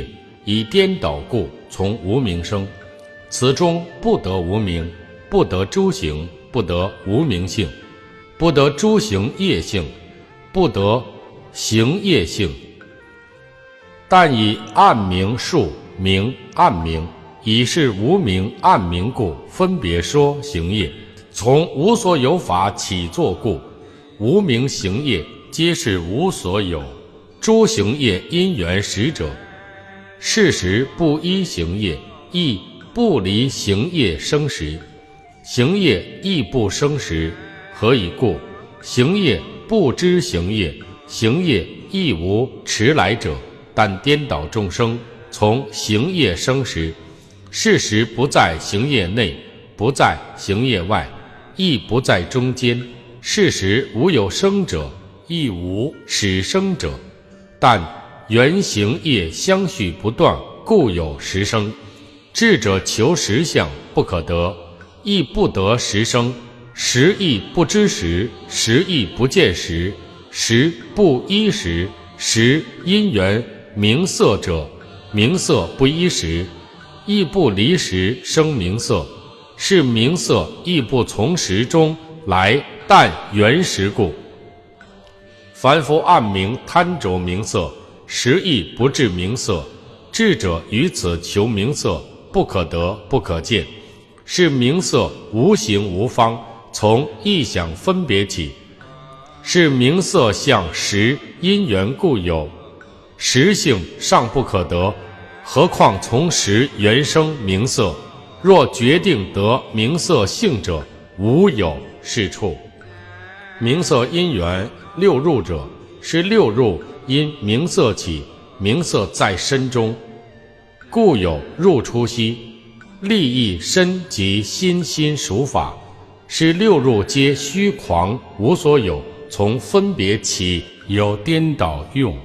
以颠倒故，从无名生。此中不得无名，不得诸行，不得无名性，不得诸行业性，不得行业性。但以暗名数名暗名，以是无名暗名故，分别说行业。从无所有法起作故，无名行业皆是无所有。诸行业因缘实者，事实不依行业，亦不离行业生实。行业亦不生实，何以故？行业不知行业，行业亦无迟来者，但颠倒众生，从行业生实。事实不在行业内，不在行业外，亦不在中间。事实无有生者，亦无始生者，但缘行业相续不断，故有实生。智者求实相，不可得，亦不得实生。实亦不知实，实亦不见实，实不依实，实因缘名色者，名色不依实，亦不离实生名色，是名色亦不从实中来，但缘实故。凡夫暗名贪着名色，实亦不至名色。智者于此求名色，不可得，不可见，是名色无形无方，从意想分别起，是名色相实因缘故有，实性尚不可得，何况从实缘生名色？若决定得名色性者，无有是处。名色因缘六入者，是六入因名色起，名色在身中，故有入出息。利益身及心心属法，是六入皆虚狂无所有，从分别起有颠倒用。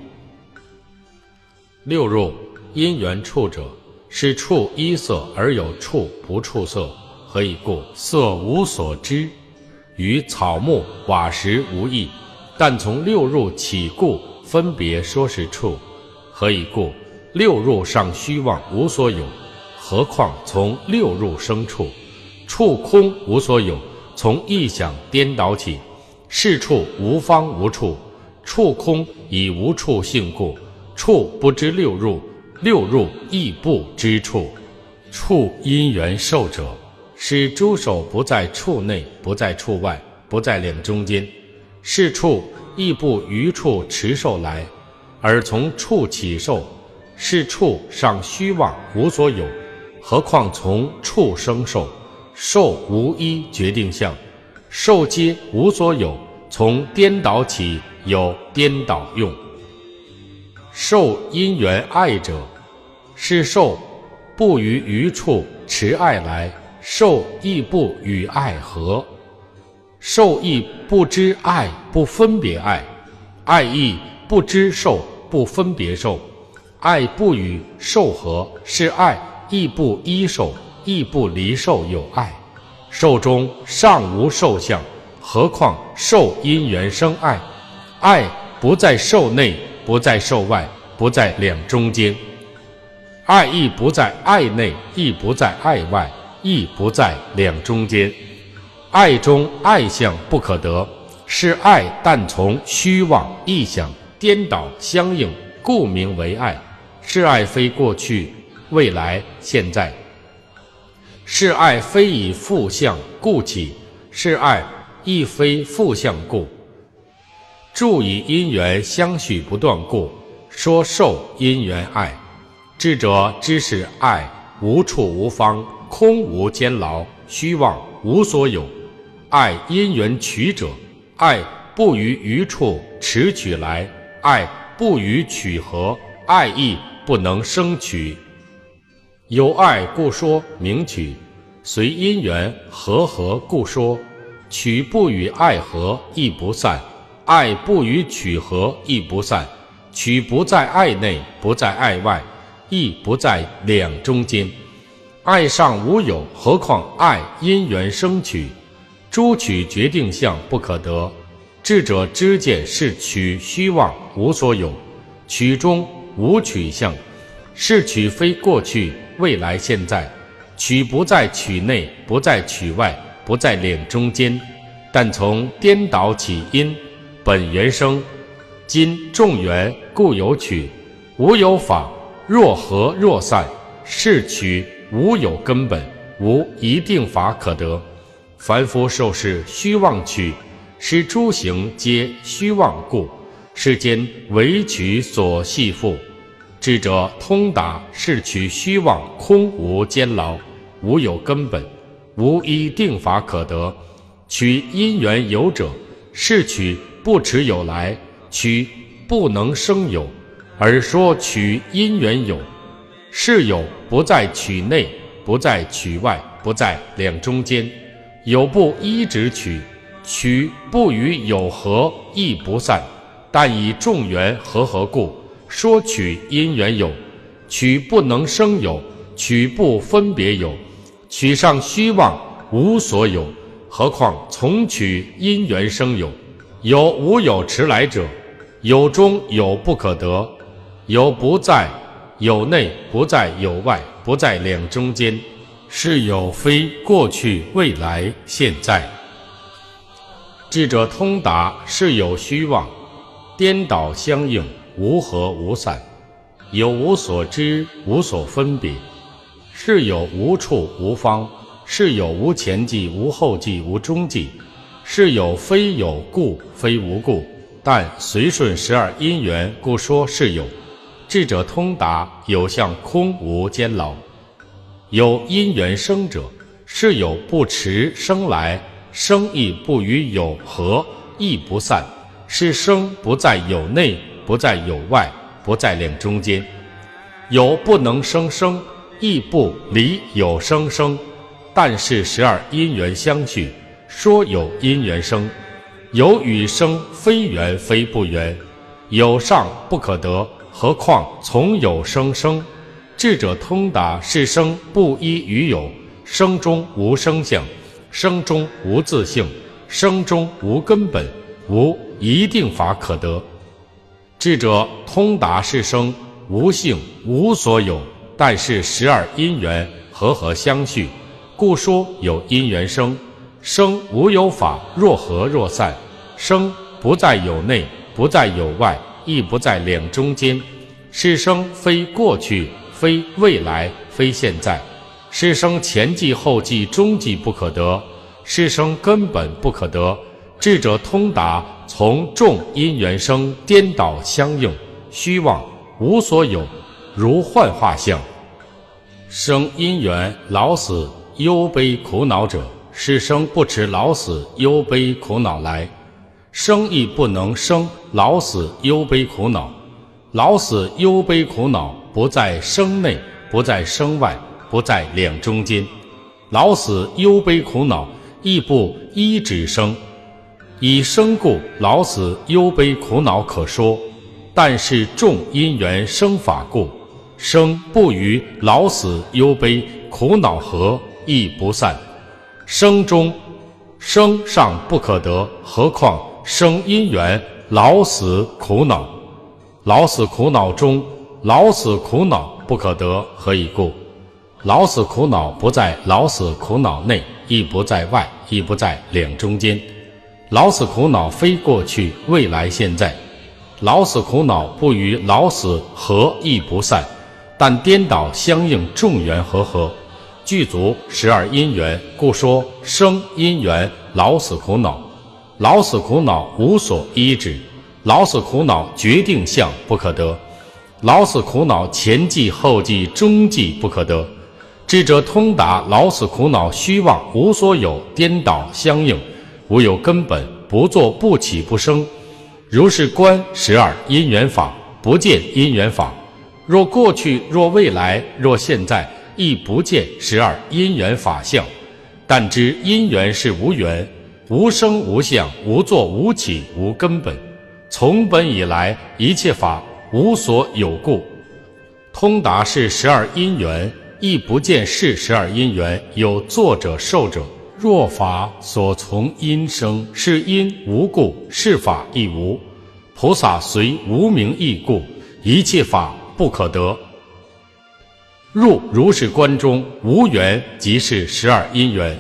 六入因缘触者，是触依色而有触不触色。何以故？色无所知，与草木瓦石无异，但从六入起故，分别说是触。何以故？六入尚虚妄无所有，何况从六入生处？处空无所有，从意想颠倒起，是处无方无处，处空以无处性故，处不知六入，六入亦不知处。处因缘受者，是诸手不在处内，不在处外，不在两中间，是处亦不于处持受来，而从处起受，是处尚虚妄无所有，何况从处生受？受无一决定相，受皆无所有，从颠倒起有颠倒用。受因缘爱者，是受不于余处持爱来，受亦不与爱合，受亦不知爱，不分别爱，爱亦不知受，不分别受，爱不与受合，是爱亦不依受，亦不离受有爱。受中尚无受相，何况受因缘生爱？爱不在受内，不在受外，不在两中间。爱亦不在爱内，亦不在爱外，亦不在两中间。爱中爱相不可得，是爱但从虚妄意想颠倒相应，故名为爱。是爱非过去、未来、现在。是爱非以复相故起，是爱亦非复相故。助以因缘相续不断故，说受因缘爱。智者知是爱无处无方，空无监牢，虚妄无所有。爱因缘取者，爱不于余处持取来，爱不于取合，爱亦不能生取。有爱故说名取，随因缘和合故说。取不与爱合亦不散，爱不与取合亦不散。取不在爱内，不在爱外，亦不在两中间。爱上无有，何况爱因缘生取？诸取决定相不可得。智者知见是取虚妄无所有，取中无取相， 是取非过去、未来、现在，取不在曲内，不在曲外，不在两中间，但从颠倒起因，本原生。今众缘故有曲，无有法，若合若散，是曲无有根本，无一定法可得。凡夫受是虚妄取，是诸行皆虚妄故，世间唯取所系缚。智者通达是取虚妄，空无监牢，无有根本，无一定法可得。取因缘有者，是取不持有来，取不能生有，而说取因缘有。是有不在曲内，不在曲外，不在两中间，有不依止取，取不与有合，亦不散，但以众缘和合故，说取因缘有。取不能生有，取不分别有，取上虚妄，无所有，何况从取因缘生有？有无有迟来者，有中有不可得，有不在有内，不在有外，不在两中间，是有非过去、未来、现在。智者通达是有虚妄，颠倒相应，无合无散，有无所知，无所分别，是有无处无方，是有无前际，无后际，无中际，是有非有故，非无故，但随顺十二因缘，故说是有。智者通达有相空无监牢。有因缘生者，是有不持生来，生亦不与有合，亦不散，是生不在有内，不在有外，不在两中间。有不能生生，亦不离有生生，但是十二因缘相续，说有因缘生。有与生非缘非不缘，有上不可得，何况从有生生？智者通达是生不依于有，生中无生相，生中无自性，生中无根本，无一定法可得。智者通达是生无性无所有，但是十二因缘和合相续，故说有因缘生。生无有法，若合若散，生不在有内，不在有外，亦不在两中间，是生非过去，非未来，非现在，是生前际后际中际不可得，是生根本不可得。智者通达从众因缘生，颠倒相应，虚妄无所有，如幻化相。生因缘老死忧悲苦恼者，是生不持老死忧悲苦恼来，生亦不能生老死忧悲苦恼。老死忧悲苦恼不在生内，不在生外，不在两中间。老死忧悲苦恼亦不依止生，以生故老死忧悲苦恼可说，但是众因缘生法故，生不与老死忧悲苦恼合，亦不散。生中生上不可得，何况生因缘老死苦恼？老死苦恼中，老死苦恼不可得，何以故？老死苦恼不在老死苦恼内，亦不在外，亦不在两中间。老死苦恼非过去、未来、现在。老死苦恼不与老死合，亦不散，但颠倒相应，众缘和合，具足十二因缘，故说生因缘老死苦恼。老死苦恼无所依止，老死苦恼决定相不可得，老死苦恼前际后际中际不可得。智者通达老死苦恼虚妄无所有，颠倒相应，无有根本，不作不起不生。如是观十二因缘法，不见因缘法。若过去，若未来，若现在，亦不见十二因缘法相。但知因缘是无缘，无生无相，无作无起，无根本。从本以来，一切法无所有故。通达是十二因缘，亦不见是十二因缘有作者受者。若法所从因生，是因无故，是法亦无。菩萨随无明亦故，一切法不可得。 入如是观中无缘，即是十二因缘。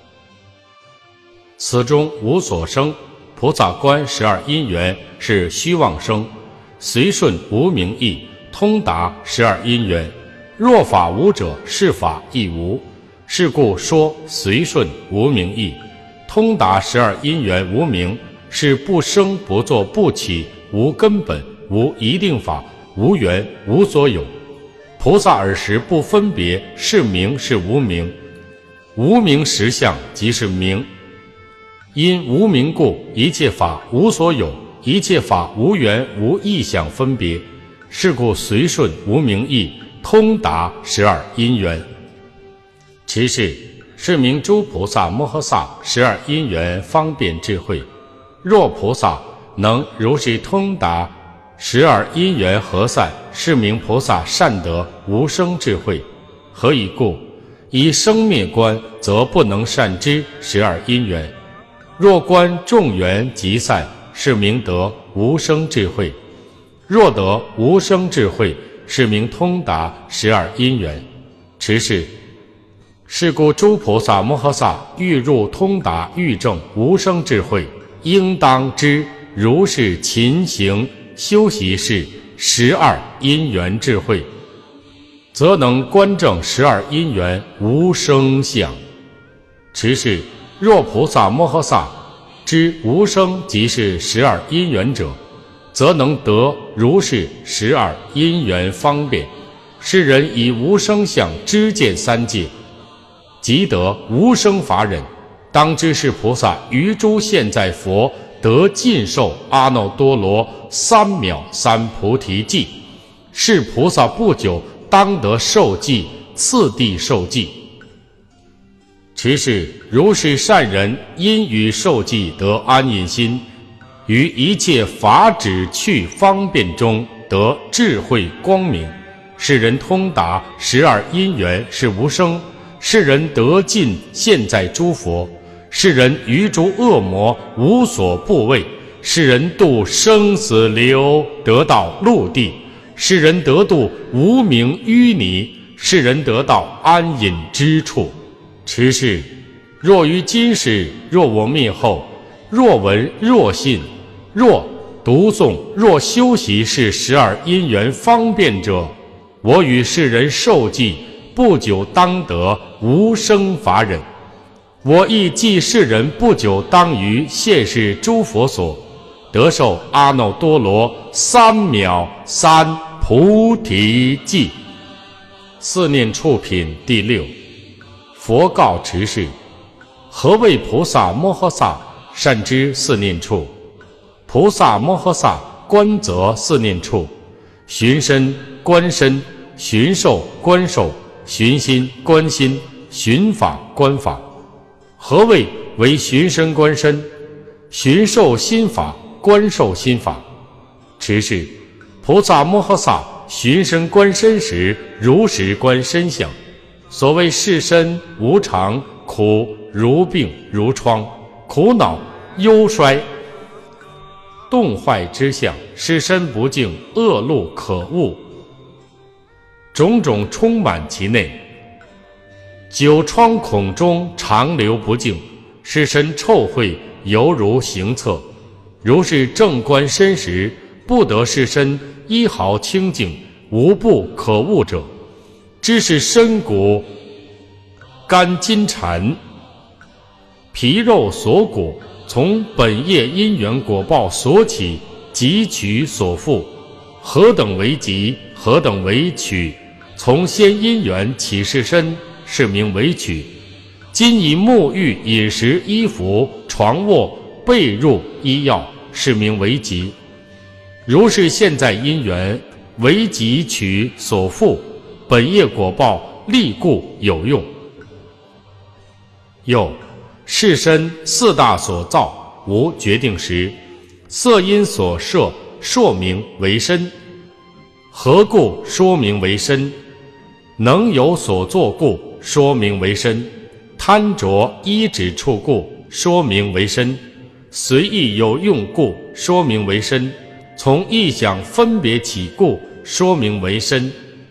此中无所生，菩萨观十二因缘是虚妄生，随顺无明意，通达十二因缘。若法无者，是法亦无。是故说随顺无明意，通达十二因缘无明，是不生不作不起，无根本，无一定法，无缘，无所有。菩萨尔时不分别是名是无明，无明实相即是明。因无明故，一切法无所有，一切法无缘无意想分别。是故随顺无明意，通达十二因缘。其是是名诸菩萨摩诃萨十二因缘方便智慧。若菩萨能如是通达十二因缘合散，是名菩萨善得无生智慧。何以故？以生灭观，则不能善知十二因缘。若观众缘即散，是名得无生智慧。若得无生智慧，是名通达十二因缘。持是是故诸菩萨摩诃萨欲入通达欲证无生智慧，应当知如是勤行修习是十二因缘智慧，则能观证十二因缘无生相。持是若菩萨摩诃萨知无生即是十二因缘者，则能得如是十二因缘方便。是人以无生相知见三界，即得无生法忍。当知是菩萨于诸现在佛得尽受阿耨多罗三藐三菩提记。是菩萨不久当得受记，次第受记。持是如是善人，因于受记得安隐心，于一切法旨趣方便中得智慧光明。是人通达十二因缘是无生，是人得尽现在诸佛，是人于诸恶魔无所怖畏，是人度生死流得到陆地，是人得度无明淤泥，是人得到安隐之处。持是若于今世，若我灭后，若闻若信，若读诵，若修习是十二因缘方便者，我与世人受记，不久当得无生法忍。我亦记世人不久当于现世诸佛所得受阿耨多罗三藐三菩提记。四念处品第六。佛告持世：何谓菩萨摩诃萨善知四念处？菩萨摩诃萨观则四念处，寻身观身，寻受观受，寻心观心，寻法观法。何谓为寻身观身？寻受心法，观受心法。持是菩萨摩诃萨寻身观身时，如实观身相。所谓是身无常，苦如病如疮，苦恼忧衰动坏之相，是身不净，恶路可恶，种种充满其内。九疮孔中常流不净，是身臭秽，犹如行厕。如是正观身时，不得是身一毫清净，无不可恶者。知是身骨肝筋缠，皮肉所果，从本业因缘果报所起，即取所复，何等为集，何等为取？从先因缘起是身，是名为取。今以沐浴、饮食、衣服、床卧、被褥、医药，是名为集。如是现在因缘为集取所复，本业果报力故有用。又是身四大所造，无决定时，色因所摄，说名为身。何故说名为身？能有所作故，说名为身；贪着依止处故，说名为身；随意有用故，说名为身；从意想分别起故，说名为身；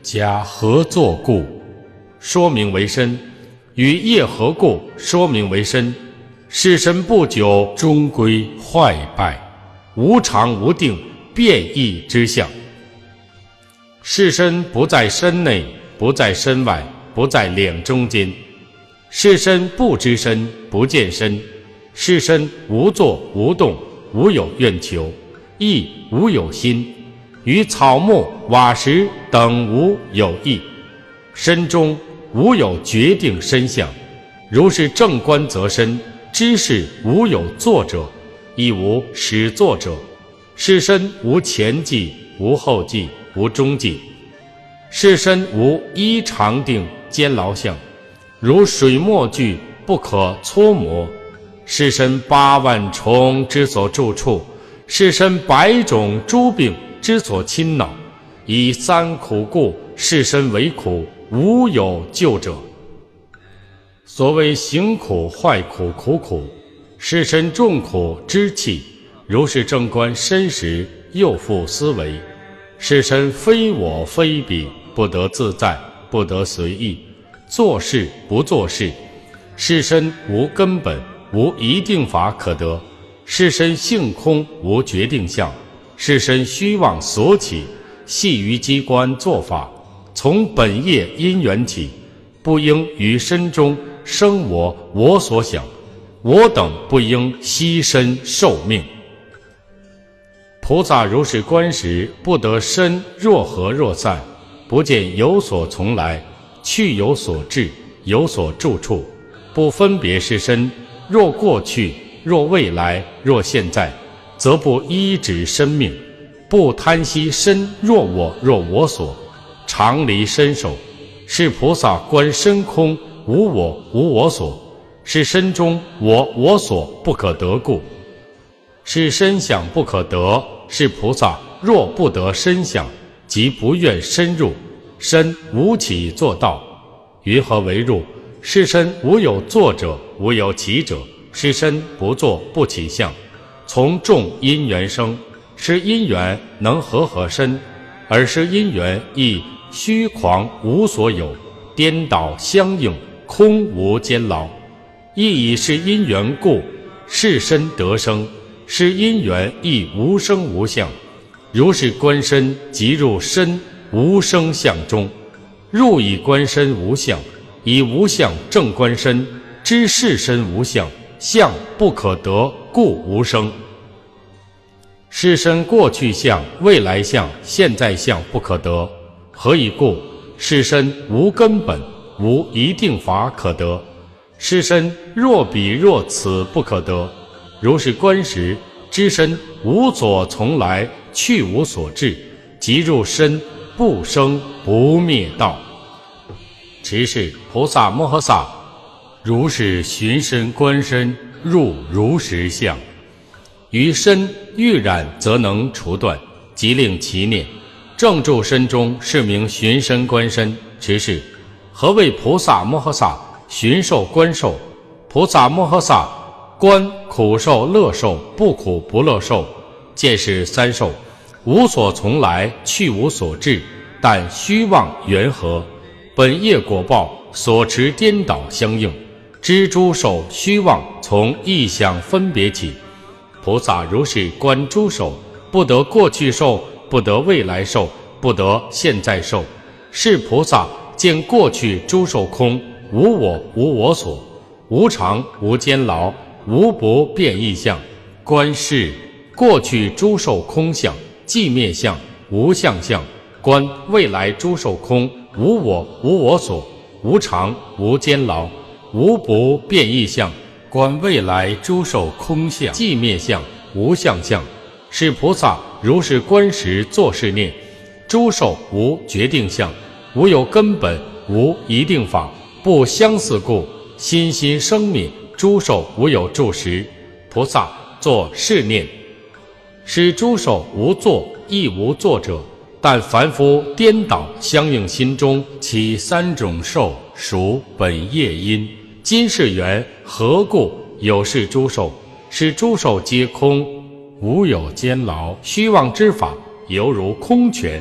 加合作故，说明为身，与业合故，说明为身。是身不久，终归坏败，无常无定，变异之象。是身不在身内，不在身外，不在两中间。是身不知身，不见身。是身无作无动，无有愿求，亦无有心，与草木瓦石等无有异。身中无有决定身相，如是正观则身，知是无有作者，亦无始作者。是身无前际，无后际，无中际。是身无依常定坚牢相，如水墨具不可搓磨。是身八万虫之所住处，是身百种诸病之所侵恼。以三苦故，是身为苦，无有救者。所谓行苦、坏苦、苦苦，是身众苦之气。如是正观身时，又复思维。是身非我非彼，不得自在，不得随意，做事不做事。是身无根本，无一定法可得。是身性空，无决定相。是身虚妄所起，系于机关作法，从本业因缘起，不应于身中生我我所想，我等不应牺牲受命。菩萨如是观时，不得身若合若散，不见有所从来，去有所至，有所住处，不分别是身。若过去，若未来，若现在，则不依止生命，不贪惜身若我若我所，常离身受。是菩萨观身空，无我无我所，是身中我我所不可得故。是身想不可得，是菩萨若不得身想，即不愿深入，身无起作道。于何为入？是身无有作者，无有起者。是身不作不起相，从众因缘生。是因缘能合合身，而是因缘亦虚狂无所有，颠倒相应，空无坚牢。亦以是因缘故，是身得生。是因缘亦无生无相。如是观身，即入身无生相中。入以观身无相，以无相正观身，知是身无相，相不可得，故无生。是身过去相、未来相、现在相不可得。何以故？是身无根本，无一定法可得。是身若彼若此不可得。如是观时，知身无所从来，去无所至，即入身不生不灭道。持是菩萨摩诃萨如是寻身观身，入如实相。于身欲染，则能除断，即令其念。正住身中，是名寻身观身。持是何谓菩萨摩诃萨寻受观受？菩萨摩诃萨观苦受乐受，不苦不乐受，见是三受，无所从来，去无所至，但虚妄缘合，本业果报所持颠倒相应，知诸受虚妄从异想分别起。菩萨如是观诸受，不得过去受，不得未来受，不得现在受。是菩萨见过去诸受空，无我无我所，无常无坚牢，无不变异相。观是过去诸受空相，寂灭相，无相相。观未来诸受空，无我无我所，无常无坚牢，无不变异相。观未来诸受空相，寂灭相，无相相。是菩萨如是观时，作是念：诸受无决定相，无有根本，无一定法，不相似故，心心生灭。诸受无有住时。菩萨作是念：使诸受无作，亦无作者。但凡夫颠倒相应心中起三种受，属本业因。今世缘何故有是诸受？是诸受皆空，无有坚牢。虚妄之法犹如空泉，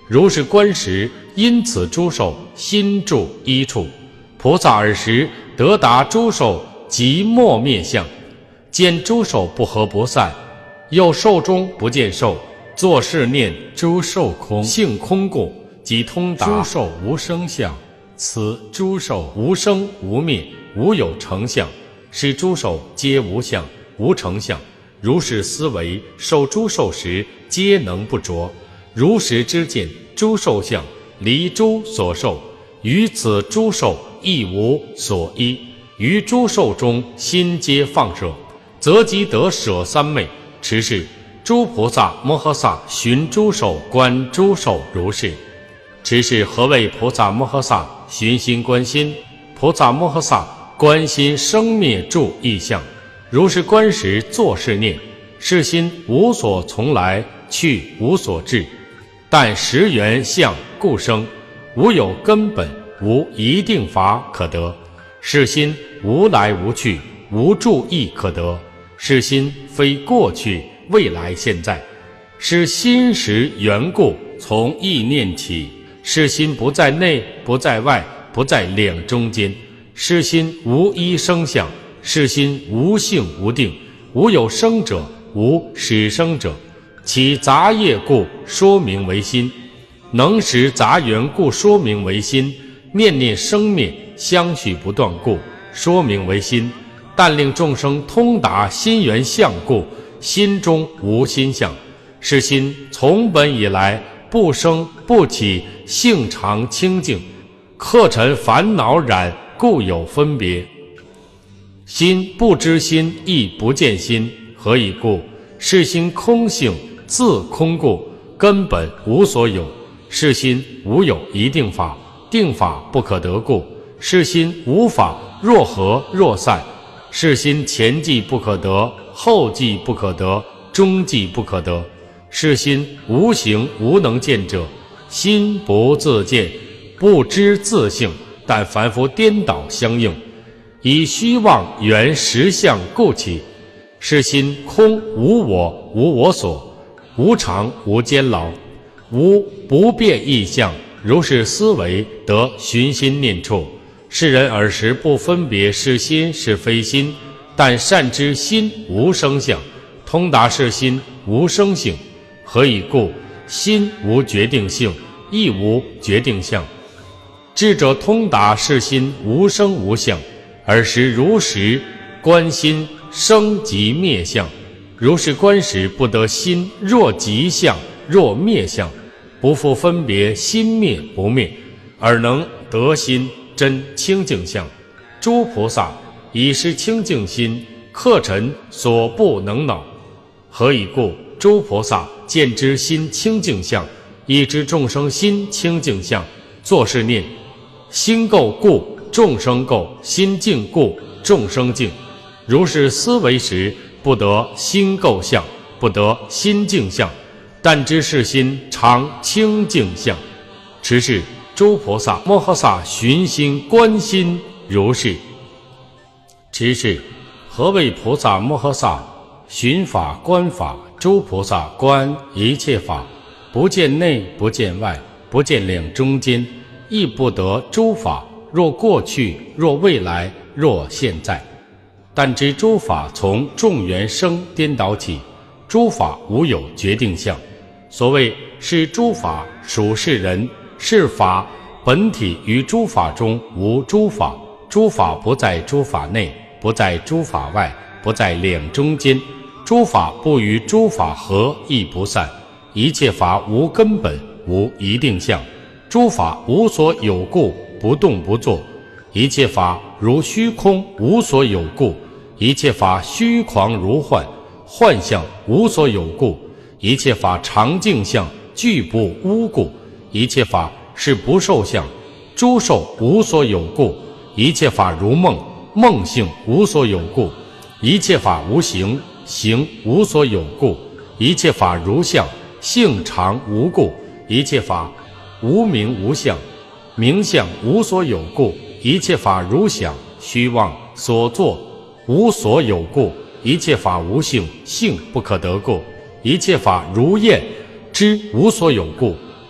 如是观时，因此诸受心住一处。菩萨尔时得达诸受即莫灭相，见诸受不合不散，又受中不见受，作是念诸受空，性空故，即通达诸受无生相。此诸受无生无灭，无有成相，是诸受皆无相无成相。如是思维，受诸受时，皆能不着。如实知见诸受相，离诸所受，于此诸受亦无所依。于诸受中，心皆放舍，则即得舍三昧。持是诸菩萨摩诃萨寻诸受，观诸受如是。持是何谓菩萨摩诃萨寻心观心？菩萨摩诃萨观心生灭住异相，如是观时，作是念：是心无所从来，去无所至，但实缘相故生，无有根本，无一定法可得。是心无来无去，无住亦可得。是心非过去、未来、现在，是心识缘故，从意念起。是心不在内，不在外，不在两中间。是心无一生相，是心无性无定，无有生者，无始生者。其杂业故说明为心，能识杂缘故说明为心，念念生灭相续不断故说明为心。但令众生通达心缘相故，心中无心相。是心从本以来不生不起，性常清净，客尘烦恼染故有分别。心不知心，亦不见心，何以故？是心空性，自空故，根本无所有。是心无有一定法，定法不可得故。是心无法，若合若散。是心前际不可得，后际不可得，中际不可得。是心无形无能见者，心不自见，不知自性，但凡夫颠倒相应，以虚妄圆实相故起。是心空无我，无我所，无常无监牢，无不变异相。如是思维，得寻心念处。世人尔时不分别是心是非心，但善知心无生相，通达是心无生性。何以故？心无决定性，亦无决定相。智者通达是心无生无相，尔时如实观心生即灭相。如是观时，不得心若即相，若灭相，不复分别心灭不灭，而能得心真清净相。诸菩萨以是清净心，客尘所不能恼。何以故？诸菩萨见之心清净相，亦知众生心清净相，作是念：心垢故众生垢，心净故众生净。如是思维时，不得心垢相，不得心净相，但知是心常清净相。持是诸菩萨摩诃萨寻心观心如是。持是何谓菩萨摩诃萨寻法观法？诸菩萨观一切法，不见内，不见外，不见两中间，亦不得诸法若过去，若未来，若现在。但知诸法从众缘生颠倒起，诸法无有决定相。所谓是诸法属是人，是法本体于诸法中无诸法，诸法不在诸法内，不在诸法外，不在两中间。诸法不与诸法合，亦不散。一切法无根本，无一定相。诸法无所有故，不动不作。一切法如虚空，无所有故。一切法虚狂如幻，幻象无所有故。一切法常净相，俱不污故。一切法是不受相，诸受无所有故。一切法如梦，梦性无所有故。一切法无形，形无所有故。一切法如相，性常无故。一切法无名无相，名相无所有故。一切法如想，虚妄所作无所有故。一切法无性，性不可得故。一切法如焰，知无所有故，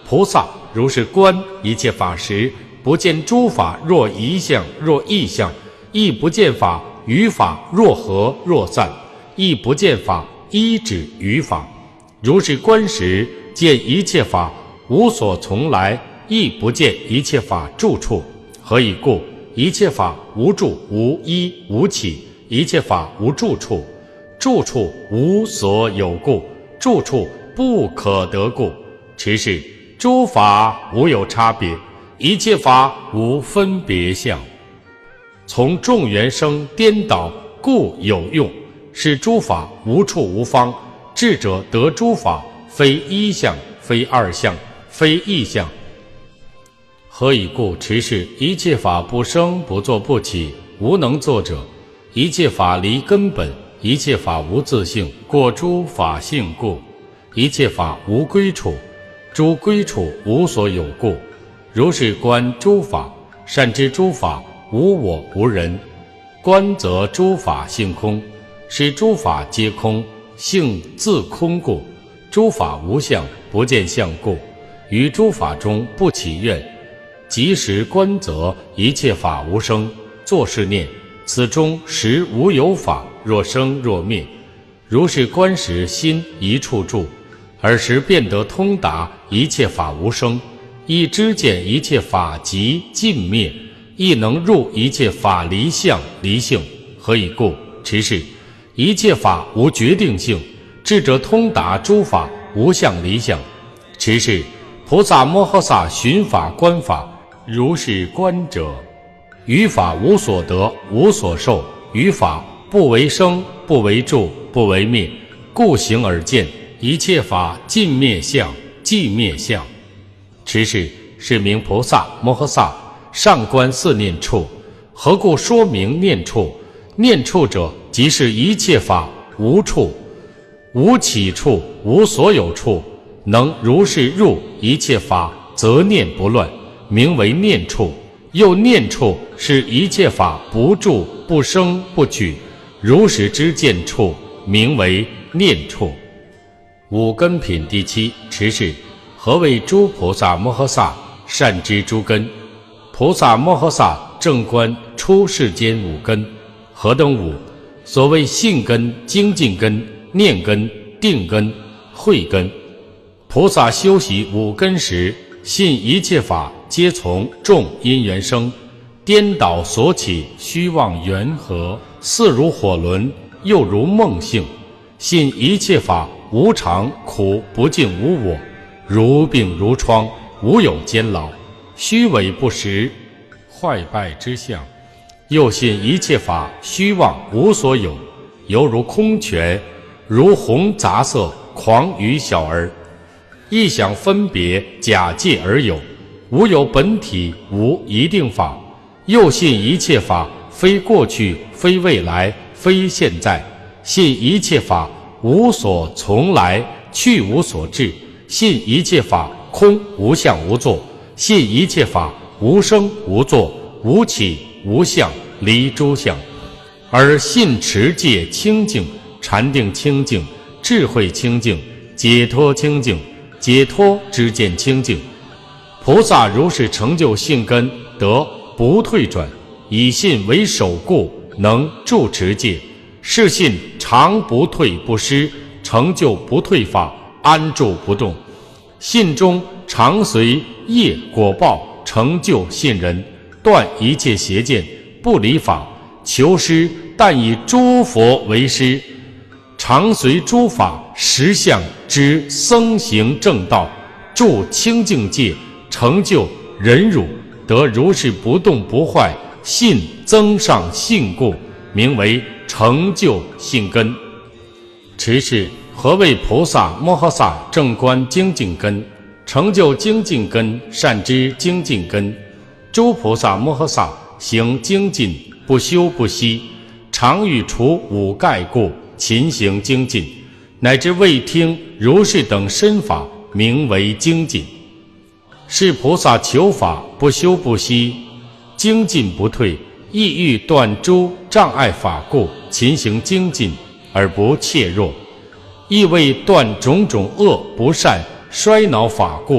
菩萨如是观一切法时，不见诸法若一相若异相，亦不见法于法若合若散，亦不见法依止于法。如是观时，见一切法无所从来，亦不见一切法住处。何以故？一切法无住无依无起，一切法无住处，住处无所有故，住处不可得故。持是诸法无有差别，一切法无分别相。从众缘生颠倒，故有用。是诸法无处无方，智者得诸法，非一相，非二相，非异相。何以故？持是一切法不生不作不起，无能作者。一切法离根本，一切法无自性，过诸法性故。一切法无归处，诸归处无所有故。如是观诸法，善知诸法无我无人。观则诸法性空，是诸法皆空，性自空故。诸法无相，不见相故。于诸法中不起愿，即时观则一切法无生。作是念：此中实无有法，若生若灭。如是观时，心一处住，尔时便得通达一切法无生，亦知见一切法即尽灭，亦能入一切法离相离性。何以故？持是一切法无决定性，智者通达诸法无相离相。持是菩萨摩诃萨寻法观法，如是观者，于法无所得，无所受，于法不为生，不为住，不为灭，故行而见一切法尽灭相，寂灭相。持是是名菩萨摩诃萨上观四念处。何故说明念处？念处者，即是一切法无处，无起处，无所有处，能如是入一切法，则念不乱，名为念处。又念处是一切法不住不生不取，如实知见处，名为念处。五根品第七。持是何谓诸菩萨摩诃萨善知诸根？菩萨摩诃萨正观出世间五根。何等五？所谓信根、精进根、念根、定根、慧根。菩萨修习五根时，信一切法皆从众因缘生，颠倒所起，虚妄缘合，似如火轮，又如梦性。信一切法无常、苦、不净、无我，如病如疮，无有监牢，虚伪不实，坏败之相。又信一切法虚妄无所有，犹如空泉，如红杂色，狂于小儿，亦想分别，假借而有，无有本体，无一定法。又信一切法非过去，非未来，非现在。信一切法无所从来，去无所至。信一切法空无相无作。信一切法无生无作，无起无相，离诸相。而信持戒清净，禅定清净，智慧清净，解脱清净，解脱知见清净。菩萨如是成就信根，得不退转，以信为首故，能住持戒。是信常不退不失，成就不退法，安住不动。信中常随业果报，成就信人，断一切邪见，不离法。求师但以诸佛为师，常随诸法实相之僧行正道，住清净戒，成就忍辱，得如是不动不坏，信增上信故，名为成就信根。持是何谓菩萨摩诃萨正观精进根？成就精进根，善知精进根。诸菩萨摩诃萨行精进，不休不息，常欲除五盖故，勤行精进，乃至未听如是等身法，名为精进。是菩萨求法不休不息，精进不退，亦欲断诸障碍法故，勤行精进而不怯弱。亦为断种种恶不善衰恼法故，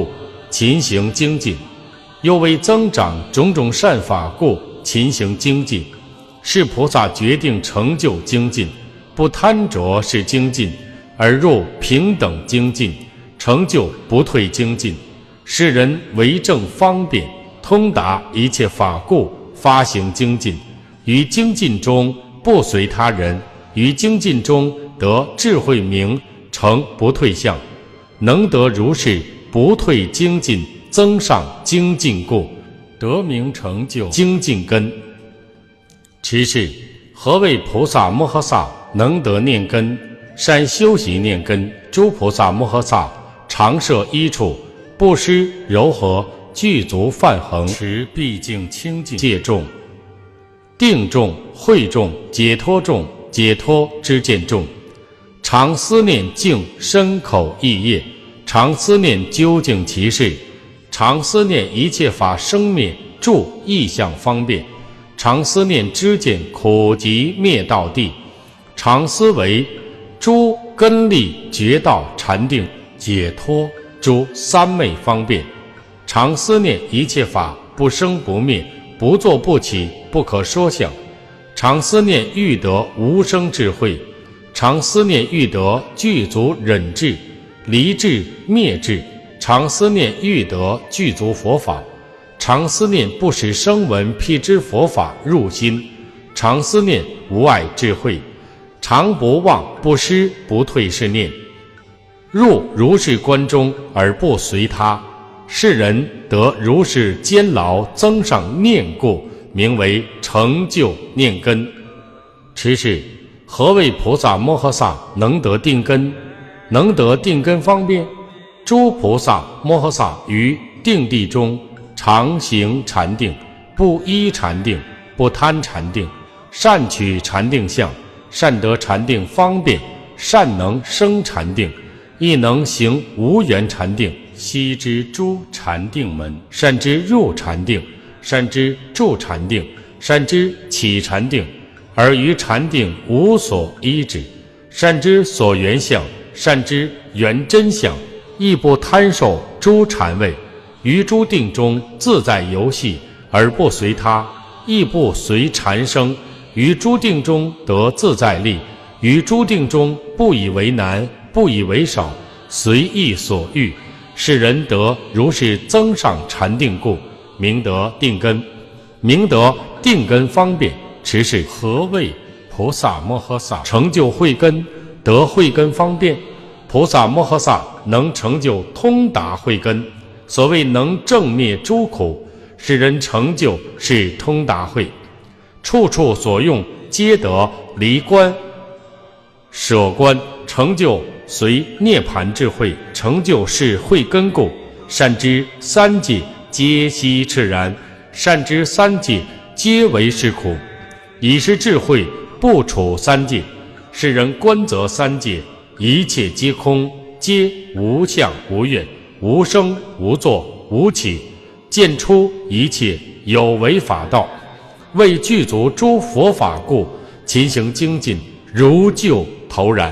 勤行精进，又为增长种种善法故勤行精进。是菩萨决定成就精进，不贪着是精进，而入平等精进，成就不退精进。世人为正方便，通达一切法故发行精进，于精进中不随他人，于精进中得智慧明，成不退相。能得如是不退精进，增上精进故，得名成就精进根。持是何谓菩萨摩诃萨能得念根？善修习念根，诸菩萨摩诃萨常设一处，布施柔和，具足梵行，持毕竟清净戒重、定重、慧重、解脱重、解脱知见重，常思念净身口意业，常思念究竟其事，常思念一切法生灭住意象方便，常思念知见苦集灭道地，常思维诸根力觉道禅定解脱诸三昧方便，常思念一切法不生不灭，不作不起，不可说想，常思念欲得无生智慧，常思念欲得具足忍智离智灭智，常思念欲得具足佛法，常思念不使声闻辟支佛法入心，常思念无碍智慧，常不忘不失不退是念，入如是观中而不随他。世人得如是坚牢增上念故，名为成就念根。持是何谓菩萨摩诃萨能得定根？能得定根方便，诸菩萨摩诃萨于定地中常行禅定，不依禅定，不贪禅定，善取禅定相，善得禅定方便，善能生禅定，亦能行无缘禅定。悉知诸禅定门，善知入禅定，善知住禅定，善知起禅定，而于禅定无所依止，善知所缘相，善知缘真相，亦不贪受诸禅味，于诸定中自在游戏，而不随他，亦不随禅生，于诸定中得自在力，于诸定中不以为难，不以为少，随意所欲。使人得如是增上禅定故，名得定根。名得定根方便。持是何谓菩萨摩诃萨成就慧根？得慧根方便。菩萨摩诃萨能成就通达慧根，所谓能正灭诸苦，使人成就是通达慧，处处所用皆得离观舍观，成就随涅盘智慧，成就是慧根故。善知三界皆悉炽然，善知三界皆为是苦，以是智慧不处三界。世人观则三界，一切皆空，皆无相无愿，无生无作无起，见出一切有为法道。为具足诸佛法故，勤行精进，如旧投然。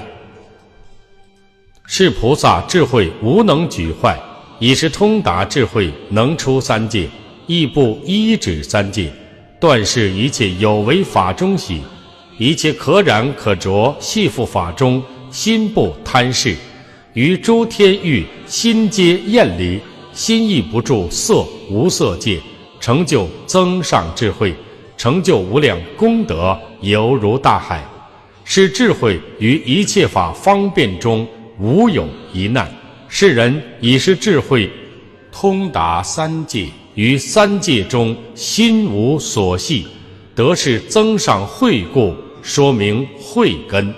是菩萨智慧无能举坏，已是通达智慧，能出三界，亦不依止三界，断是一切有为法中喜，一切可染可着系缚法中，心不贪视，于诸天域心皆厌离，心亦不住色无色界，成就增上智慧，成就无量功德，犹如大海。是智慧于一切法方便中无有一难。世人以是智慧通达三界，于三界中心无所系，得是增上慧故，说明慧根。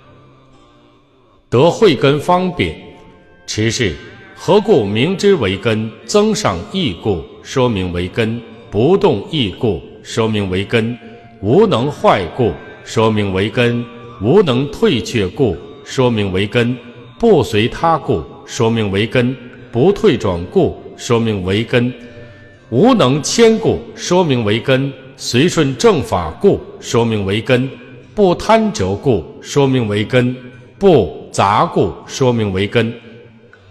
得慧根方便。持是何故明之为根？增上义故，说明为根；不动义故，说明为根；无能坏故，说明为根；无能退却故，说明为根；不随他故，说明为根；不退转故，说明为根；无能迁故，说明为根；随顺正法故，说明为根；不贪着故，说明为根；不杂故，说明为根。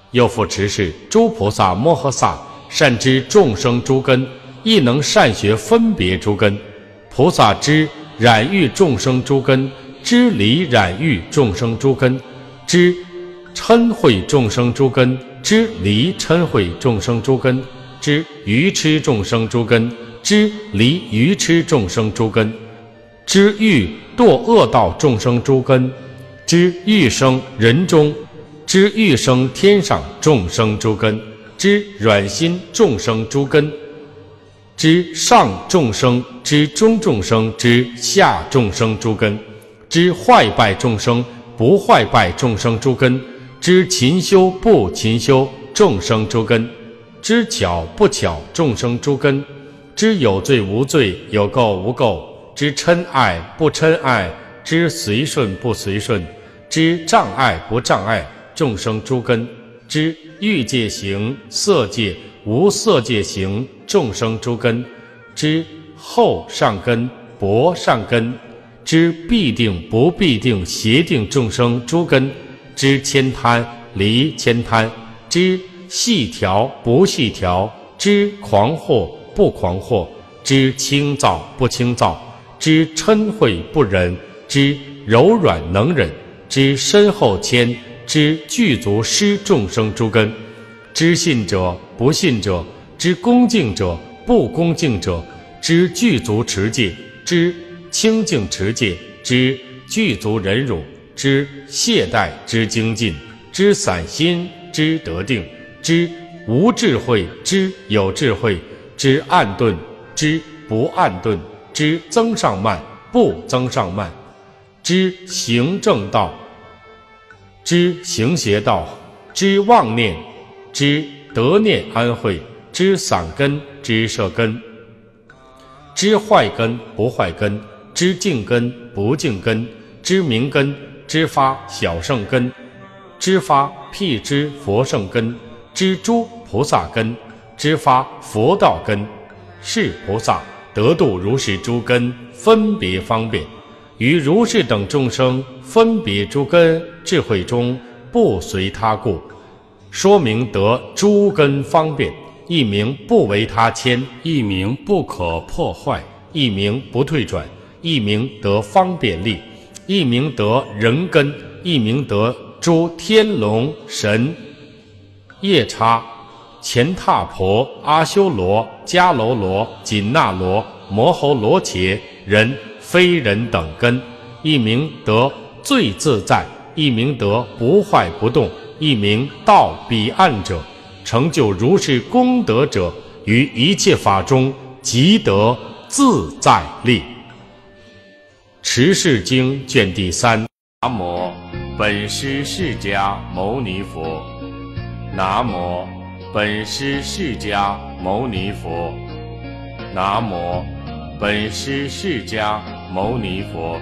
又复持是诸菩萨摩诃萨善知众生诸根，亦能善学分别诸根。菩萨知染欲众生诸根，知离染欲众生诸根，知嗔恚众生诸根，知离嗔恚众生诸根，知愚痴众生诸根，知离愚痴众生诸根，知欲堕恶道众生诸根，知欲生人中，知欲生天上众生诸根，知软心众生诸根，知上众生，知中众生，知下众生诸根，知坏败众生，不坏败众生诸根，知勤修不勤修众生诸根，知巧不巧众生诸根，知有罪无罪，有垢无垢，知嗔爱不嗔爱，知随顺不随顺，知障碍不障碍众生诸根，知欲界行色界无色界行众生诸根，知后上根薄上根，知必定不必定邪定众生诸根，知悭贪离悭贪，知细调不细调，知狂惑不狂惑，知轻躁不轻躁，知嗔恚不忍，知柔软能忍，知身后谦，知具足施众生诸根，知信者不信者，知恭敬者不恭敬者，知具足持戒，知清净持戒，知具足忍辱，知懈怠，知精进，知散心，知得定，知无智慧，知有智慧，知暗顿，知不暗顿，知增上慢，不增上慢，知行正道，知行邪道，知妄念，知得念安慧，知散根，知摄根，知坏根不坏根，知净根不净根，知明根，知发小圣根，知发辟支佛圣根，知诸菩萨根，知发佛道根，是菩萨得度如是诸根，分别方便，于如是等众生分别诸根智慧中，不随他故，说明得诸根方便，一名不为他牵，一名不可破坏，一名不退转，一名得方便力，一名得人根，一名得诸天龙神夜叉乾闼婆阿修罗迦楼罗紧那罗摩吼罗伽人非人等根，一名得最自在，一名得不坏不动，一名到彼岸者，成就如是功德者，于一切法中即得自在力。持世经卷第三。 南无本师释迦牟尼佛。南无本师释迦牟尼佛。南无本师释迦牟尼佛。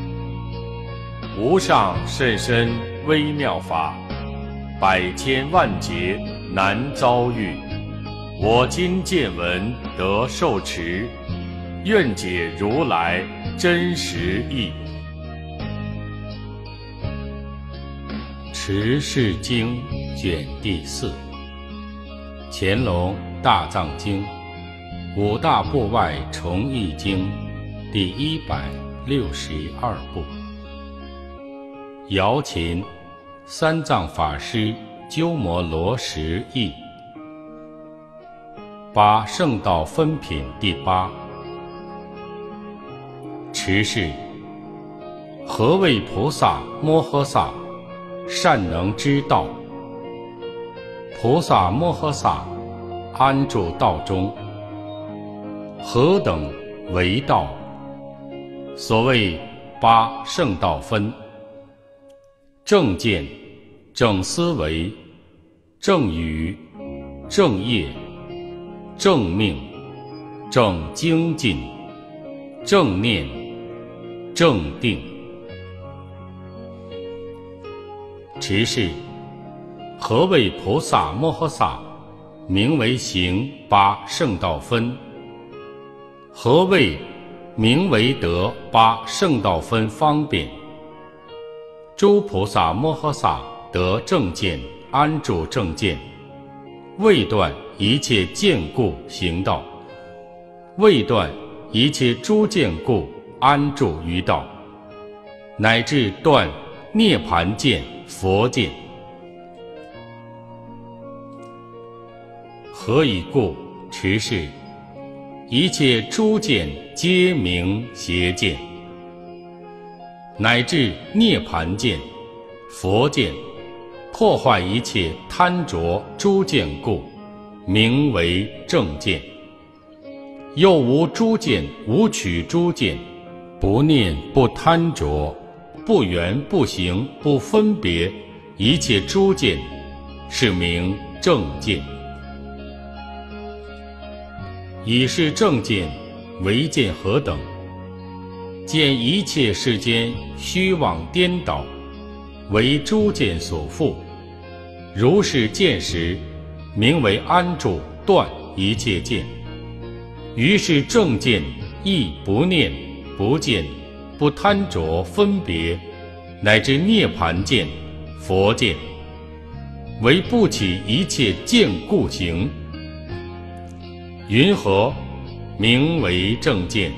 无上甚深微妙法，百千万劫难遭遇。我今见闻得受持，愿解如来真实义。 持世经卷第四。乾隆大藏经五大部外重义经第一百六十二部。姚琴三藏法师鸠摩罗什译。八圣道分品第八。持世，何谓菩萨摩诃萨？善能知道。菩萨摩诃萨安住道中，何等为道？所谓八圣道分：正见、正思维、正语、正业、正命、正精进、正念、正定。持世，何谓菩萨摩诃萨？名为行八圣道分。何谓名为得八圣道分方便？诸菩萨摩诃萨得正见、 安住正见，未断一切见故行道，未断一切诸见故安住于道，乃至断涅盘见、佛见。何以故？持是，一切诸见皆名邪见，乃至涅盘见、佛见，破坏一切贪着诸见故，名为正见。又无诸见，无取诸见，不念不贪着，不缘不行不分别，一切诸见，是名正见。以是正见，为见何等？见一切世间虚妄颠倒，为诸见所缚。如是见时，名为安住断一切见。于是正见亦不念不见不贪着分别，乃至涅盘见、佛见，为不起一切见故行。云何？名为正见。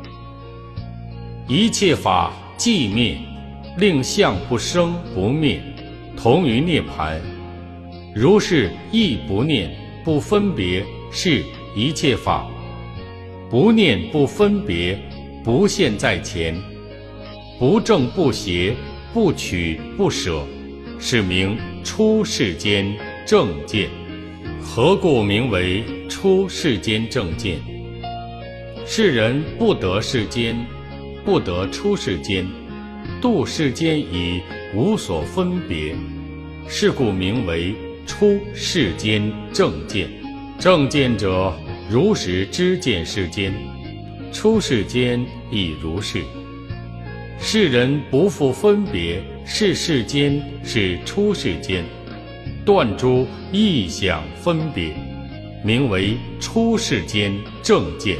一切法既灭，令相不生不灭，同于涅盘。如是亦不念不分别，是一切法。不念不分别，不现在前，不正不邪，不取不舍，是名出世间正见。何故名为出世间正见？世人不得世间，不得出世间，度世间已无所分别，是故名为出世间正见。正见者，如实知见世间，出世间亦如是。世人不复分别，是世间，是出世间，断诸异想分别，名为出世间正见。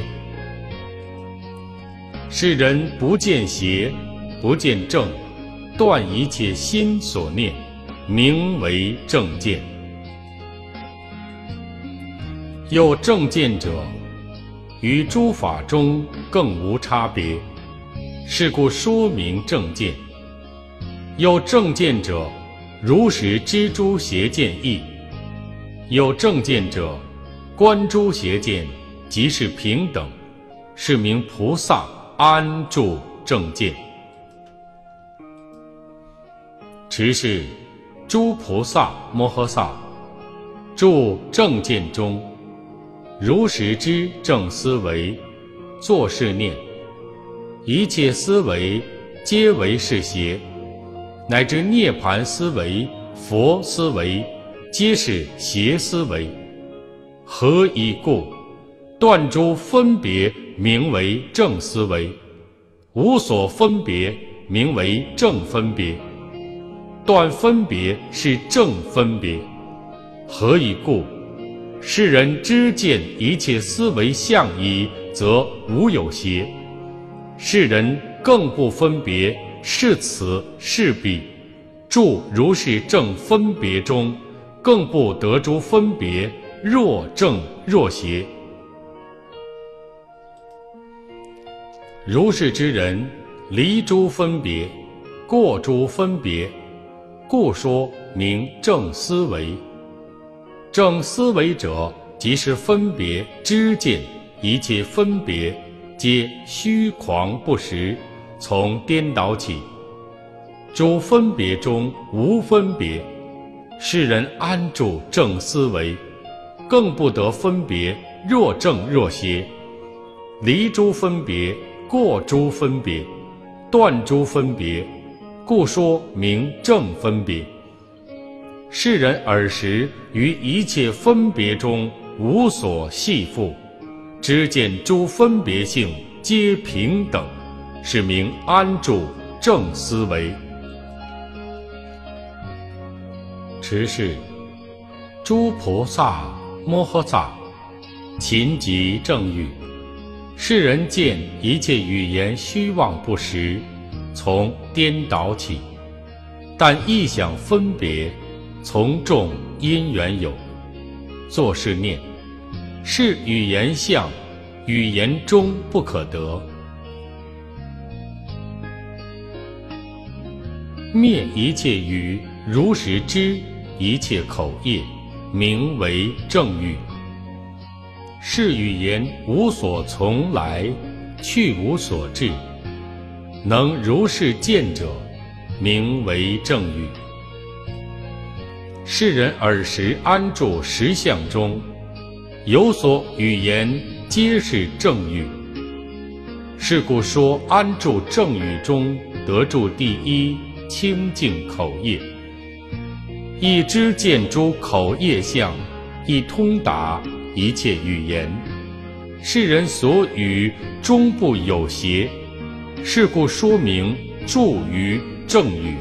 世人不见邪，不见正，断一切心所念，名为正见。有正见者，于诸法中更无差别，是故说明正见。有正见者，如实知诸邪见义；有正见者，观诸邪见，即是平等，是名菩萨安住正见。持是诸菩萨摩诃萨住正见中，如实知正思维，作是念：一切思维皆为是邪，乃至涅盘思维、佛思维，皆是邪思维。何以故？断诸分别，名为正思维；无所分别，名为正分别。断分别是正分别。何以故？世人知见一切思维相已，则无有邪。世人更不分别，是此是彼，住如是正分别中，更不得诸分别，若正若邪。如是之人，离诸分别，过诸分别，故说名正思维。正思维者，即是分别知见，一切分别皆虚诳不实，从颠倒起。诸分别中无分别，世人安住正思维，更不得分别，若正若邪。离诸分别，过诸分别，断诸分别，故说名正分别。世人尔时于一切分别中无所系缚，知见诸分别性皆平等，是名安住正思维。持是诸菩萨摩诃萨勤集正语，世人见一切语言虚妄不实，从颠倒起，但亦想分别， 从众因缘有。作是念，是语言相，语言中不可得。灭一切语，如实知一切口业，名为正语。是语言无所从来，去无所至，能如是见者，名为正语。世人尔时安住实相中，有所语言，皆是正语。是故说安住正语中，得住第一清净口业，亦知见诸口业相，亦通达一切语言。世人所语终不有邪，是故说明住于正语。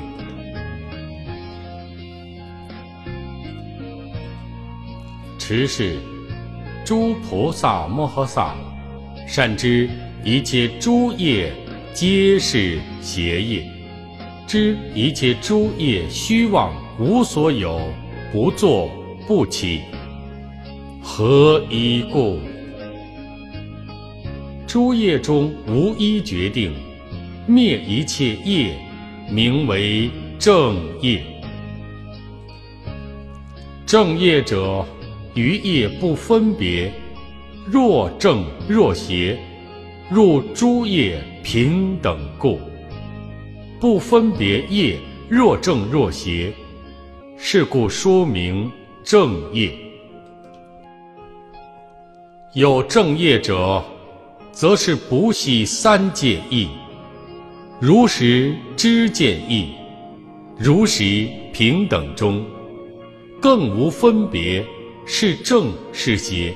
持是诸菩萨摩诃萨，善知一切诸业皆是邪业，知一切诸业虚妄无所有，不作不起。何以故？诸业中无一决定，灭一切业，名为正业。正业者，于业不分别，若正若邪，入诸业平等故。不分别业，若正若邪，是故说明正业。有正业者，则是不系三界义，如实知见义，如实平等中，更无分别，是正是邪。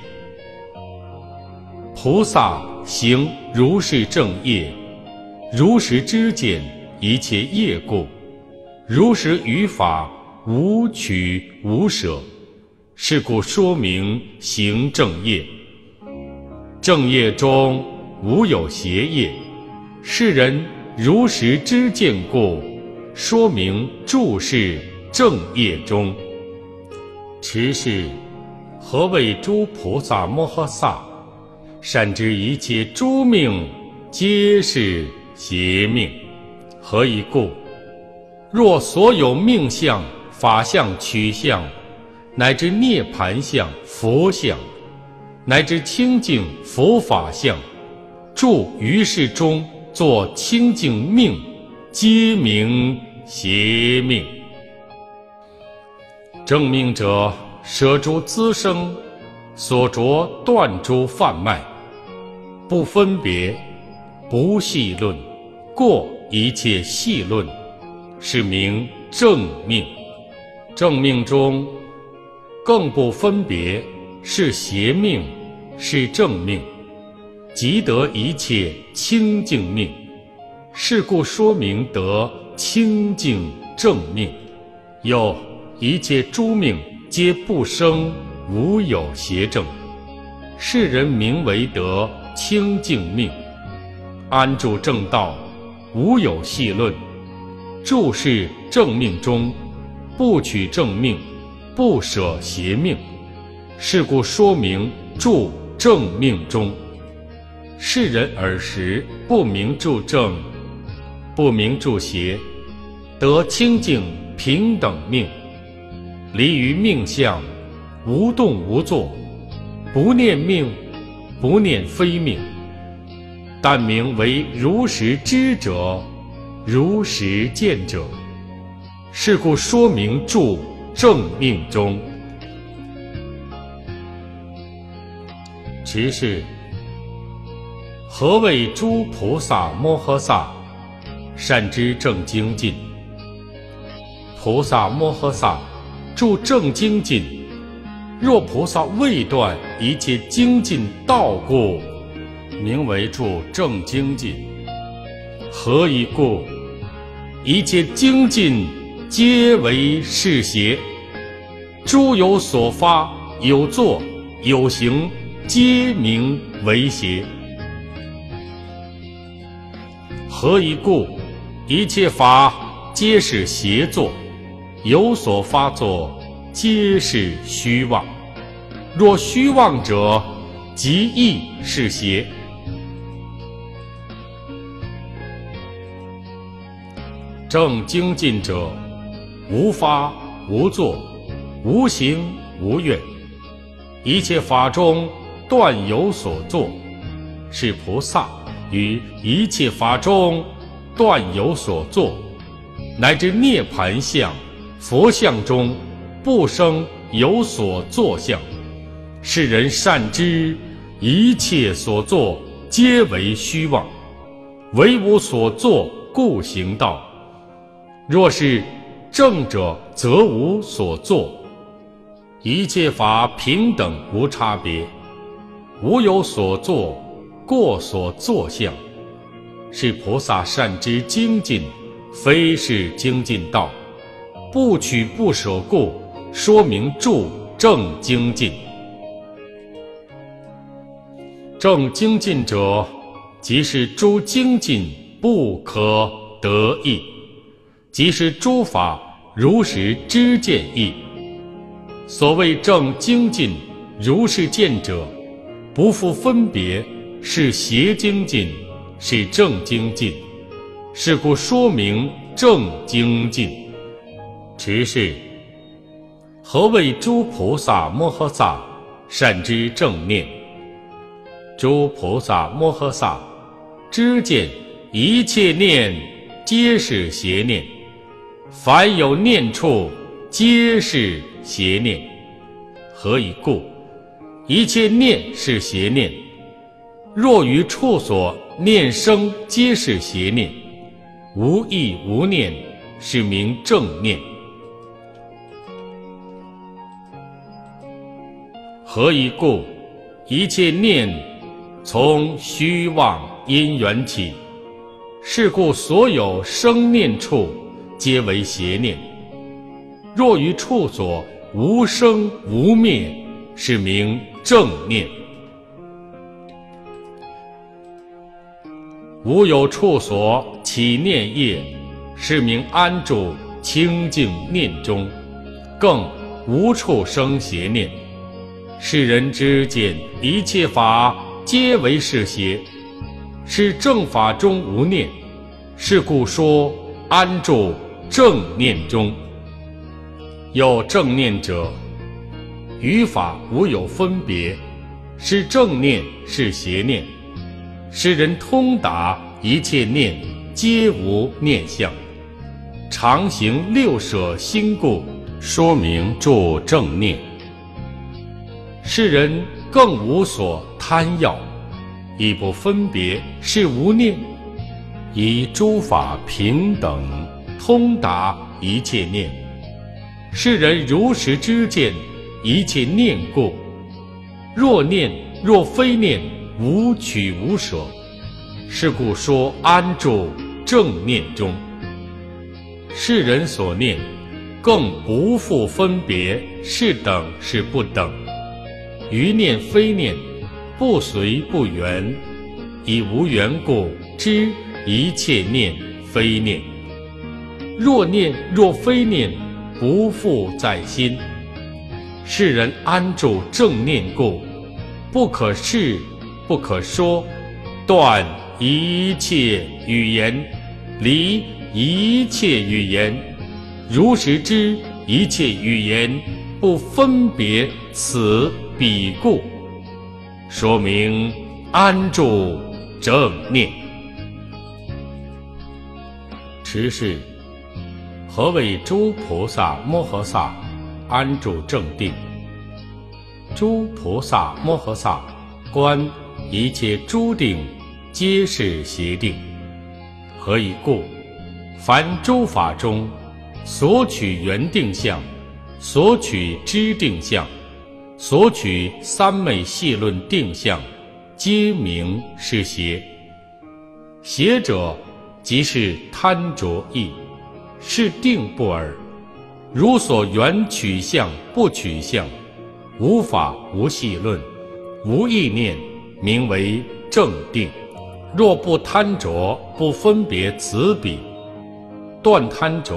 菩萨行如是正业，如实知见一切业故，如实于法无取无舍，是故说明行正业。正业中无有邪业，世人如实知见故，说明住是正业中。持是何谓诸菩萨摩诃萨？善知一切诸命皆是邪命。何以故？若所有命相、法相、取相，乃至涅盘相、佛相，乃至清净佛法相，住于世中作清净命，皆名邪命。正命者，舍诸资生，所着断诸贩卖，不分别，不细论，过一切细论，是名正命。正命中更不分别，是邪命，是正命，即得一切清净命。是故说明得清净正命。又一切诸命皆不生无有邪正，世人名为得清净命。安住正道，无有细论，住是正命中，不取正命，不舍邪命。是故说明住正命中。世人尔时不明住正，不明住邪，得清净平等命，离于命相，无动无作，不念命，不念非命，但名为如实知者，如实见者。是故说明住正命中。持是何谓诸菩萨摩诃萨？善知正精进。菩萨摩诃萨住正精进，若菩萨未断一切精进道故，名为住正精进。何以故？一切精进皆为是邪，诸有所发，有作有行，皆名为邪。何以故？一切法皆是邪作， 有所发作，皆是虚妄。若虚妄者，即亦是邪。正精进者，无发无作，无行无愿，一切法中断有所作，是菩萨于一切法中断有所作，乃至涅盘相、佛相中不生有所作相。世人善知一切所作皆为虚妄，唯无所作故行道。若是正者，则无所作。一切法平等无差别，无有所作过所作相。是菩萨善知精进，非是精进道。不取不舍故，说明助正精进。正精进者，即是诸精进不可得意，即是诸法如实知见义。所谓正精进如是见者，不复分别，是邪精进，是正精进。是故说明正精进。持是，何谓诸菩萨摩诃萨善知正念？诸菩萨摩诃萨知见一切念皆是邪念，凡有念处皆是邪念。何以故？一切念是邪念，若于处所念生皆是邪念，无意无念，是名正念。何以故？一切念从虚妄因缘起，是故所有生念处皆为邪念。若于处所无生无灭，是名正念。无有处所起念业，是名安住清净念中，更无处生邪念。世人知见一切法皆为是邪，是正法中无念，是故说安住正念中。有正念者，于法无有分别，是正念是邪念。世人通达一切念皆无念相，常行六舍心故，说明住正念。世人更无所贪要，亦不分别，是无念。以诸法平等，通达一切念。世人如实知见一切念故，若念若非念，无取无舍。是故说安住正念中。世人所念，更不复分别，是等是不等。于念非念，不随不缘，以无缘故知一切念非念。若念若非念，不复在心。世人安住正念故，不可视不可说，断一切语言，离一切语言，如实知一切语言，不分别此彼故，说明安住正念。持是，何谓诸菩萨摩诃萨安住正定？诸菩萨摩诃萨观一切诸定皆是邪定。何以故？凡诸法中所取缘定相，所取知定相，所取三昧细论定相，皆名是邪。邪者，即是贪着意，是定不尔。如所缘取相不取相，无法无细论，无意念，名为正定。若不贪着，不分别此彼，断贪着，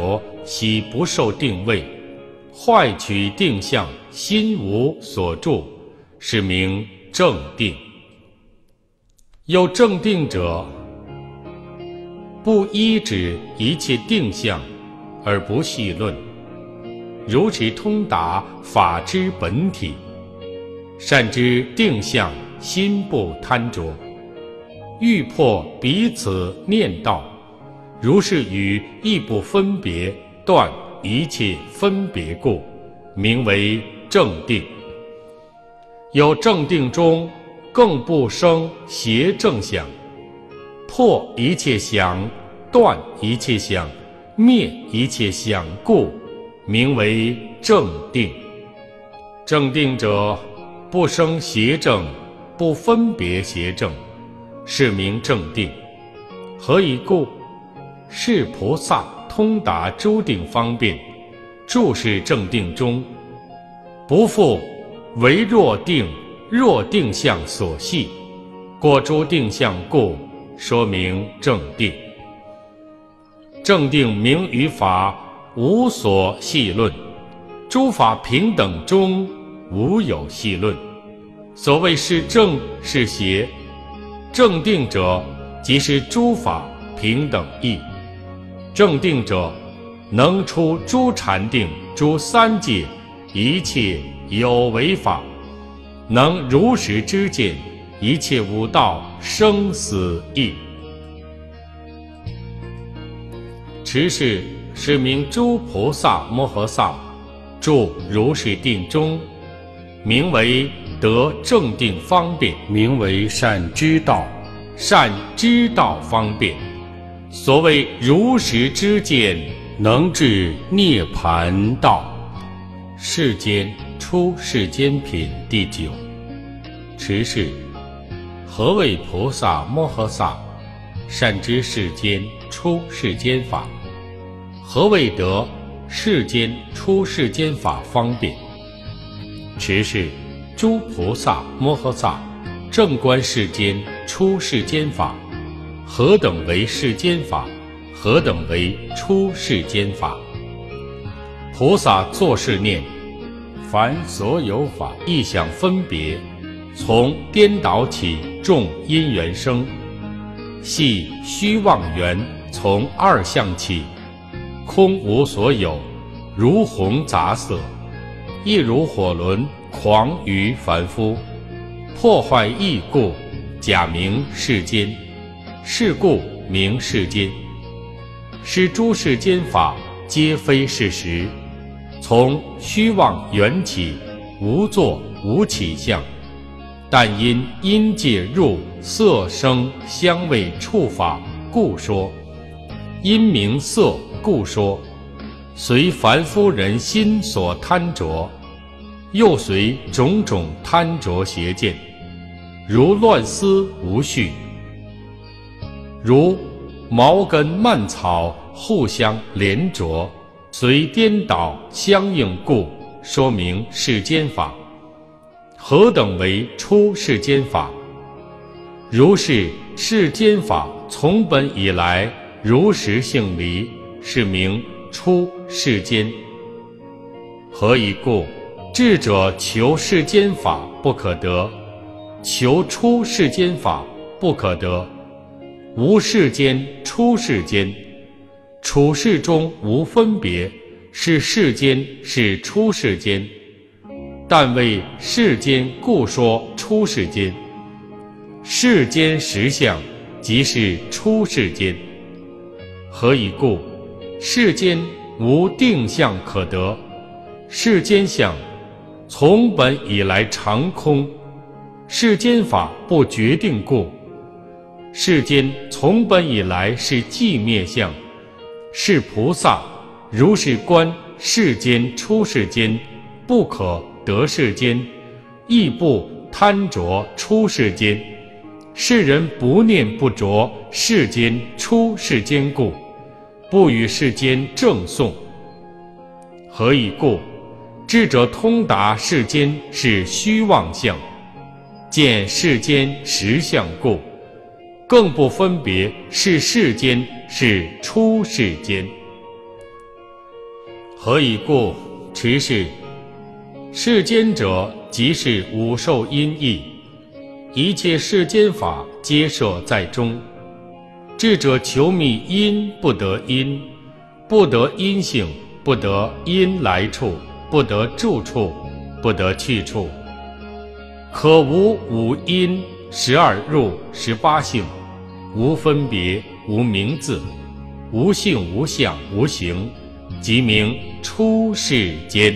喜不受定位，坏取定相，心无所住，是名正定。有正定者，不依止一切定相而不细论，如实通达法之本体，善知定相，心不贪着，欲破彼此念道，如是语亦不分别，断一切分别故，名为正定。有正定中，更不生邪正想，破一切想，断一切想，灭一切想故，名为正定。正定者，不生邪正，不分别邪正，是名正定。何以故？是菩萨通达诸定方便，住是正定中，不复为若定若定相所系，过诸定相故，说明正定。正定名于法，无所细论，诸法平等中，无有细论。所谓是正是邪，正定者，即是诸法平等义。正定者，能出诸禅定、诸三界一切有为法，能如实知见一切五道生死义。持是是名诸菩萨摩诃萨住如是定中，名为得正定方便，名为善知道，善知道方便。所谓如实知见，能至涅盘道。世间出世间品第九。持是，何谓菩萨摩诃萨？善知世间出世间法。何谓得世间出世间法方便？持是，诸菩萨摩诃萨正观世间出世间法，何等为世间法？何等为出世间法？菩萨作是念：凡所有法，意想分别，从颠倒起，众因缘生，系虚妄缘，从二相起，空无所有，如红杂色，亦如火轮，狂于凡夫，破坏义故，假名世间，是故名世间。是诸世间法，皆非事实，从虚妄缘起，无作无起相，但因因界入色声香味触法故说，因名色故说，随凡夫人心所贪着，又随种种贪着邪见，如乱丝无序，如毛根蔓草互相连着，随颠倒相应故，说明世间法。何等为出世间法？如是世间法从本以来如实性离，是名出世间。何以故？智者求世间法不可得，求出世间法不可得。无世间出世间，处世中无分别，是世间是出世间，但为世间故说出世间。世间实相即是出世间。何以故？世间无定相可得，世间相从本以来常空，世间法不决定故。世间从本以来是寂灭相，是菩萨如是观世间出世间，不可得世间，亦不贪着出世间。世人不念不着世间出世间故，不与世间正诵。何以故？智者通达世间是虚妄相，见世间实相故，更不分别是世间是出世间。 何以故？持世，世间者即是五受因义，一切世间法皆摄在中。智者求觅因不得因，不得因性，不得因来处，不得住处，不得去处。可无五因，十二入，十八性，无分别，无名字，无性无相无形，即名出世间。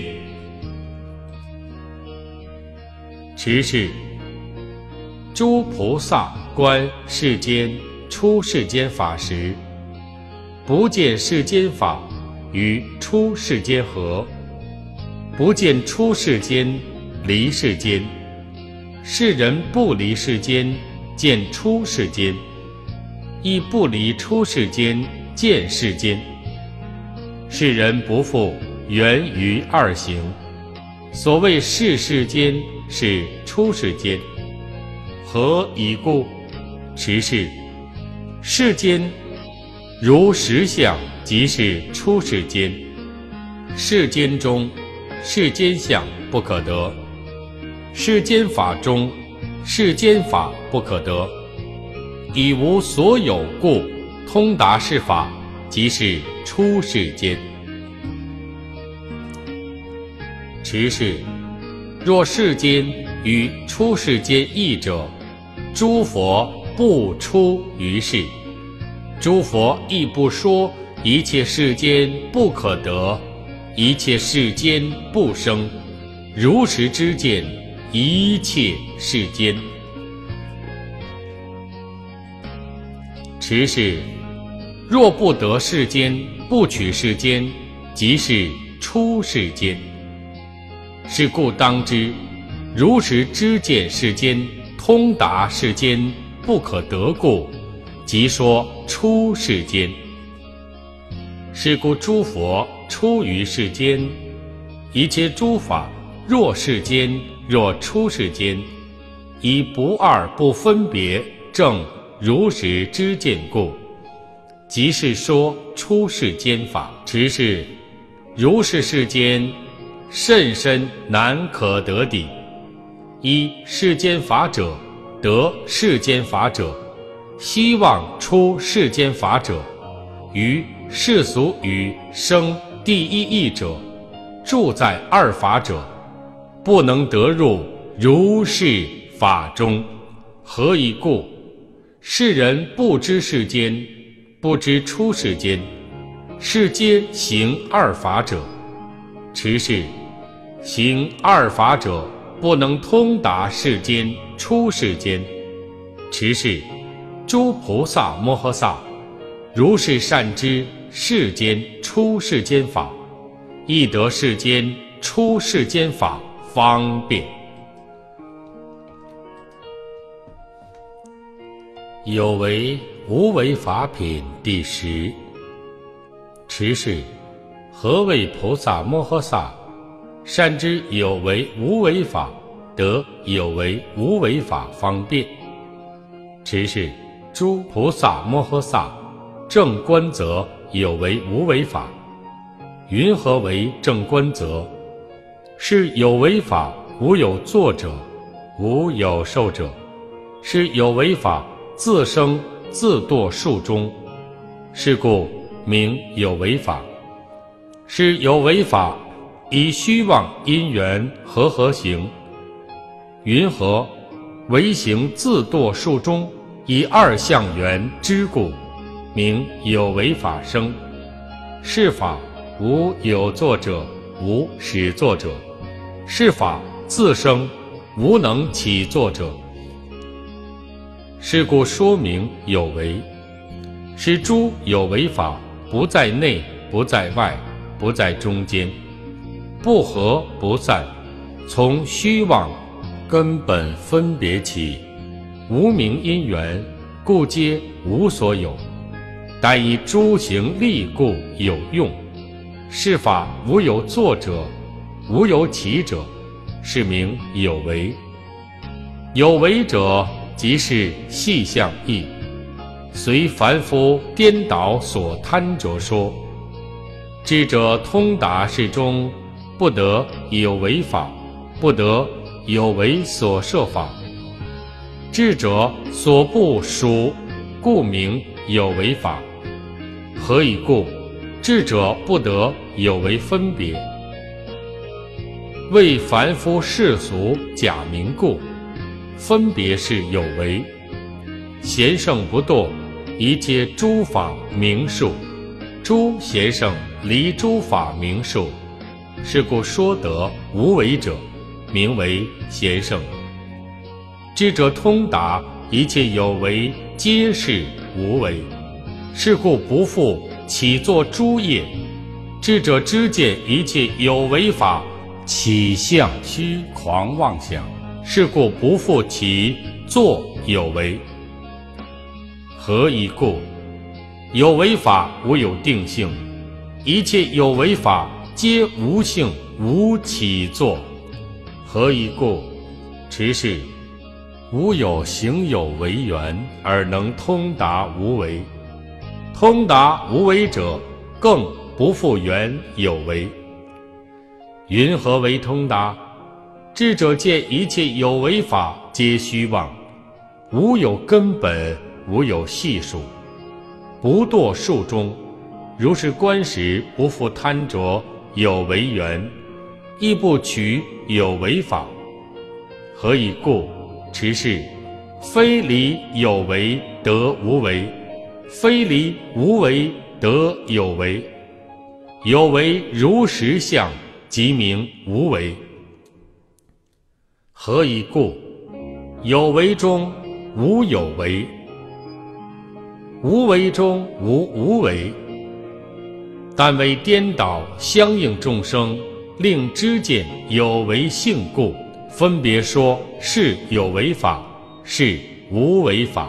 持世，诸菩萨观世间出世间法时，不见世间法与出世间合，不见出世间离世间。世人不离世间见出世间，亦不离出世间见世间。世人不复源于二行，所谓是世间，是出世间。何以故？持世，世间如实相，即是出世间。世间中，世间相不可得；世间法中，世间法不可得。以无所有故，通达世法，即是出世间。持世，若世间与出世间异者，诸佛不出于世。诸佛亦不说一切世间不可得，一切世间不生，如实知见一切世间。持世，若不得世间，不取世间，即是出世间。是故当知，如实知见世间，通达世间不可得故，即说出世间。是故诸佛出于世间，一切诸法若世间若出世间，以不二不分别正如实知见故，即是说出世间法。持世，如是世间甚深难可得底。依世间法者，得世间法者，希望出世间法者，于世俗与生第一义者，住在二法者，不能得入如是法中。何以故？世人不知世间，不知出世间，是皆行二法者。持世，行二法者，不能通达世间出世间。持世，诸菩萨摩诃萨如是善知世间出世间法，亦得世间出世间法方便。有为无为法品第十。持世，何谓菩萨摩诃萨善知有为无为法，得有为无为法方便？持世，诸菩萨摩诃萨正观则有为无为法。云何为正观则？是有为法无有作者，无有受者，是有为法自生自堕数中，是故名有为法。是有为法以虚妄因缘和合行。云何为行自堕数中，以二相缘之故，名有为法生。是法无有作者，无始作者，是法自生，无能起作者。是故说明有为，是诸有为法不在内，不在外，不在中间，不合不散，从虚妄根本分别起，无明因缘，故皆无所有，但以诸行力故有用。是法无有作者，无有起者，是名有为。有为者，即是细相义，随凡夫颠倒所贪着说。 智者通达事中，不得有为法，不得有为所摄法。智者所不属，故名有为法。何以故？智者不得有为分别，为凡夫世俗假名故，分别是有为。贤圣不堕，一切诸法名数，诸贤圣离诸法名数，是故说得无为者，名为贤圣。智者通达一切有为，皆是无为，是故不复起作诸业。智者知见一切有为法，起相虚狂妄想，是故不复起作有为。何以故？有为法无有定性，一切有为法皆无性无起作。何以故？持是无有行有为缘，而能通达无为。通达无为者，更不复缘有为。云何为通达？智者见一切有为法皆虚妄，无有根本，无有系数，不堕数中。如是观时，不复贪着有为缘，亦不取有为法。何以故？持是非离有为得无为，非离无为得有为。有为如实相，即名无为。何以故？有为中无有为，无为中无无为。但为颠倒相应众生，令知见有为性故，分别说是有为法，是无为法。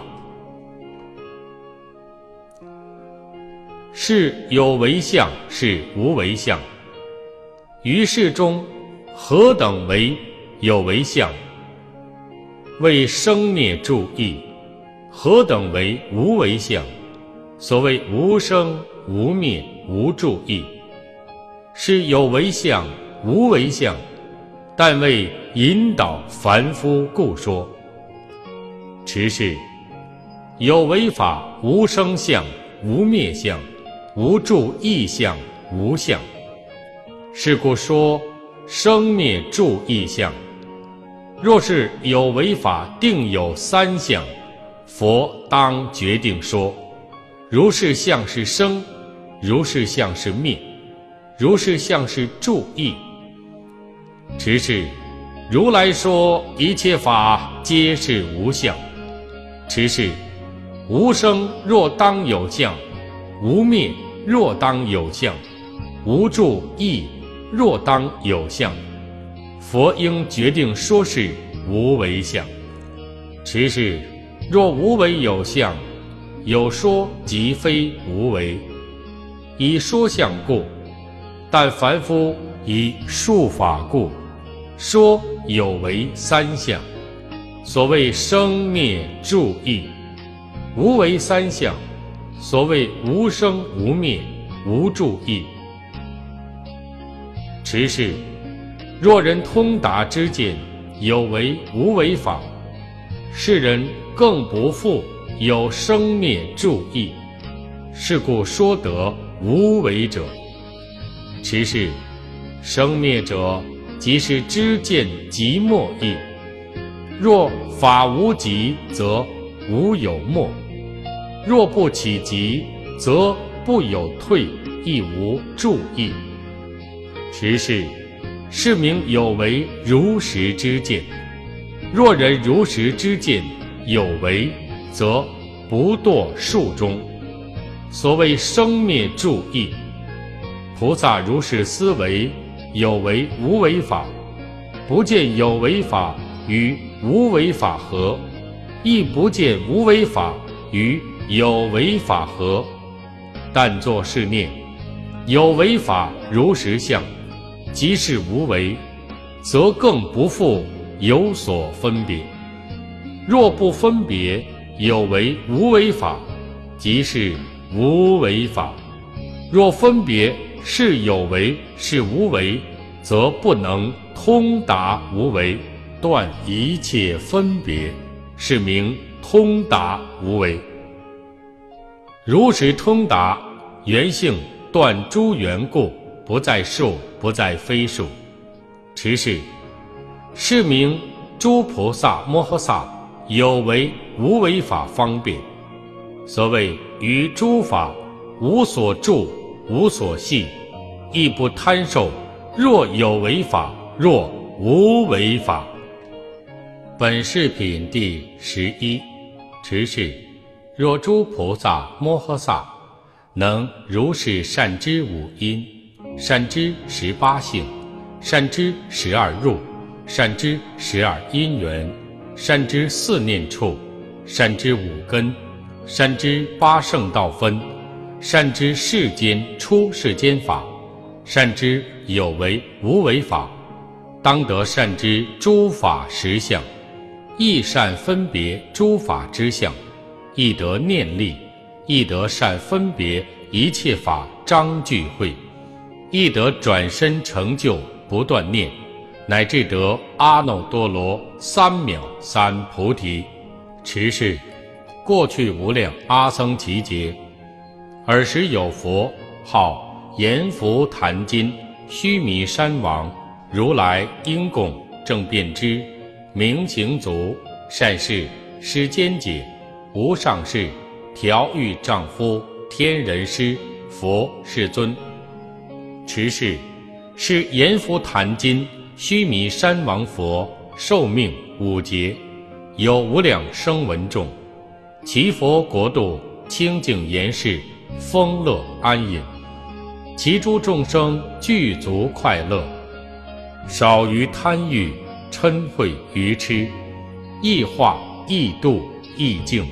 是有为相，是无为相。于是中，何等为有为相？为生灭住异。何等为无为相？所谓无生无灭无住异。是有为相无为相，但为引导凡夫故说。持是有为法无生相无灭相无住异相无相，是故说生灭住异相。若是有为法定有三相，佛当决定说，如是相是生，如是相是灭，如是相是住异。持是如来说一切法皆是无相。持是无生若当有相，无灭若当有相，无住异若当有相。佛应决定说是无为相。持是若无为有相，有说即非无为，以说相故。但凡夫以术法故，说有为三相，所谓生灭住异。无为三相，所谓无生无灭无住异。持是若人通达知见有为无为法，是人更不复有生灭住异，是故说得无为者。持是生灭者，即是知见即末义。若法无极，则无有末；若不起极，则不有退，亦无住异。持是是名有为如实知见。若人如实知见有为，则不堕数中。所谓生灭住异。菩萨如是思维有为无为法，不见有为法与无为法合，亦不见无为法与有为法合。但作是念：有为法如实相，即是无为，则更不复有所分别。若不分别有为无为法，即是无为法；若分别是有为是无为，则不能通达无为，断一切分别，是名通达无为。如实通达原性，断诸缘故，不在数，不在非数。持是，是名诸菩萨摩诃萨有为无为法方便。所谓于诸法无所住，无所系，亦不贪受。若有为法，若无为法。本事品第十一。持是，若诸菩萨摩诃萨能如是善知五因，善知十八性，善知十二入，善知十二因缘，善知四念处，善知五根，善知八圣道分，善知世间出世间法，善知有为无为法，当得善知诸法实相，亦善分别诸法之相，亦得念力，亦得善分别一切法章聚会，亦得转身成就不断念，乃至得阿耨多罗三藐三菩提。持是，过去无量阿僧祇劫，尔时有佛号阎浮檀金须弥山王如来因供正遍知明行足善事世间解无上士调御丈夫天人师佛世尊。持是，是阎浮檀金须弥山王佛寿命五劫，有无量声闻众，其佛国度清净严饰，丰乐安隐，其诸众生具足快乐，少于贪欲嗔恚愚痴，易化易度易净。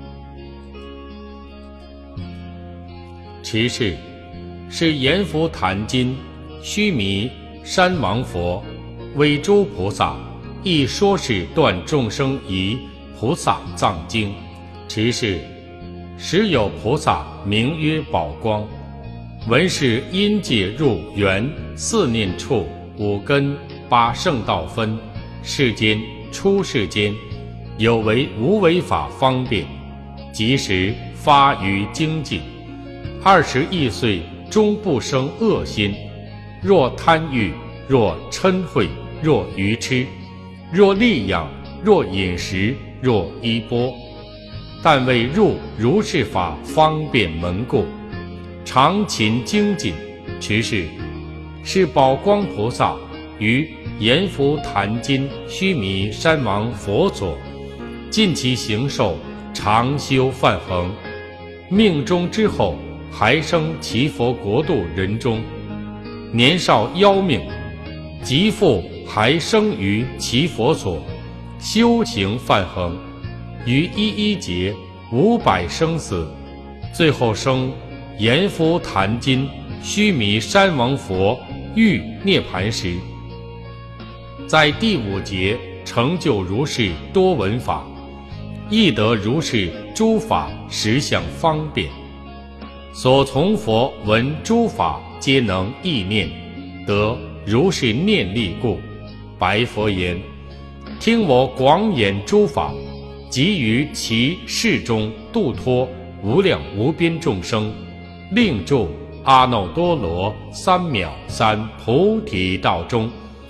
持是，是阎浮檀金须弥山王佛为诸菩萨亦说是断众生疑菩萨藏经。持是，时有菩萨名曰宝光，闻是因界入缘四念处五根八圣道分世间出世间有为无为法方便，即时发于精进。二十一岁终不生恶心，若贪欲，若嗔恚，若愚痴，若力养，若饮食，若衣钵，但为入如是法方便门故，常勤精进。持是，是宝光菩萨于阎浮檀金须弥山王佛所，尽其行受，常修梵行，命终之后还生其佛国度人中，年少夭命，即复还生于其佛所，修行梵行，于一一劫五百生死，最后生阎浮檀金须弥山王佛欲涅盘时，在第五劫成就如是多闻法，亦得如是诸法实相方便。所从佛闻诸法皆能意念，得如是念力故，白佛言：听我广演诸法，即于其事中度脱无量无边众生，令住阿耨多罗三藐三菩提道中。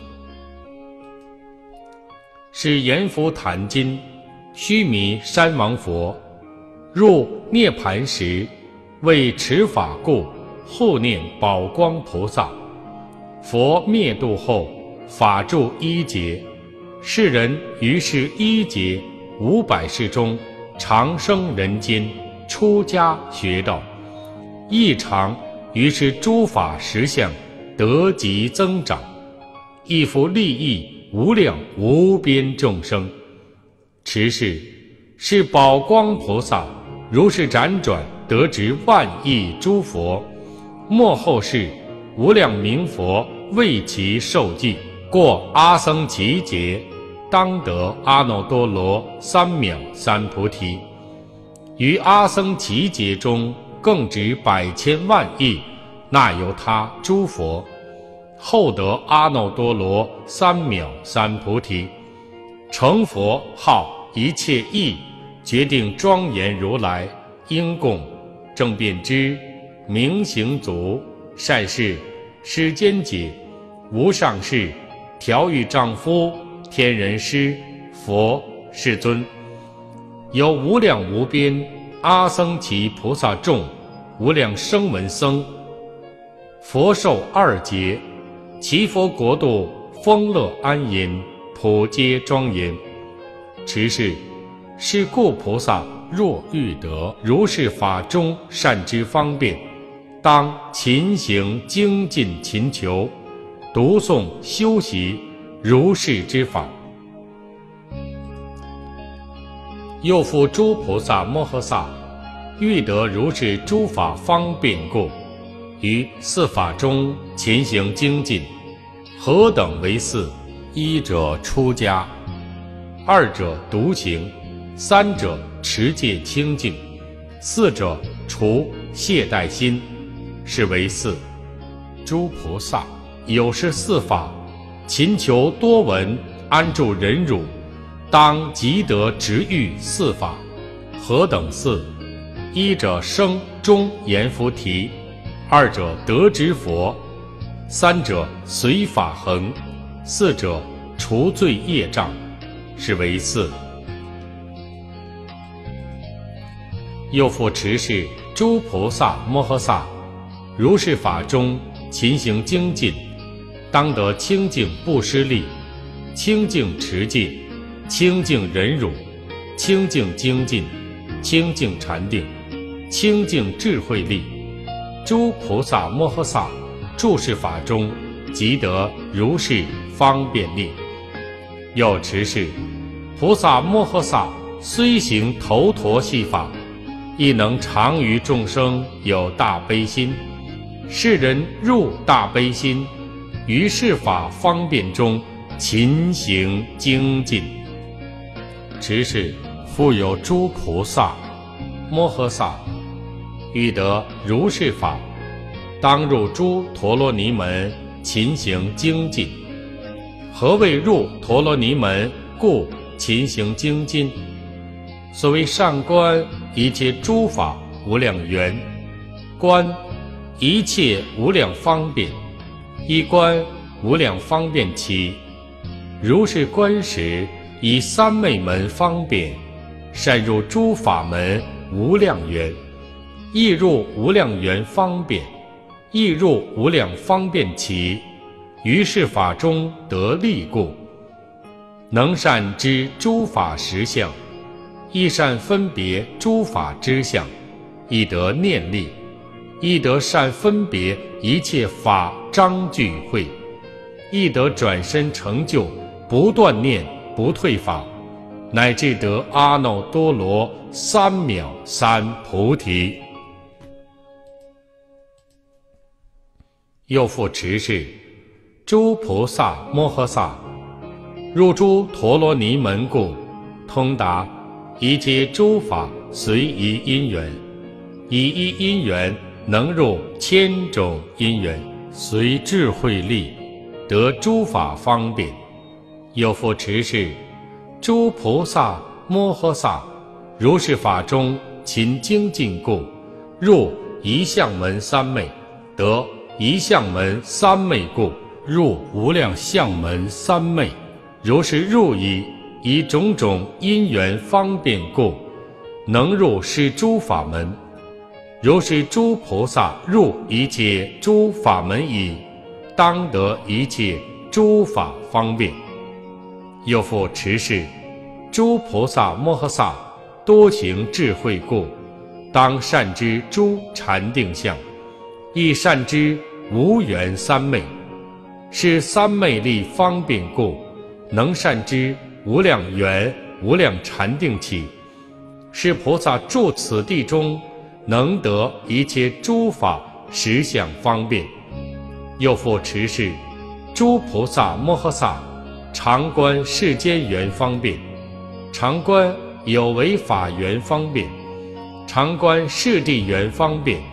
是阎浮檀金须弥山王佛入涅盘时，为持法故，护念宝光菩萨。佛灭度后，法住一劫，世人于是一劫五百世中，常生人间，出家学道，亦常于是诸法实相得极增长，亦复利益无量无边众生。持是，是宝光菩萨如是辗转，得值万亿诸佛，末后世无量名佛为其受记，过阿僧祇劫，当得阿耨多罗三藐三菩提。于阿僧祇劫中，更值百千万亿那由他诸佛，后得阿耨多罗三藐三菩提，成佛号一切义，决定庄严如来，应供正遍知，明行足，善事，世间解，无上士，调御丈夫，天人师，佛世尊，有无量无边阿僧祇菩萨众，无量声闻僧，佛寿二劫，其佛国度丰乐安隐，普皆庄严。持是，是故菩萨若欲得如是法中善之方便，当勤行精进勤求，读诵修习如是之法。又复诸菩萨摩诃萨，欲得如是诸法方便故，于四法中勤行精进。何等为四？一者出家，二者独行，三者持戒清净，四者除懈怠心，是为四。诸菩萨有是四法，勤求多闻，安住忍辱，当即得直欲四法。何等四？一者生中言菩提，二者得之佛，三者随法恒，四者除罪业障，是为四。又复持是诸菩萨摩诃萨，如是法中勤行精进，当得清净不施力，清净持戒，清净忍辱，清净精进，清净禅定，清净智慧力。诸菩萨摩诃萨住是法中，即得如是方便力。又持是菩萨摩诃萨虽行头陀系法，亦能常于众生有大悲心。世人入大悲心，于是法方便中勤行精进。持是复有诸菩萨摩诃萨，欲得如是法，当入诸陀罗尼门，勤行精进。何谓入陀罗尼门？故勤行精进。所谓上观一切诸法无量缘，观一切无量方便，以观无量方便起。如是观时，以三昧门方便，善入诸法门无量缘，亦入无量缘方便，亦入无量方便起。于是法中得力故，能善知诸法实相，亦善分别诸法之相，亦得念力，亦得善分别一切法章聚会，亦得转身成就不断念不退法，乃至得阿耨多罗三藐三菩提。又复持是诸菩萨摩诃萨，入诸陀罗尼门故，通达一切诸法随一因缘，以一因缘能入千种因缘，随智慧力得诸法方便。又复持是诸菩萨摩诃萨，如是法中勤精进故，入一相门三昧，得一相门三昧故，入无量相门三昧。如是入以以种种因缘方便故，能入是诸法门。如是诸菩萨入一切诸法门已，当得一切诸法方便。又复持是诸菩萨摩诃萨多行智慧故，当善知诸禅定相，亦善知无缘三昧。是三昧力方便故，能善知无量缘无量禅定起。是菩萨住此地中，能得一切诸法实相方便。又复持是诸菩萨摩诃萨常观世间缘方便，常观有为法缘方便，常观世地缘方便，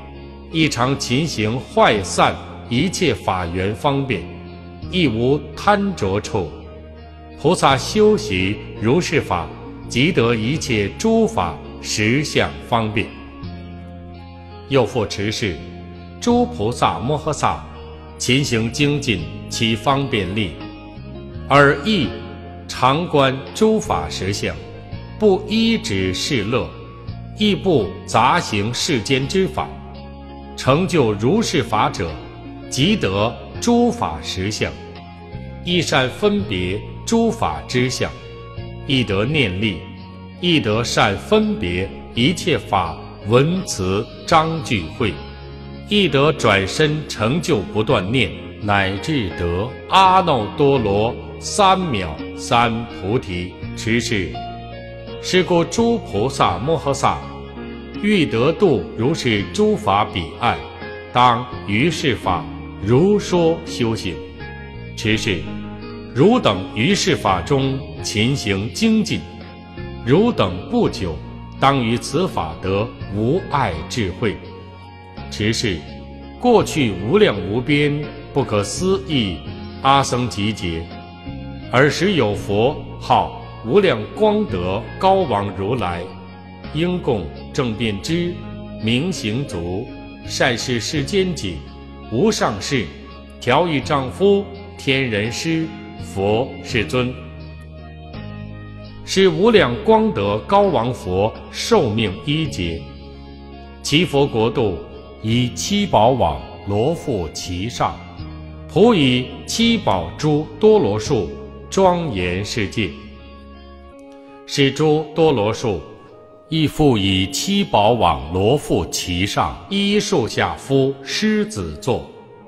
亦常勤行坏散一切法缘方便，亦无贪着处。菩萨修习如是法，即得一切诸法实相方便。又复持是，诸菩萨摩诃萨勤行精进，其方便力，而亦常观诸法实相，不依止事乐，亦不杂行世间之法。成就如是法者，即得诸法实相，亦善分别诸法之相，亦得念力，亦得善分别一切法文词章句会，亦得转身成就不断念，乃至得阿耨多罗三藐三菩提。持是，是故诸菩萨摩诃萨欲得度如是诸法彼岸，当于是法如说修行。持是，汝等于是法中勤行精进，汝等不久当于此法得无碍智慧。持是，过去无量无边不可思议阿僧祇劫，尔时有佛号无量光德高王如来，应供正遍知明行足善事世间解无上士调御丈夫天人师佛世尊。是无量光德高王佛寿命一劫，其佛国度以七宝网罗覆其上，普以七宝诸多罗树庄严世界。是诸多罗树亦复以七宝网罗覆其上，一树下敷狮子座。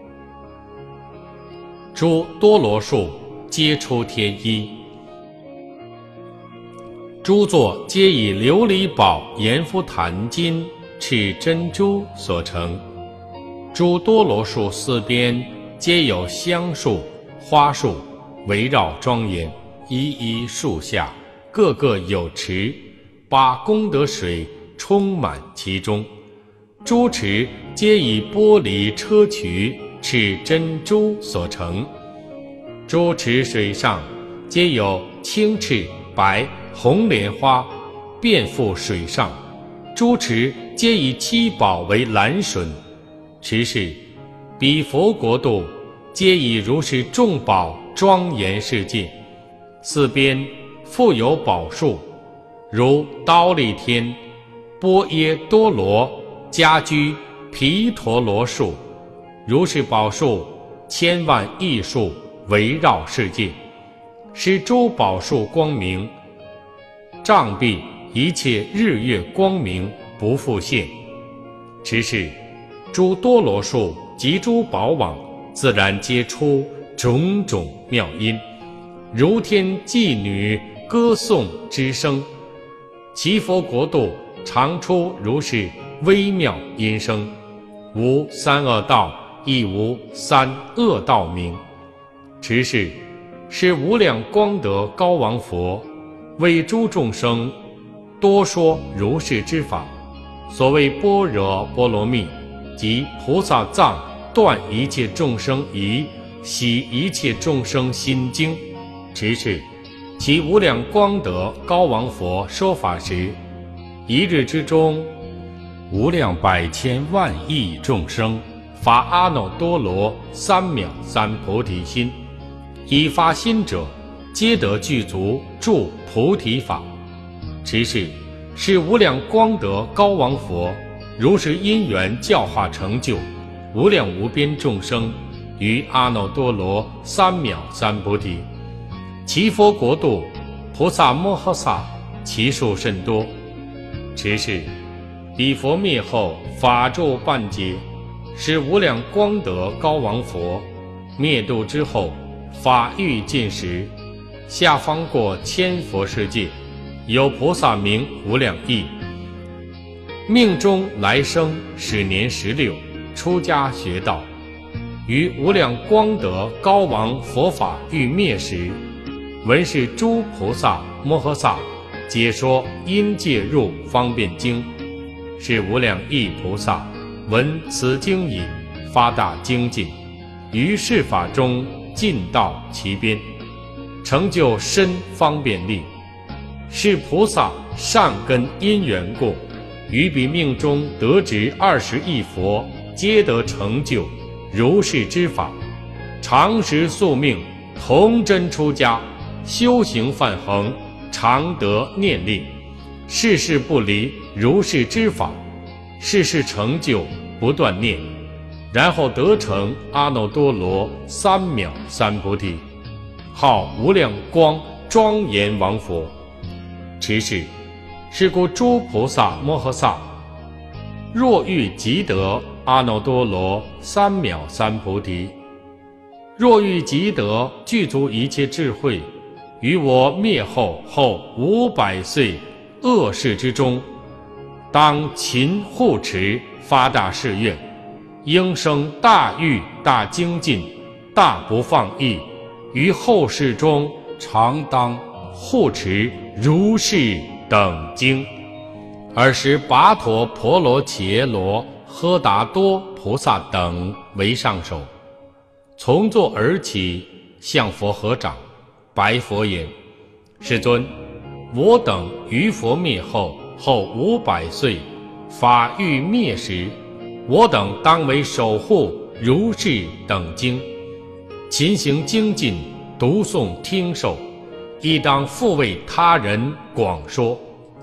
诸多罗树皆出天衣，诸座皆以琉璃宝严敷檀金赤珍珠所成。诸多罗树四边皆有香树花树围绕庄严，一一树下个个有池，把功德水充满其中。诸池皆以玻璃砗磲赤珍珠所成。诸池水上皆有青赤白红莲花遍覆水上，诸池皆以七宝为栏楯。持是，彼佛国度皆以如是众宝庄严世界，四边复有宝树，如忉利天、波耶多罗、家居、毗陀罗树，如是宝树千万亿树围绕世界，使诸宝树光明，障蔽一切日月光明不复现。持是，诸多罗树及诸宝网自然皆出种种妙音，如天妓女歌颂之声。其佛国度常出如是微妙音声，无三恶道，亦无三恶道名。持是，是无量光德高王佛为诸众生多说如是之法，所谓般若波罗蜜，即菩萨藏断一切众生疑，洗一切众生心经。持是，其无量光德高王佛说法时，一日之中，无量百千万亿众生发阿耨多罗三藐三菩提心，已发心者，皆得具足住菩提法。持是，是无量光德高王佛如是因缘教化成就无量无边众生于阿耨多罗三藐三菩提。其佛国度菩萨摩诃萨其数甚多。持是，彼佛灭后法住半劫，是无量光德高王佛灭度之后，法欲尽时，下方过千佛世界，有菩萨名无量亿。命中来生始年十六，出家学道，于无量光德高王佛法欲灭时，闻是诸菩萨摩诃萨解说因戒入方便经，是无量亿菩萨闻此经已，发大精进，于世法中尽到其边，成就身方便力。是菩萨善根因缘故，于彼命中得值二十亿佛，皆得成就如是之法。常时宿命，童真出家，修行梵行，常得念力，事事不离如是之法，事事成就不断念，然后得成阿耨多罗三藐三菩提，号无量光庄严王佛。持是，是故诸菩萨摩诃萨，若欲即得阿耨多罗三藐三菩提，若欲即得具足一切智慧，于我灭后后五百岁恶世之中，当勤护持，发大誓愿，应生大欲大精进，大不放逸，于后世中常当护持如是等经。尔时跋陀婆罗伽耶罗诃达多菩萨等为上首，从座而起，向佛合掌，白佛言：世尊，我等于佛灭后后五百岁，法欲灭时，我等当为守护如是等经，勤行精进，读诵听受，亦当复为他人广说。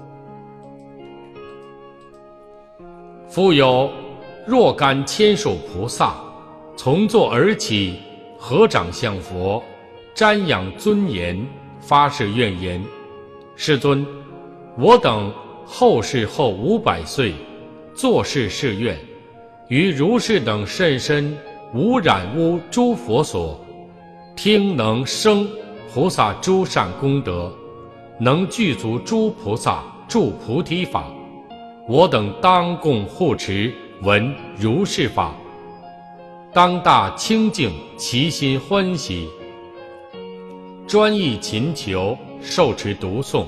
复有若干千数菩萨，从座而起，合掌向佛，瞻仰尊严，发誓愿言：世尊，我等后世后五百岁，作是誓愿，于如是等甚深无染污诸佛所，听能生菩萨诸善功德，能具足诸菩萨住菩提法，我等当共护持闻如是法，当大清净，其心欢喜，专意勤求，受持读诵。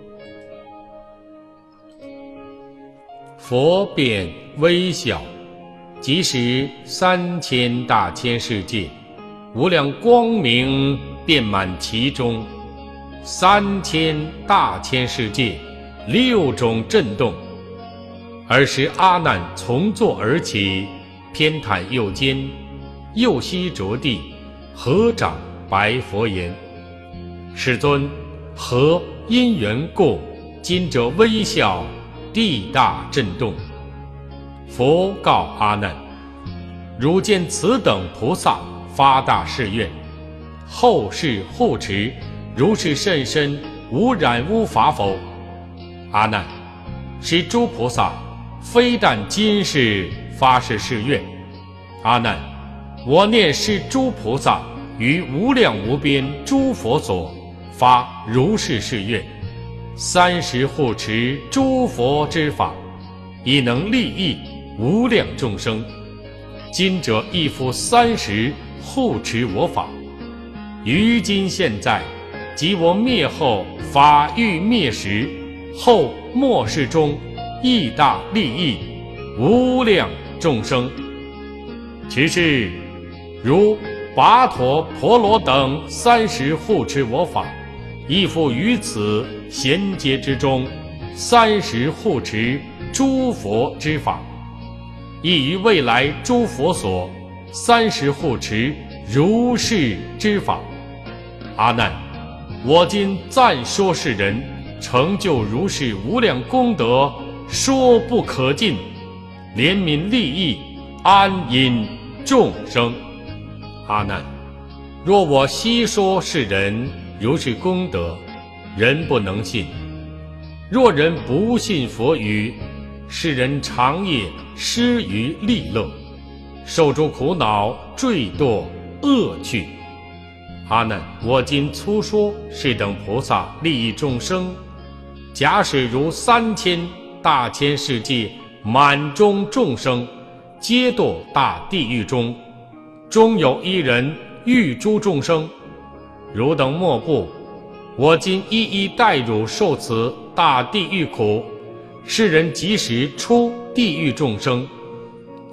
佛便微笑，即使三千大千世界，无量光明遍满其中，三千大千世界，六种震动。尔时阿难从座而起，偏袒右肩，右膝着地，合掌白佛言：世尊，何因缘故，今者微笑，地大震动？佛告阿难：汝见此等菩萨发大誓愿，后世护持如是甚深无染污法否？阿难，是诸菩萨非但今世发誓誓愿。阿难，我念是诸菩萨于无量无边诸佛所发如是誓愿，三时护持诸佛之法，亦能利益无量众生。今者亦复三时护持我法，于今现在，即我灭后法欲灭时，后末世中，亦大利益无量众生。其是如跋陀婆罗等三时护持我法，亦复于此衔接之中，三时护持诸佛之法，亦于未来诸佛所三时护持如是之法。阿难，我今暂说是人成就如是无量功德，说不可尽，怜悯利益安隐众生。阿难，若我悉说是人如是功德，人不能信。若人不信佛语，是人长夜失于利乐，受诸苦恼，坠堕恶趣。阿难，我今粗说是等菩萨利益众生，假使如三千大千世界满中众生，皆堕大地狱中，终有一人欲诸众生，汝等莫怖，我今一一代汝受此大地狱苦。是人即时出地狱众生，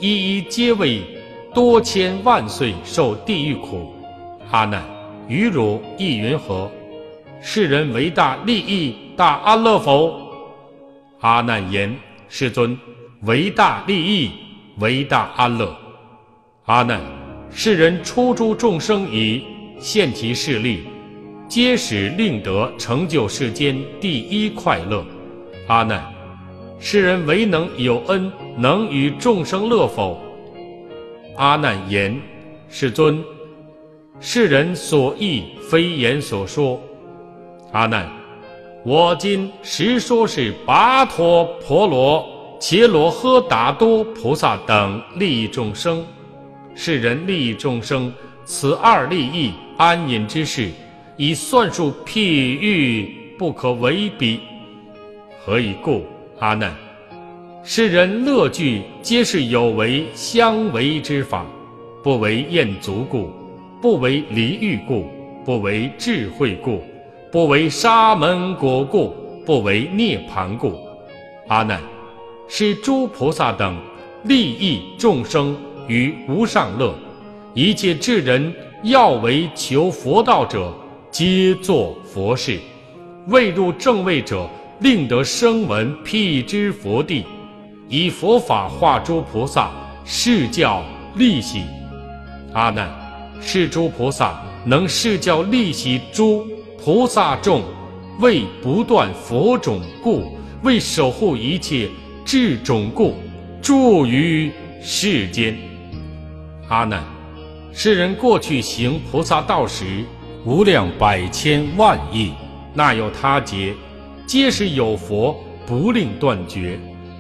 一一皆为多千万岁受地狱苦。阿难，于汝意云何？世人为大利益大安乐否？阿难言：世尊，为大利益，为大安乐。阿难，世人出诸众生已，现其势力，皆使令得成就世间第一快乐。阿难，世人唯能有恩，能与众生乐否？阿难言：世尊，世人所忆非言所说。阿难，我今实说是跋陀婆罗、伽罗诃达多菩萨等利益众生。世人利益众生，此二利益安隐之事，以算数譬喻，不可为比。何以故？阿难，世人乐具皆是有为相为之法，不为厌足故，不为离欲故，不为智慧故，不为沙门果故，不为涅槃故。阿难，是诸菩萨等利益众生于无上乐，一切智人要为求佛道者，皆作佛事；未入正位者，令得声闻辟支佛地，以佛法化诸菩萨，示教利喜。阿难，是诸菩萨能示教利喜诸菩萨众，为不断佛种故，为守护一切智种故，住于世间。阿难，世人过去行菩萨道时，无量百千万亿，那有他劫，皆是有佛，不令断绝。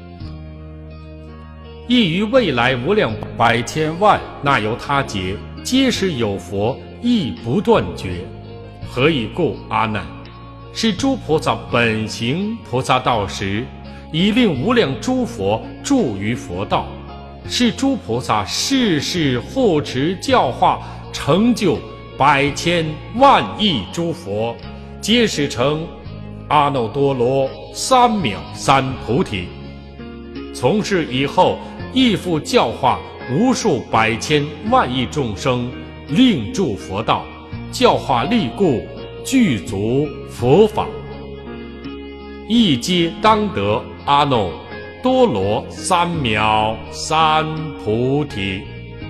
亦于未来无量百千万那由他劫，皆是有佛，亦不断绝。何以故？阿难，是诸菩萨本行菩萨道时，以令无量诸佛住于佛道，是诸菩萨世世护持教化，成就百千万亿诸佛，皆是成阿耨多罗三藐三菩提。从是以后，亦复教化无数百千万亿众生，令住佛道，教化力故，具足佛法，亦皆当得阿耨多罗三藐三菩提。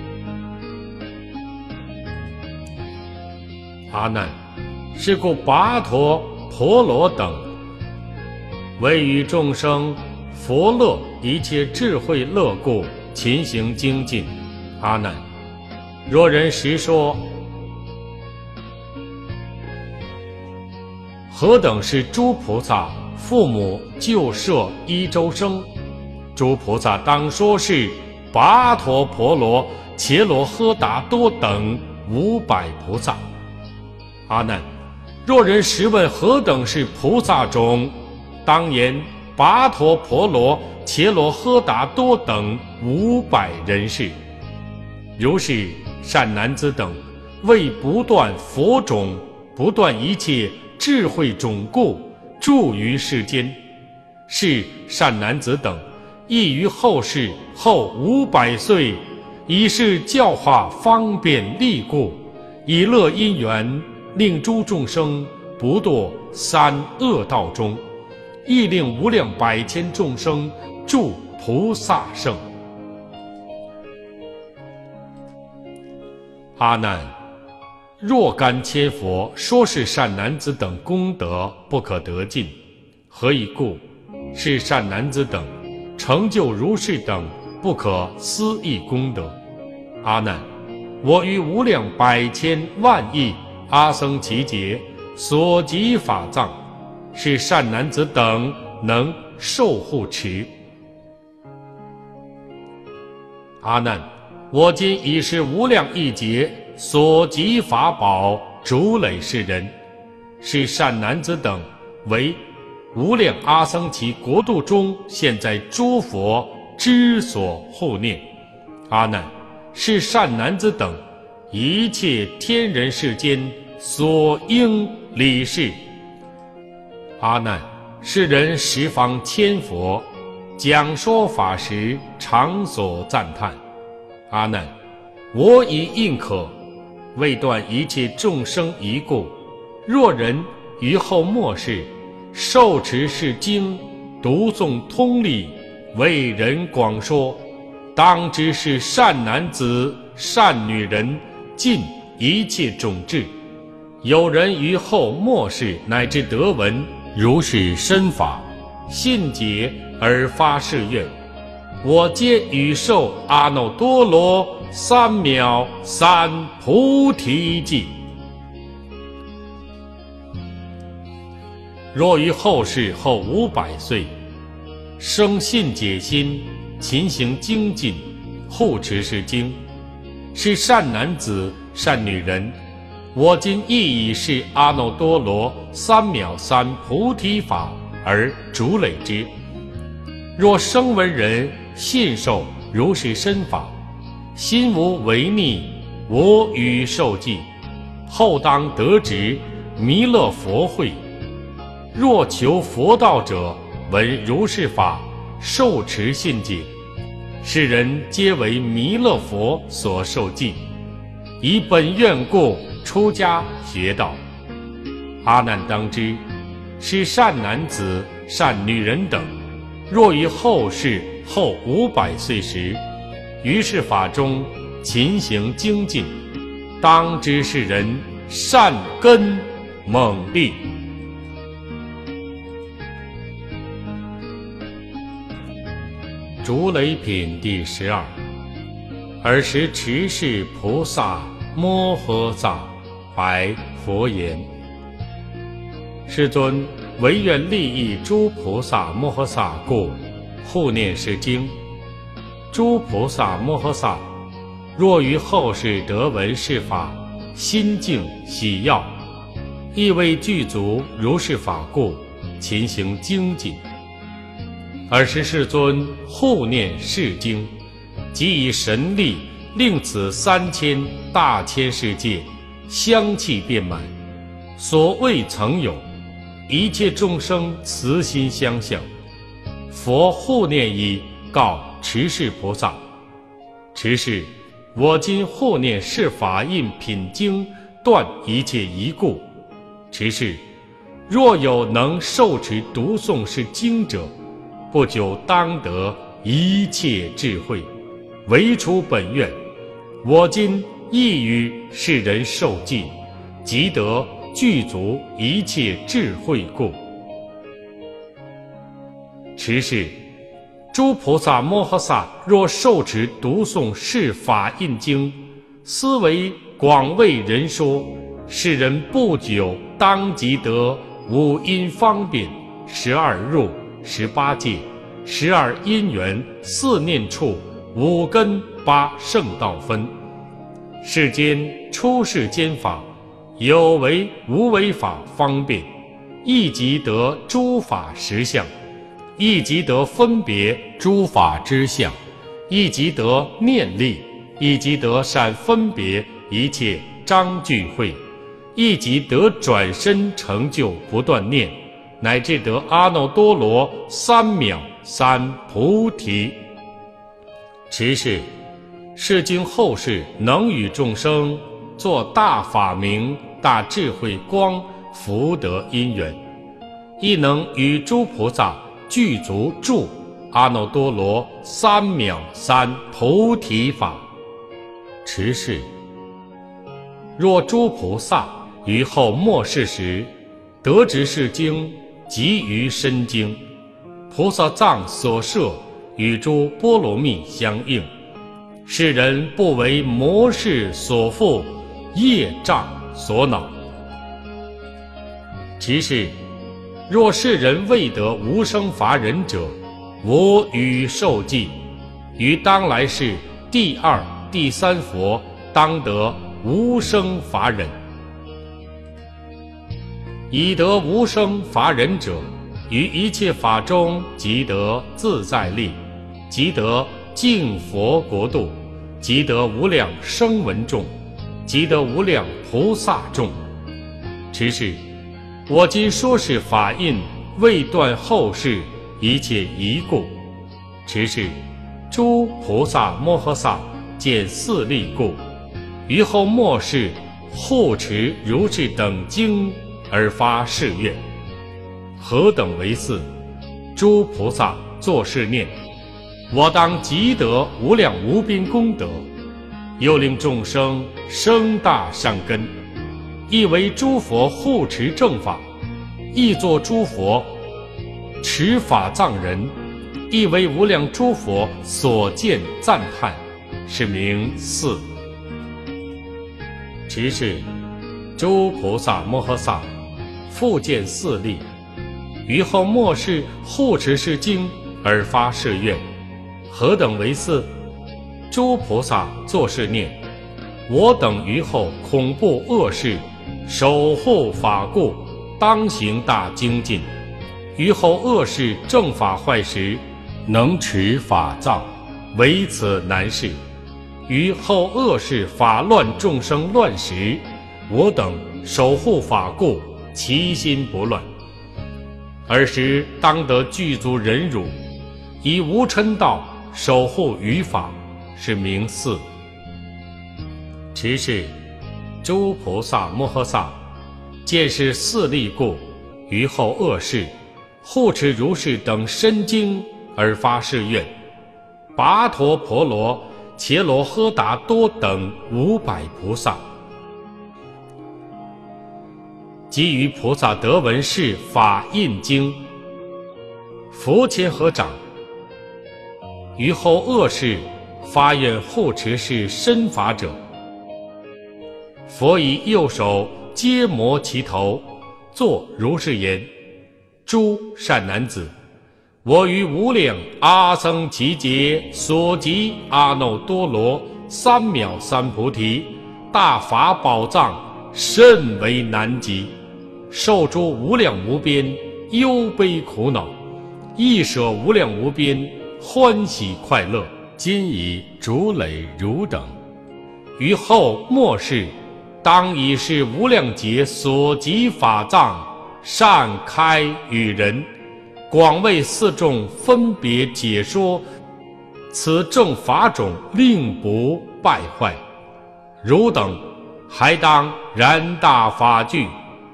阿难，是故跋陀婆罗等为与众生佛乐一切智慧乐故，勤行精进。阿难，若人实说何等是诸菩萨父母救摄一周生，诸菩萨当说是跋陀婆罗、伽罗诃达多等五百菩萨。阿难，若人实问何等是菩萨种，当言跋陀婆罗、伽罗诃达多等五百人士。如是善男子等，为不断佛种，不断一切智慧种故，住于世间。是善男子等，亦于后世后五百岁，以是教化方便利故，以乐因缘，令诸众生不堕三恶道中，亦令无量百千众生住菩萨圣。阿难，若干千佛说是善男子等功德不可得尽。何以故？是善男子等成就如是等不可思议功德。阿难，我于无量百千万亿阿僧祇劫所集法藏，是善男子等能受护持。阿难，我今已是无量亿劫所集法宝主累世人，是善男子等为无量阿僧祇国度中现在诸佛之所护念。阿难，是善男子等一切天人世间所应礼事。阿难，是人十方千佛讲说法时常所赞叹。阿难，我已应可，为断一切众生疑故，若人于后末世受持是经，读诵通例，为人广说，当知是善男子善女人尽一切种智。有人于后末世乃至得闻如是深法，信解而发誓愿，我皆与受阿耨多罗三藐三菩提记。若于后世后五百岁，生信解心，勤行精进，护持是经，是善男子善女人，我今亦以是阿耨多罗三藐三菩提法而主累之。若声闻人信受如是深法，心无违逆，我与受记，后当得值弥勒佛会。若求佛道者，闻如是法，受持信解，是人皆为弥勒佛所受记，以本愿故出家学道。阿难当知，是善男子善女人等，若于后世后五百岁时，于是法中勤行精进，当知是人善根猛力。竹雷品第十二。尔时持世菩萨摩诃萨白佛言：世尊，唯愿利益诸菩萨摩诃萨故，护念是经。诸菩萨摩诃萨若于后世得闻是法，心净喜要，亦为具足如是法故，勤行精进。尔时世尊护念是经，即以神力令此三千大千世界香气遍满，所未曾有，一切众生慈心相向。佛护念已，告持世菩萨：持世，我今护念是法印品经，断一切疑故。持世，若有能受持读诵是经者，不久当得一切智慧，唯除本愿。我今亦于世人受记，即得具足一切智慧故。持世，诸菩萨摩诃萨若受持读诵是法印经，思维广为人说，世人不久当即得五因方便、十二入、十八界、十二因缘、四念处、五根、八圣道分。世间出世间法，有为无为法方便，亦即得诸法实相，亦即得分别诸法之相，亦即得念力，亦即得善分别一切章句会，亦即得转身成就不断念，乃至得阿耨多罗三藐三菩提。持世，是经后世能与众生作大法明、大智慧光福德因缘，亦能与诸菩萨具足住阿耨多罗三藐三菩提法。持世，若诸菩萨于后末世时，得知是经，即于深经，菩萨藏所摄与诸波罗蜜相应，世人不为魔事所缚，业障所恼。其是，若世人未得无生法忍者，我与受记，于当来世第二、第三佛当得无生法忍。已得无生法忍者，于一切法中即得自在力，即得净佛国度，即得无量声闻众，即得无量菩萨众。持世，我今说是法印，未断后世一切疑故， 持是诸菩萨摩诃萨见四力故，于后末世护持如是等经而发誓愿。何等为四？诸菩萨作是念：我当积得无量无边功德，又令众生生大善根，亦为诸佛护持正法，亦作诸佛持法藏人，亦为无量诸佛所见赞叹，是名四。持是诸菩萨摩诃萨复见四力，于后末世护持是经而发誓愿。何等为四？诸菩萨作是念：我等于后恐怖恶事，守护法故，当行大精进。于后恶事正法坏时，能持法藏，唯此难事。于后恶事法乱众生乱时，我等守护法故，其心不乱。尔时当得具足忍辱，以无嗔道守护于法，是名四。持是诸菩萨摩诃萨见是四力故，于后恶事护持如是等深经而发誓愿。跋陀婆罗、伽罗诃达多等五百菩萨，即于菩萨得闻是法印经，佛前合掌，于后恶事发愿护持是身法者，佛以右手揭摩其头，作如是言：诸善男子，我于无量阿僧祇劫所集阿耨多罗三藐三菩提大法宝藏，甚为难集，受诸无量无边忧悲苦恼，亦舍无量无边欢喜快乐，今以竹垒汝等。于后末世，当以是无量劫所集法藏，善开与人，广为四众分别解说，此正法种令不败坏。汝等还当然大法具。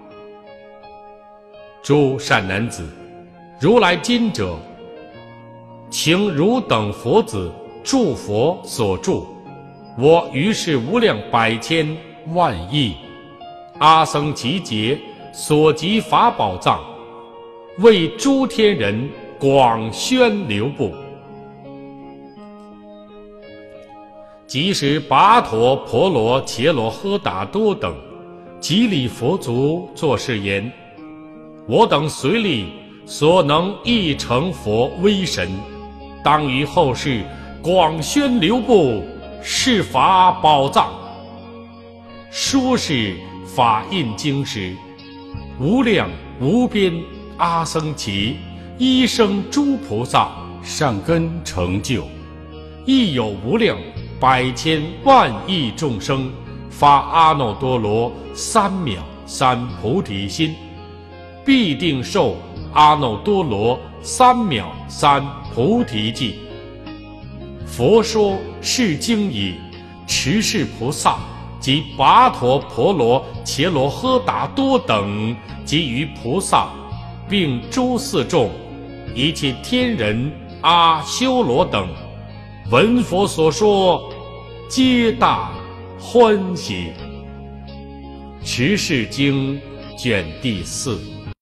诸善男子，如来今者，请汝等佛子助佛所助，我于是无量百千万亿阿僧祇劫所集法宝藏，为诸天人广宣流布。即时跋陀婆罗、伽罗诃达多等即礼佛足，作是言：我等随力所能亦成佛威神，当于后世广宣流布是法宝藏。说是法印经时，无量无边阿僧祇一生诸菩萨善根成就，亦有无量百千万亿众生发阿耨多罗三藐三菩提心，必定受阿耨多罗三藐三菩提记。佛说是经已，持是菩萨及跋陀婆罗、伽罗诃达多等及于菩萨，并诸四众一切天人、阿修罗等，闻佛所说，皆大欢喜。持是经卷第四。